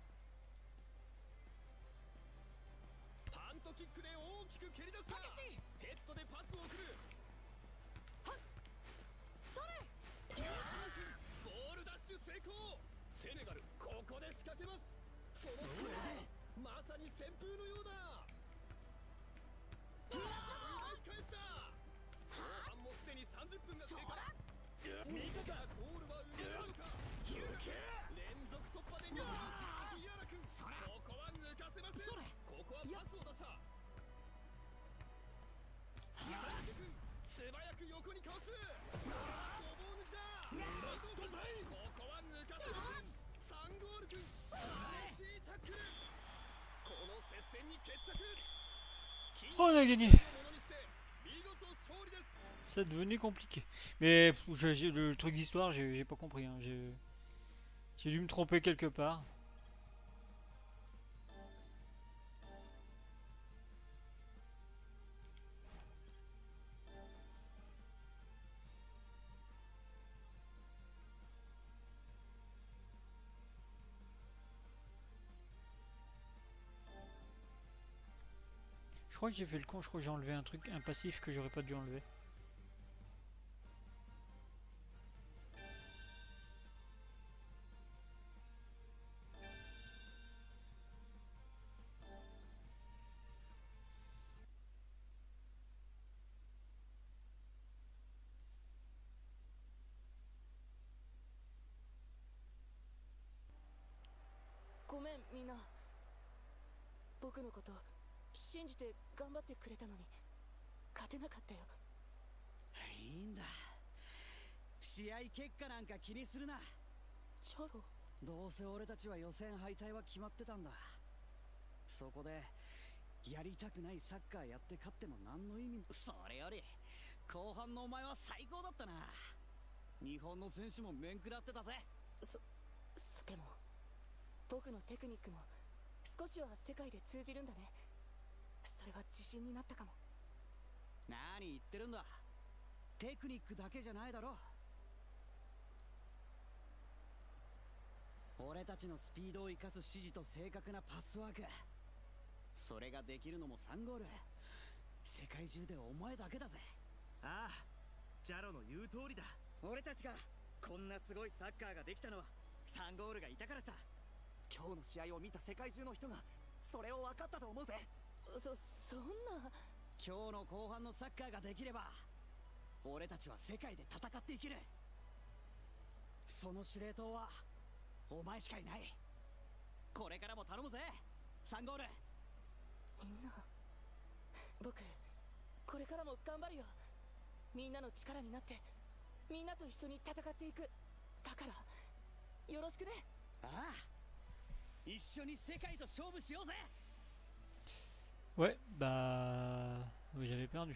S2: パントキックで大きく蹴り出した。ヘッドでパスを送る。それ。ボールダッシュ成功。セネガル、ここで仕掛けます。そのプレー、まさに旋風のようだ。奪い返した。後半もすでに30分が経過。味方、ゴールは生めるのか。連続突破で逆転。ディアラ君、ここは抜かせません。ここはパスを出した。素早く横にかわす。ごぼう抜きだ。ここは抜かせません。3ゴール君、激しいタックル。この接戦に決着。
S1: Oh, on a gagné. Ça devenait compliqué. Mais le truc d'histoire, j'ai pas compris. Hein. J'ai dû me tromper quelque part. Je crois que j'ai fait le con, je crois que j'ai enlevé un truc, un passif que j'aurais pas dû enlever.
S9: ごめんみんな。僕のこと信じて頑張ってくれたのに勝てなかったよ。
S17: いいんだ、試合結果なんか気にするな。
S9: チョロ、
S17: どうせ俺たちは予選敗退は決まってたんだ。そこでやりたくないサッカーやって勝っても何の意味も。それより後半のお前は最高だったな。日本の選手も面食らってたぜ。
S9: でも僕のテクニックも少しは世界で通じるんだね。それは自信になったかも。
S17: 何言ってるんだ、テクニックだけじゃないだろ。俺たちのスピードを生かす指示と正確なパスワーク、それができるのも3ゴール。世界中でお前だけだぜ。
S6: ああ、ジャロの言う通りだ。
S17: 俺たちがこんなすごいサッカーができたのは3ゴールがいたからさ。
S6: 今日の試合を見た世界中の人がそれを分かったと思うぜ。
S9: そんな。
S17: 今日の後半のサッカーができれば俺たちは世界で戦っていける。その司令塔はお前しかいない。これからも頼むぜ、3ゴール。
S9: みんな、僕これからも頑張るよ。みんなの力になってみんなと一緒に戦っていく。だからよろしくね。
S17: ああ、一緒に世界と勝負しようぜ。
S1: Ouais, bah... Oui, j'avais perdu.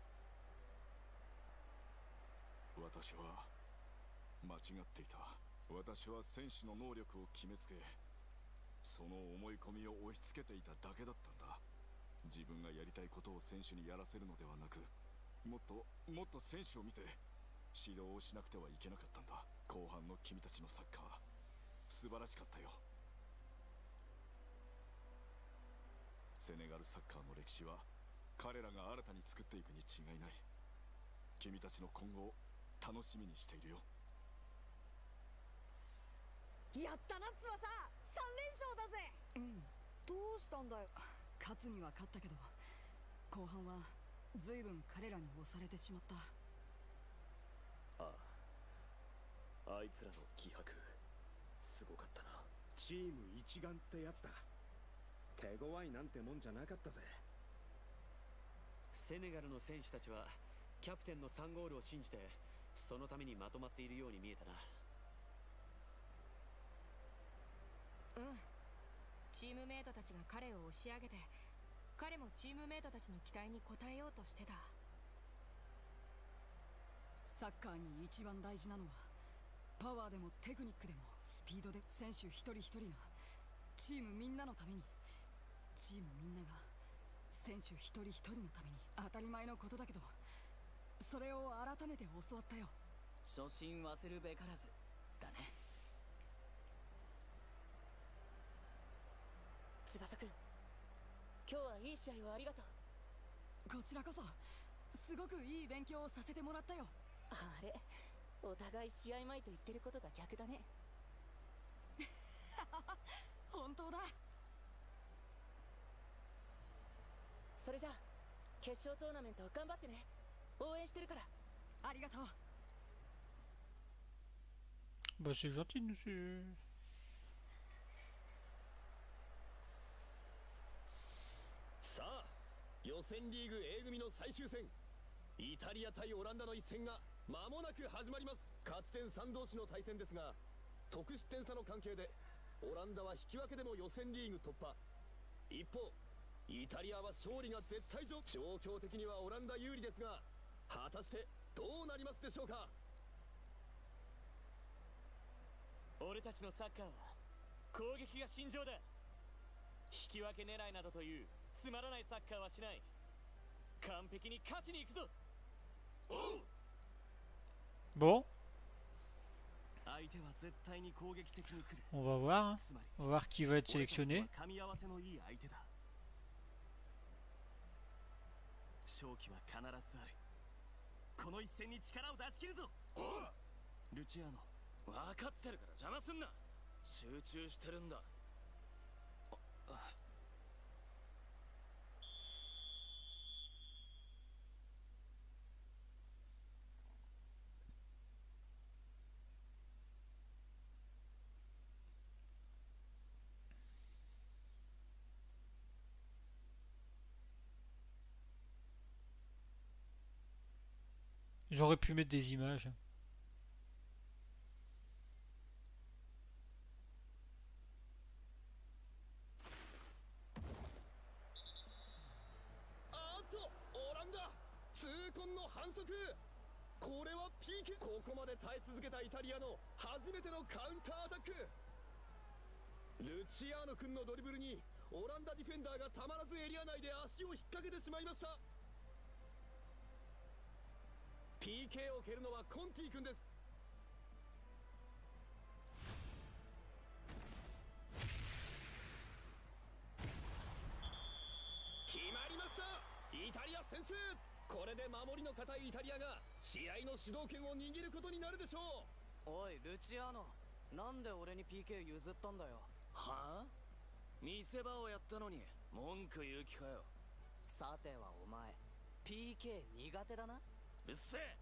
S16: 私は間違っていた。私は選手の能力を決めつけ、その思い込みを押し付けていただけだったんだ。自分がやりたいことを選手にやらせるのではなく、もっと選手を見て指導をしなくてはいけなかったんだ。後半の君たちのサッカー、素晴らしかったよ。セネガルサッカーの歴史は彼らが新たに作っていくに違いない。君たちの今後を楽しみにしているよ。
S3: やったな翼、3連勝だぜ。どうしたんだよ。勝つには勝ったけど後半は随分彼らに押されてしまった。
S11: ああ、あいつらの気迫すごかったな。チーム一丸ってやつだ。手強いなんてもんじゃなかったぜ。
S10: セネガルの選手たちはキャプテンの3ゴールを信じてそのためにまとまっているように見えたな。
S8: チームメイトたちが彼を押し上げて、彼もチームメイトたちの期待に応えようとしてた。
S3: サッカーに一番大事なのはパワーでもテクニックでもスピードで、選手一人一人がチームみんなのために、チームみんなが選手一人一人のために。当たり前のことだけどそれを改めて教わったよ。
S5: 初心忘るべからずだね。翼くん、今日はいい試合をありがとう。
S3: こちらこそすごくいい勉強をさせてもらったよ。
S9: あれ、お互い試合前と言ってることが逆だね。
S3: 本当だ。
S9: それじゃあ決勝トーナメント頑張ってね。応援してるから。
S3: ありがとう。
S1: Bah c'est gentil, monsieur.
S2: さあ、予選リーグ A 組の最終戦、イタリア対オランダの一戦が間もなく始まります。勝ち点3同士の対戦ですが、得失点差の関係でオランダは引き分けでも予選リーグ突破。一方イタリアは勝利が絶対条件。状況的にはオランダ有利ですが、果たしてどうなりますでしょうか。
S13: 俺たちのサッカーは攻撃が信条だ。引き分け狙いなどというつまらないサッカーはしない。完璧に勝ちに行くぞ。
S1: Bon,
S7: 相手は絶対に攻撃的に来る。
S1: on va voir, hein. On va voir qui va être sélectionné.
S7: 噛み合わせのいい相手だ。勝機は必ずある。この一戦に力を出し切るぞ。ルチアーノ、
S12: 分かってるから邪魔すんな。集中してるんだ。
S1: J'aurais pu mettre des images.
S2: PK ここまで耐え続けたイタリアの初めてのカウンターアタック。ルチアーノ君のドリブルにオランダディフェンダーがたまらずエリア内で足を引っ掛けてしまいました。 PK を蹴るのはコンティ君です。決まりました。イタリア先制。これで守りの堅いイタリアが試合の主導権を握ることになるでしょう。
S15: おいルチアーノ、なんで俺に PK 譲ったんだよ。
S13: はあ、見せ場をやったのに文句言う気かよ。
S15: さてはお前 PK 苦手だな。
S13: うっせえ。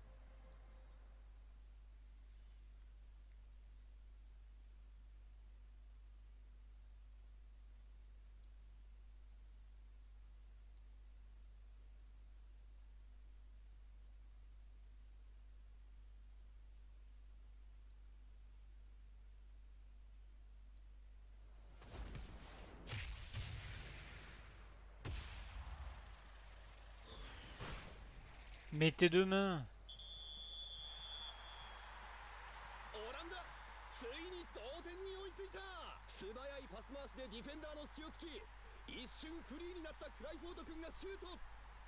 S1: Mets tes deux mains.
S2: オランダ、ついに同点に追いついた。素早いパス回しでディフェンダーの隙を突き、一瞬フリーになったクライフォード君がシュート。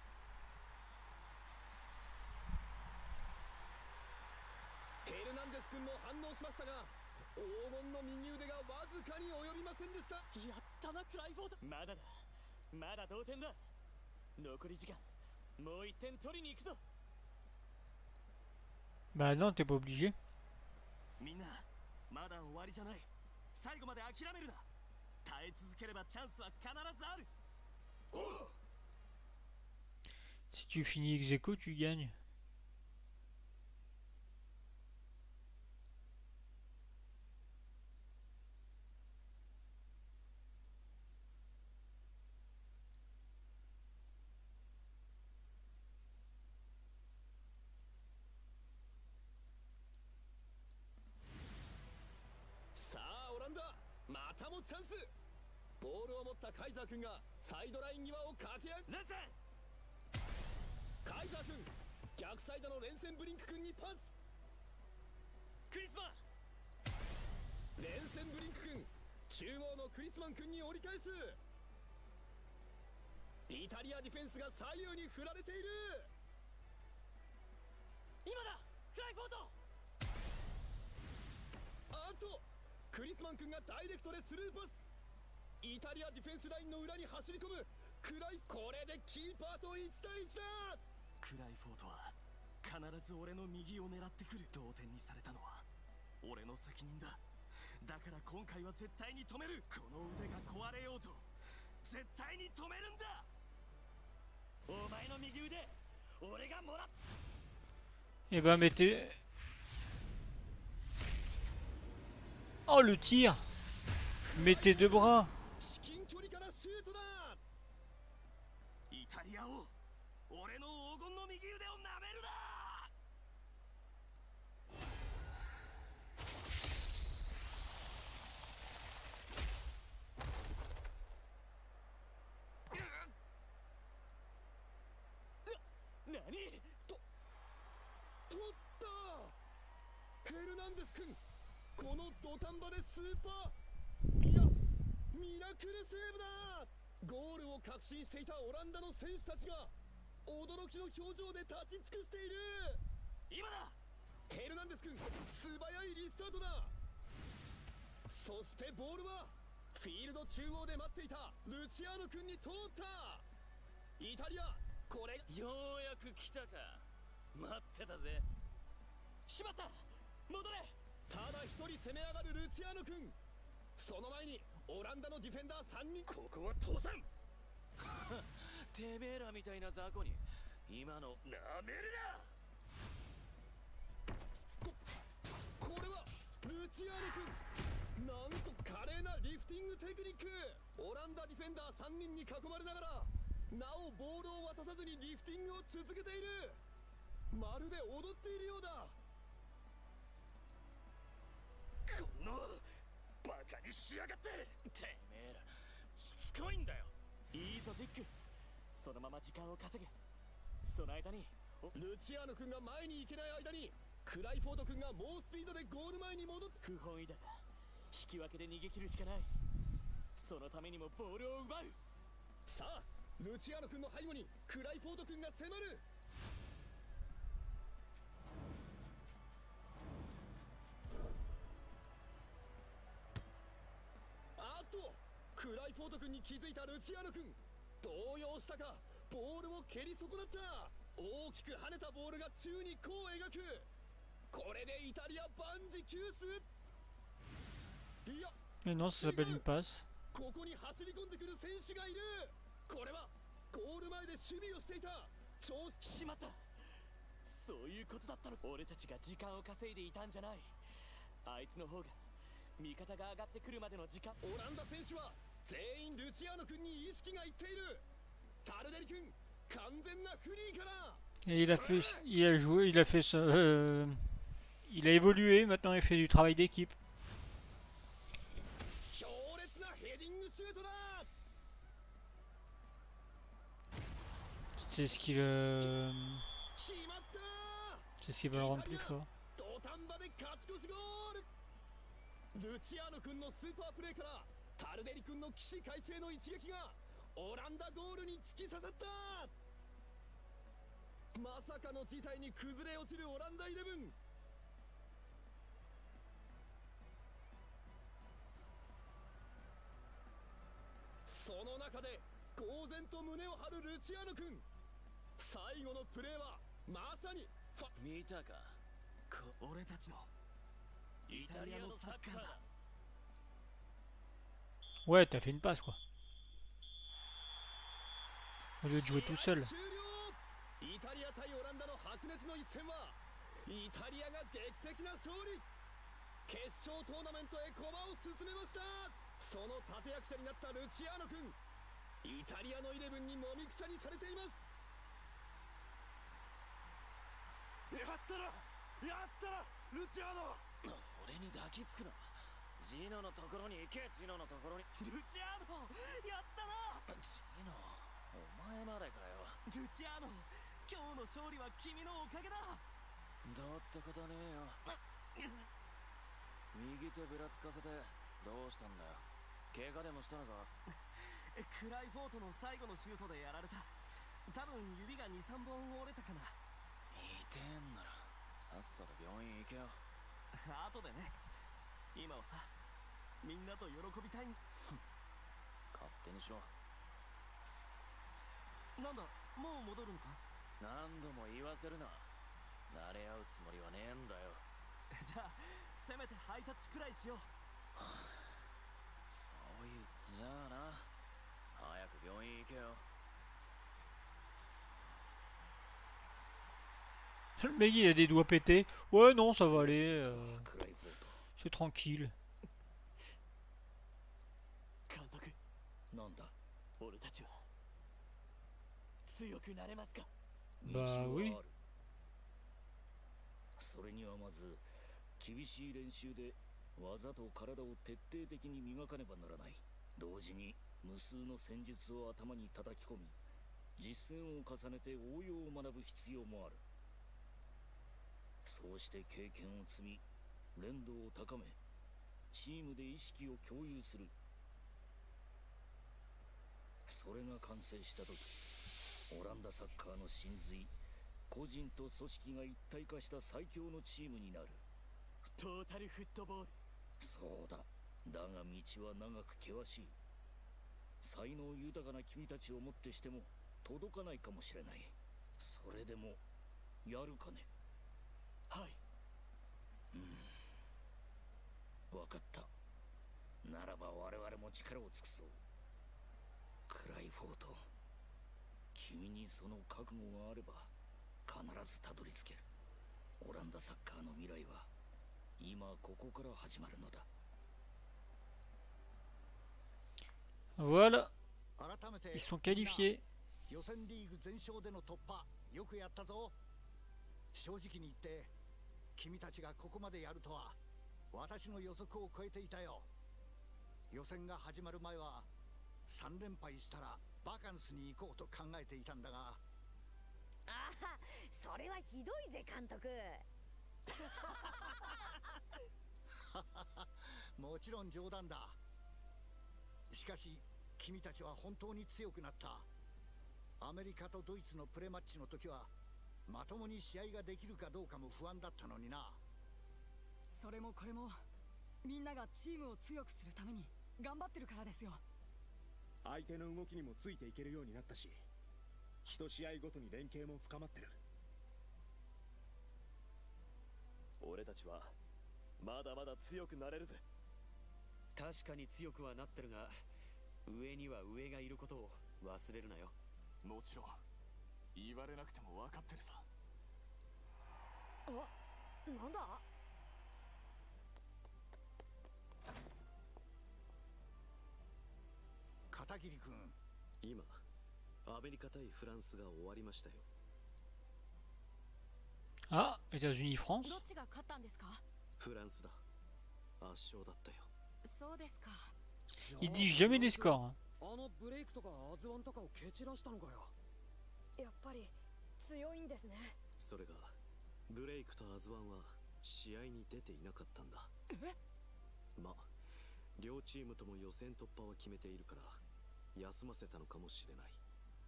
S2: ヘルナンデス君も反応しましたが、黄金の右腕がわずかに及びませんでした。
S13: やったなクライフォード。まだだ、まだ同点だ。残り時間もう1点取りに行くぞ。
S1: Bah non, t'es pas obligé.
S7: みんなまだ終わりじゃない。最後まで諦めるな。耐え続ければチャンスは必ずある。
S1: Si tu finis ex aequo, tu gagnes.
S2: さあオランダ、またもチャンス。ボールを持ったカイザー君がサイドライン際を駆け上げ、カイザー君、逆サイドのレンセンブリンク君にパス。クリスマン、レンセンブリンク君、中央のクリスマン君に折り返す。イタリアディフェンスが左右に振られている。今だクライフォード。あとクリスマン君がダイレクトでスルーパス。イタリアディフェンスラインの裏に走り込むクライ。これでキーパーと1対1だ。
S7: クライフォードは必ず俺の右を狙ってくる。同点にされたのは俺の責任だ。だから今回は絶対に止める。この腕が壊れようと絶対に止めるんだ。
S13: お前の右腕俺がもらっ。
S1: Eh ben mettez... Oh le tir. Mettez deux bras.
S2: 近距離からシュートだ。
S7: イタリアを俺の黄金の右腕を舐めるな。
S2: 何取った。ヘルナンデス君、この土壇場でスーパー、いやミラクルセーブだ。ゴールを確信していたオランダの選手たちが驚きの表情で立ち尽くしている。今だヘルナンデス君、素早いリスタートだ。そしてボールはフィールド中央で待っていたルチアーノ君に通った。イタリア、これ
S13: ようやく来たか。待ってたぜ。しまった、戻れ。
S2: ただ一人攻め上がるルチアーノ君。その前にオランダのディフェンダー3人。
S13: ここは倒産。てめえらみたいな雑魚に今のなめるな。
S2: これはルチアーノ君、なんと華麗なリフティングテクニック。オランダディフェンダー3人に囲まれながらなおボールを渡さずにリフティングを続けている。 まるで踊っているようだ。
S12: このバカにしやがって。てめえらしつこいんだよ。
S13: いいぞディック、そのまま時間を稼げ。その間に
S2: ルチアーノ君が前に行けない間にクライフォード君が猛スピードでゴール前に戻って。
S13: 不本意だが引き分けで逃げ切るしかない。そのためにもボールを奪う。
S2: さあルチアーノ君の背後にクライフォード君が迫る。あっとクライフォード君に気づいたルチアーノ君、動揺したかボールを蹴り損なった。大きく跳ねたボールが宙に弧を描く。これでイタリア万事休す。いや
S1: Mais non, ça s'appelle une passe.
S2: ここに走り込んでくる選手がいる。これはゴール前で守備をしていた。
S13: しまった。そういうことだったの。俺たちが時間を稼いでいたんじゃない。あいつの方が味方が上がってくるまでの時間。
S2: オランダ選手は全員ルチアーノ君に意識がいっている。タルデリ君完全なフリーから。
S1: Et il a joué, il a fait ça, il a évolué. Maintenant, il fait du travail d'équipe.
S2: 強烈なヘディングシュートだ。
S1: C'est ce qui va le rendre plus fort.
S2: 土壇場で勝ち越しゴール。ルチアーノ君のスーパープレーからタルデリ君の起死回生の一撃がオランダゴールに突き刺さった。まさかの事態に崩れ落ちるオランダイレブン。その中で呆然と胸を張るルチアーノ君。最後のプレーはまさに
S6: 見たか、俺たちのイタリアのサッカーだ。
S1: Ouais, t'as fait une passe quoi. Au lieu de jouer tout seul.
S2: イタリア対オランダの白熱の一戦はイタリアが劇的な勝利。決勝トーナメントへ駒を進めました。その立役者になったルチアーノ君、イタリアのイレブンにもみくちゃにされています。
S6: やったなやったなルチアーノ。俺に抱きつくな。ジーノのところに行け。ジーノのところに。ルチアーノやったな。ジーノお前までかよ。ルチアーノ今日の勝利は君のおかげだ。どうってことねえよ。右手ぶらつかせてどうしたんだよ。怪我でもしたのか。クライフォートの最後のシュートでやられた。多分指が 2,3 本折れたかな。痛えんならさっさと病院行けよ。後でね。今はさみんなと喜びたい。勝手にしろ。なんだもう戻るのか。何度も言わせるな。慣れ合うつもりはねえんだよ。じゃあせめてハイタッチくらいしよう。そういうじゃあな。早く病院行けよ。
S1: Le mec il a des doigts pétés. Ouais non ça va aller. C'est tranquille.
S13: 監督、なんだ俺たちは強くなれますか。
S1: Bah oui.
S12: それにはまず厳しい練習で技と体を徹底的に磨かねばならない。同時に無数の戦術を頭に叩き込み、実践を重ねて応用を学ぶ必要もある。そうして経験を積み、連動を高め、チームで意識を共有する。それが完成した時、オランダサッカーの真髄、個人と組織が一体化した最強のチームになる。
S13: トータルフットボール。
S12: そうだ。だが道は長く険しい。才能豊かな君たちをもってしても届かないかもしれない。それでもやるかね。
S13: はい。
S12: 分かった。ならば我々も力を尽くそう。クライフォート、君にその覚悟があれば必ずたどり着ける。オランダサッカーの未来は今ここから始まるのだ。
S1: Voilà, ils sont qualifiés.
S4: 予選リーグ全勝での突破、よくやったぞ。 正直に言って君たちがここまでやるとは私の予測を超えていたよ。予選が始まる前は3連敗したらバカンスに行こうと考えていたんだが。
S8: ああ、それはひどいぜ監督。
S4: もちろん冗談だ。しかし君たちは本当に強くなった。アメリカとドイツのプレマッチの時はまともに試合ができるかどうかも不安だったのにな。
S3: それもこれもみんながチームを強くするために頑張ってるからですよ。
S11: 相手の動きにもついていけるようになったし、一試合ごとに連携も深まってる。
S6: 俺たちはまだまだ強くなれるぜ。
S10: 確かに強くはなってるが、上には上がいることを忘れるなよ。
S2: もちろん言われなくても分かってるさ。
S8: あ、なんだ？
S4: 片桐君、
S10: 今アメリカ対フランスが終わりましたよ。
S1: あ、États-Unis France。
S9: どっちが勝ったんですか？
S10: フランスだ。圧勝だったよ。
S9: そうですか。
S1: Il dit jamais les scores, hein.
S15: あのブレイクとかアズワンとかを蹴散らしたのかよ。
S9: やっぱり強いんですね。
S10: それがブレイクとアズワンは試合に出ていなかったんだ。ま、両チームとも予選突破は決めているから休ませたのかもしれない。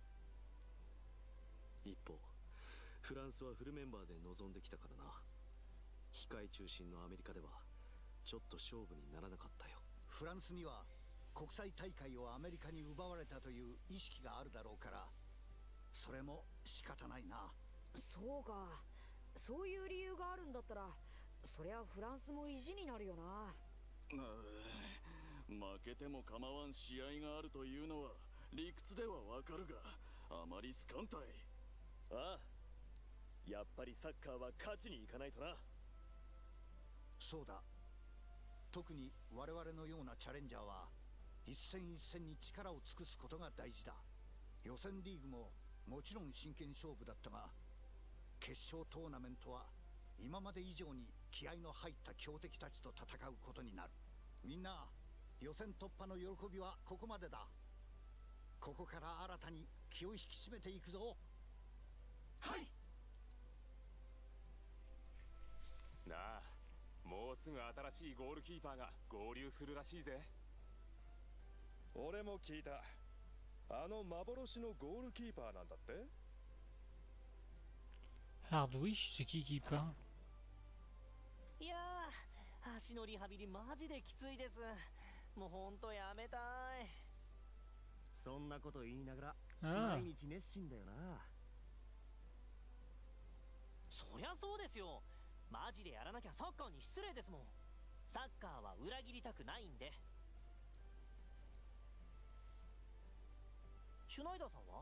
S10: 一方フランスはフルメンバーで臨んできたからな。控え中心のアメリカではちょっと勝負にならなかったよ。
S4: フランスには国際大会をアメリカに奪われたという意識があるだろうから、それも仕方ないな。
S8: そうか、そういう理由があるんだったらそりゃフランスも意地になるよな。
S2: 負けても構わん試合があるというのは理屈ではわかるが、あまりスカンたい。
S6: ああ、やっぱりサッカーは勝ちに行かないとな。
S4: そうだ。特に我々のようなチャレンジャーは一戦一戦に力を尽くすことが大事だ。予選リーグももちろん真剣勝負だったが、決勝トーナメントは今まで以上に気合の入った強敵たちと戦うことになる。みんな予選突破の喜びはここまでだ。ここから新たに気を引き締めていくぞ。
S2: はい。
S18: なあ、もうすぐ新しいゴールキーパーが合流するらしいぜ。
S11: 俺も聞いた。あの幻のゴールキーパーなんだって。
S1: Hardwish, c'est qui parle?
S13: いやー、足のリハビリマジできついです。もうほんとやめたい。
S6: そんなこと言いながら毎日熱心だよな。
S13: そりゃそうですよ。マジでやらなきゃサッカーに失礼ですもん。サッカーは裏切りたくないんで。シュナイダーさんは？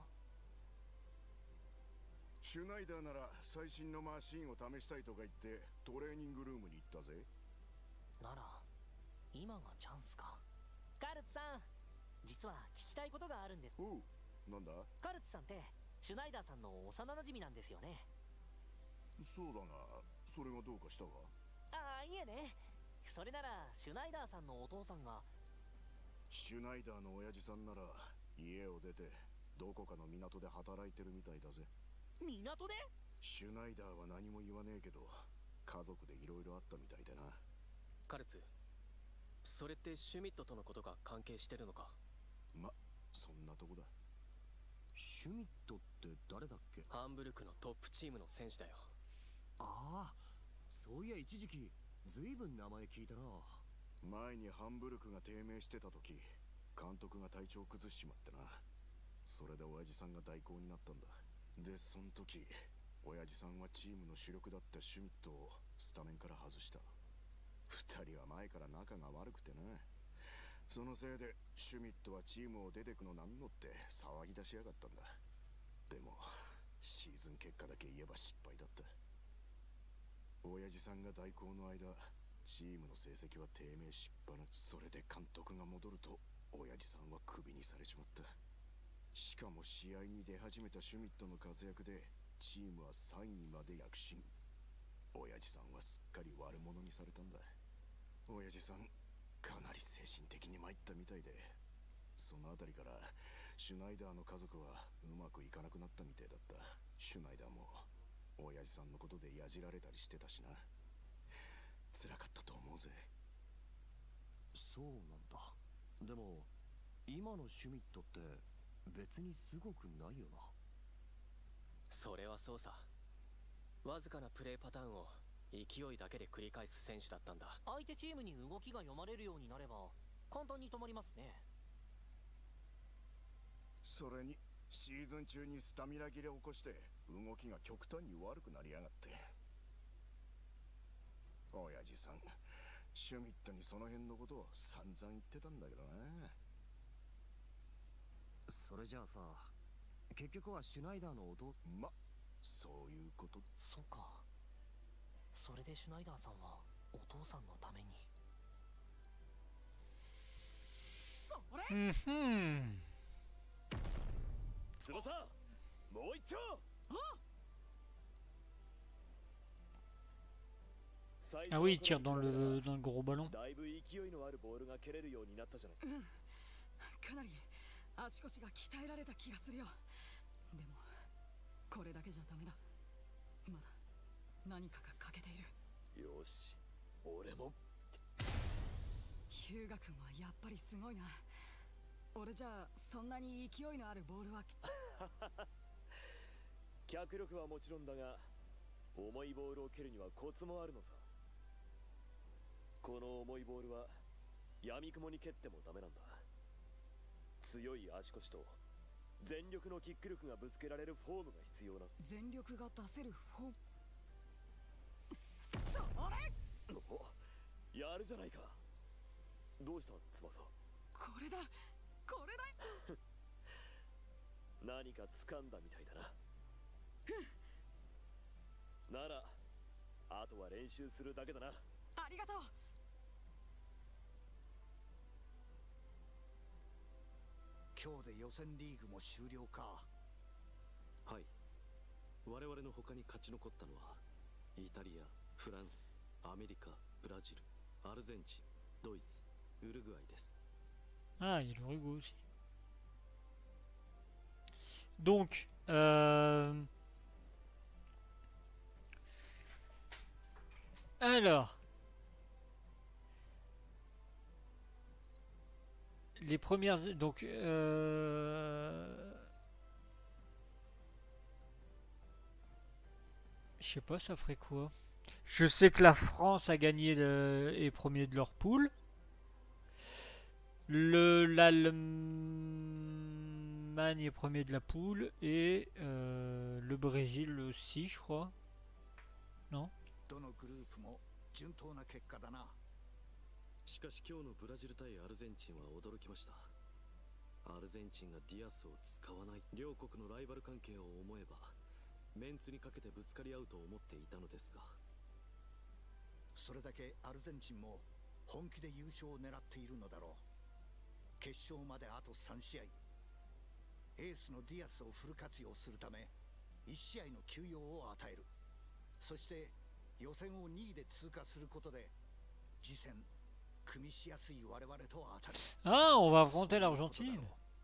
S16: シュナイダーなら最新のマシンを試したいとか言ってトレーニングルームに行ったぜ。
S13: なら今がチャンスか。カルツさん、実は聞きたいことがあるんです。
S16: おう、なんだ？
S13: カルツさんってシュナイダーさんの幼馴染なんですよね。
S16: そうだが、それがどうかしたか？
S13: ああ、いえね。それならシュナイダーさんのお父さんが。
S16: シュナイダーの親父さんなら家を出てどこかの港で働いてるみたいだぜ。
S13: 港で？
S16: シュナイダーは何も言わねえけど家族でいろいろあったみたいでな。
S15: カルツ、それってシュミットとのことが関係してるのか？
S16: ま、そんなとこだ。
S6: シュミットって誰だっけ？
S15: ハンブルクのトップチームの選手だよ。
S6: ああ、そういや一時期ずいぶん名前聞いたな。
S16: 前にハンブルクが低迷してた時、監督が体調崩しちまってな。それで親父さんが代行になったんだ。でその時親父さんはチームの主力だったシュミットをスタメンから外した。二人は前から仲が悪くてな。そのせいでシュミットはチームを出てくのなんのって騒ぎ出しやがったんだ。でもシーズン結果だけ言えば失敗だった。親父さんが代行の間、チームの成績は低迷しっぱな。それで監督が戻ると親父さんはクビにされちまった。しかも試合に出始めたシュミットの活躍でチームは3位まで躍進。 親父さんはすっかり悪者にされたんだ。親父さんかなり精神的に参ったみたいで、そのあたりからシュナイダーの家族はうまくいかなくなったみたいだった。シュナイダーも親父さんのことでやじられたりしてたしな。辛かったと思うぜ。
S6: そうなんだ。でも今のシュミットって別にすごくないよな。
S15: それはそうさ。わずかなプレーパターンを勢いだけで繰り返す選手だったんだ。
S13: 相手チームに動きが読まれるようになれば簡単に止まりますね。
S16: それにシーズン中にスタミナ切れを起こして動きが極端に悪くなりやがって。親父さんシュミットにその辺のことを散々言ってたんだけどな。
S6: それじゃあさ、結局はシュナイダーの弟。
S16: ま、そういうこと。
S13: そうか。それでシュナイダーさんはお父さんのために。
S3: それ。
S6: 翼、もう一丁。
S1: Ah oui, il tire dans le gros ballon.
S6: だいぶ勢いのあるボールが蹴れるようになったじゃない。
S3: かなり足腰が鍛えられた気がするよ。でもこれだけじゃダメだ。まだ何かが欠けている。
S6: よし、俺も。
S3: ヒューガ君はやっぱりすごいな。俺じゃあそんなに勢いのあるボールは
S6: 脚力はもちろんだが、重いボールを蹴るにはコツもあるのさ。この重いボールは闇雲に蹴ってもダメなんだ。強い足腰と全力のキック力がぶつけられるフォームが必要な。
S3: 全力が出せるフォーム。それ。
S6: お、やるじゃないか。どうした翼。
S3: これだこれだ。
S6: 何か掴んだみたいだな。ならあとは練習するだけだな。
S3: ありがとう。
S4: 今日で予選リーグも終了か。
S10: はい。我々の他に勝ち残ったのはイタリア、フランス、アメリカ、ブラジル、アルゼンチン、ドイツ、ウルグアイです。
S1: Ah, il y a l'Uruguay aussi. Donc, alors, les premières, donc, je sais pas, ça ferait quoi? Je sais que la France a gagné est premier de leur poule. L'Allemagne est premier de la poule et le Brésil aussi, je crois. Non?
S10: しかし今日のブラジル対アルゼンチンは驚きました。アルゼンチンがディアスを使わない。両国のライバル関係を思えばメンツにかけてぶつかり合うと思っていたのですが、
S4: それだけアルゼンチンも本気で優勝を狙っているのだろう。決勝まであと3試合。エースのディアスをフル活用するため1試合の休養を与える。そして予選を2位で通過することで次戦組みしやすい我々と当たる。
S1: Ah, on va affronter l'Argentine.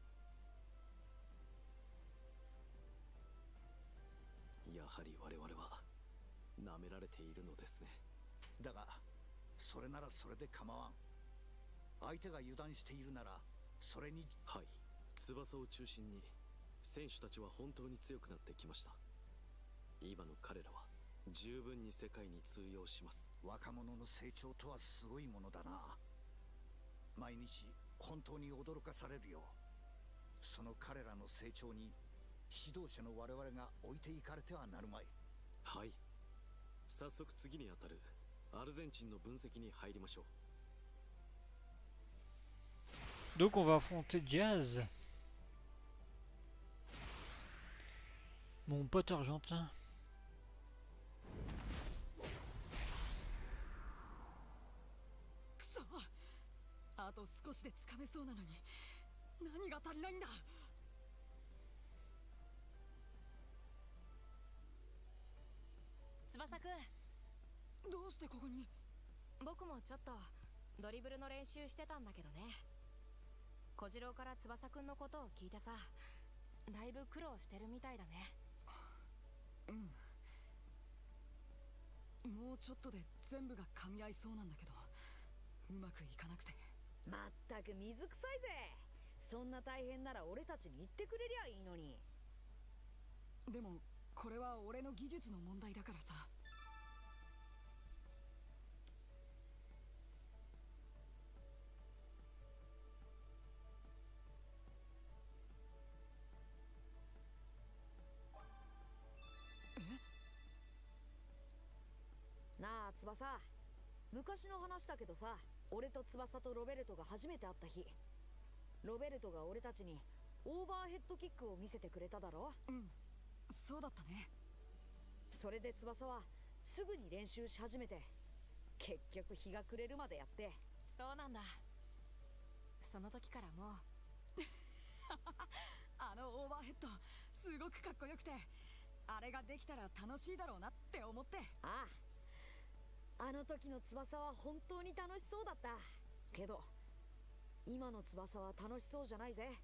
S10: やはり我々は舐められているのですね。
S4: だがそれならそれで構わん。相手が油断しているならそれに。
S10: はい、翼を中心に選手たちは本当に強くなってきました。今の彼らは十分に世界に通用します。
S4: 若者の成長とはすごいものだな。毎日本当に驚かされるよ。その彼らの成長に指導者の我々が置いていかれてはなるまい。
S10: はい、早速次にあたるアルゼンチンの分析に入りましょう。
S1: Donc on va affronter Diaz, mon pote argentin.
S3: くそ、あと少しでつかめそうなのに何が足りないんだ。
S8: 翼くん、
S3: どうしてここに？
S9: 僕もちょっとドリブルの練習してたんだけどね。小次郎から翼くんのことを聞いてさ、だいぶ苦労してるみたいだね。
S3: もうちょっとで全部が噛み合いそうなんだけど、うまくいかなくて。
S8: まったく水臭いぜ。そんな大変なら俺たちに言ってくれりゃいいのに。
S3: でもこれは俺の技術の問題だからさ。
S8: なあ翼、昔の話だけどさ、俺と翼とロベルトが初めて会った日、ロベルトが俺たちにオーバーヘッドキックを見せてくれただろ。
S3: そうだったね。
S8: それで翼はすぐに練習し始めて、結局日が暮れるまでやって。
S9: そうなんだ。その時からもう
S3: あのオーバーヘッドすごくかっこよくて、あれができたら楽しいだろうなって思って。
S8: ああ、あの時の翼は本当に楽しそうだったけど、今の翼は楽しそうじゃないぜ。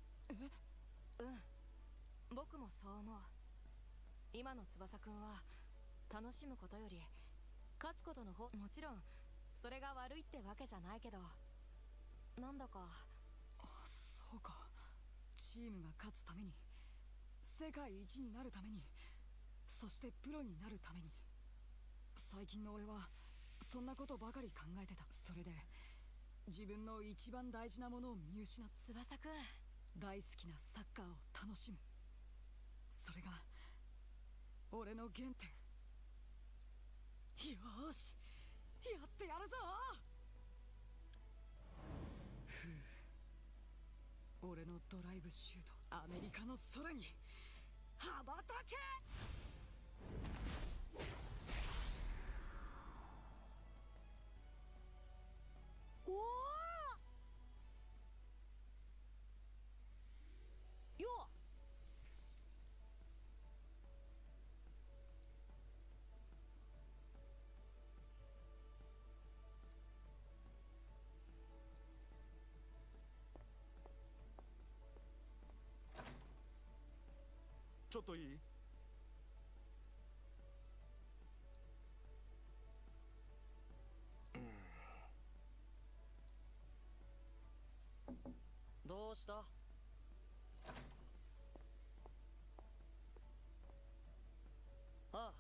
S9: 僕もそう思う。今の翼くんは楽しむことより勝つことの方、もちろんそれが悪いってわけじゃないけど、なんだか。
S3: そうか。チームが勝つために、世界一になるために、そしてプロになるために、最近の俺はそんなことばかり考えてた。それで自分の一番大事なものを見失った。
S9: 翼くん、
S3: 大好きなサッカーを楽しむ、それが俺の原点。よーし、やってやるぞ。俺のドライブシュート、アメリカの空に羽ばたけ。
S8: おおよっ。
S16: ちょっといい？
S15: どうした？ああ、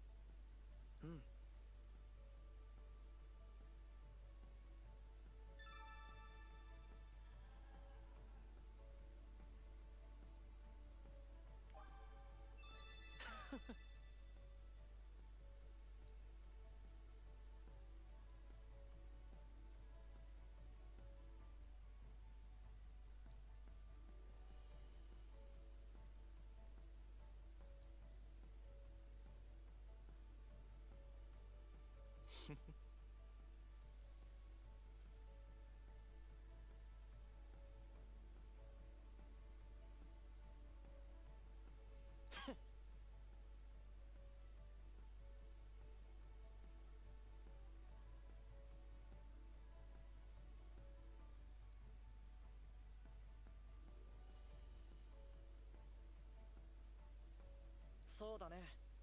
S15: そうだね。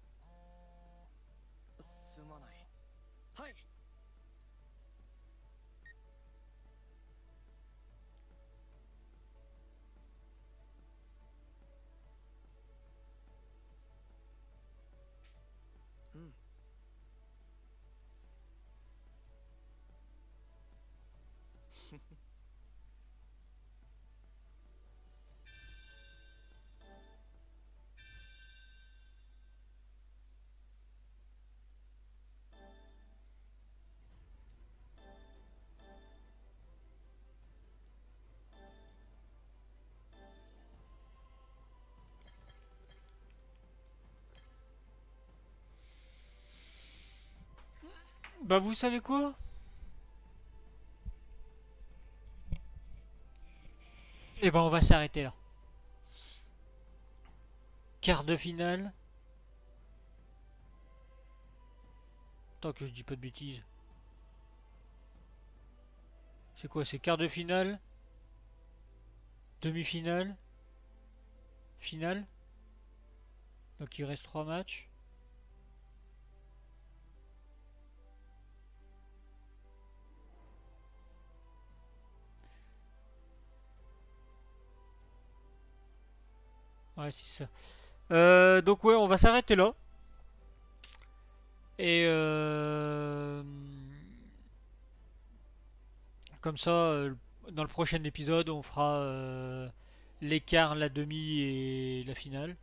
S15: すまない。はい。
S1: Bah vous savez quoi? Et ben on va s'arrêter là. Quart de finale. Tant que je dis pas de bêtises. C'est quoi? C'est quart de finale? Demi-finale? Finale? Donc il reste 3 matchs. Ouais, c'est ça. Donc ouais, on va s'arrêter là. Et comme ça, dans le prochain épisode, on fera l'écart, la demi et la finale.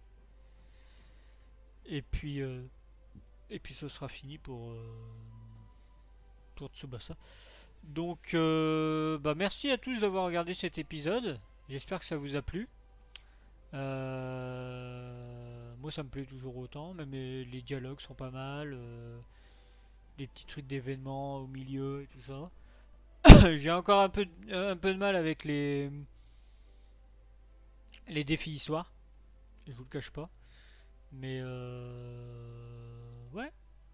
S1: Et puis ce sera fini pour Tsubasa. Donc bah merci à tous d'avoir regardé cet épisode. J'espère que ça vous a plu. Moi ça me plaît toujours autant, même les dialogues sont pas mal, les petits trucs d'événements au milieu et tout ça. J'ai encore un peu de mal avec les défis histoire, je vous le cache pas, mais ouais,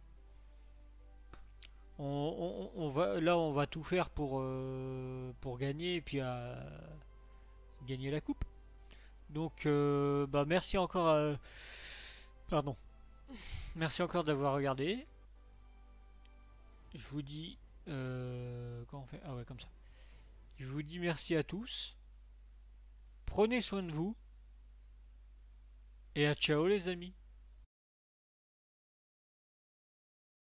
S1: on va tout faire pour gagner et puis gagner la coupe. Donc bah merci encore pardon. Merci encore d'avoir regardé. Je vous dis comment on fait? Ah ouais, comme ça. Je vous dis merci à tous. Prenez soin de vous. Et à ciao les amis.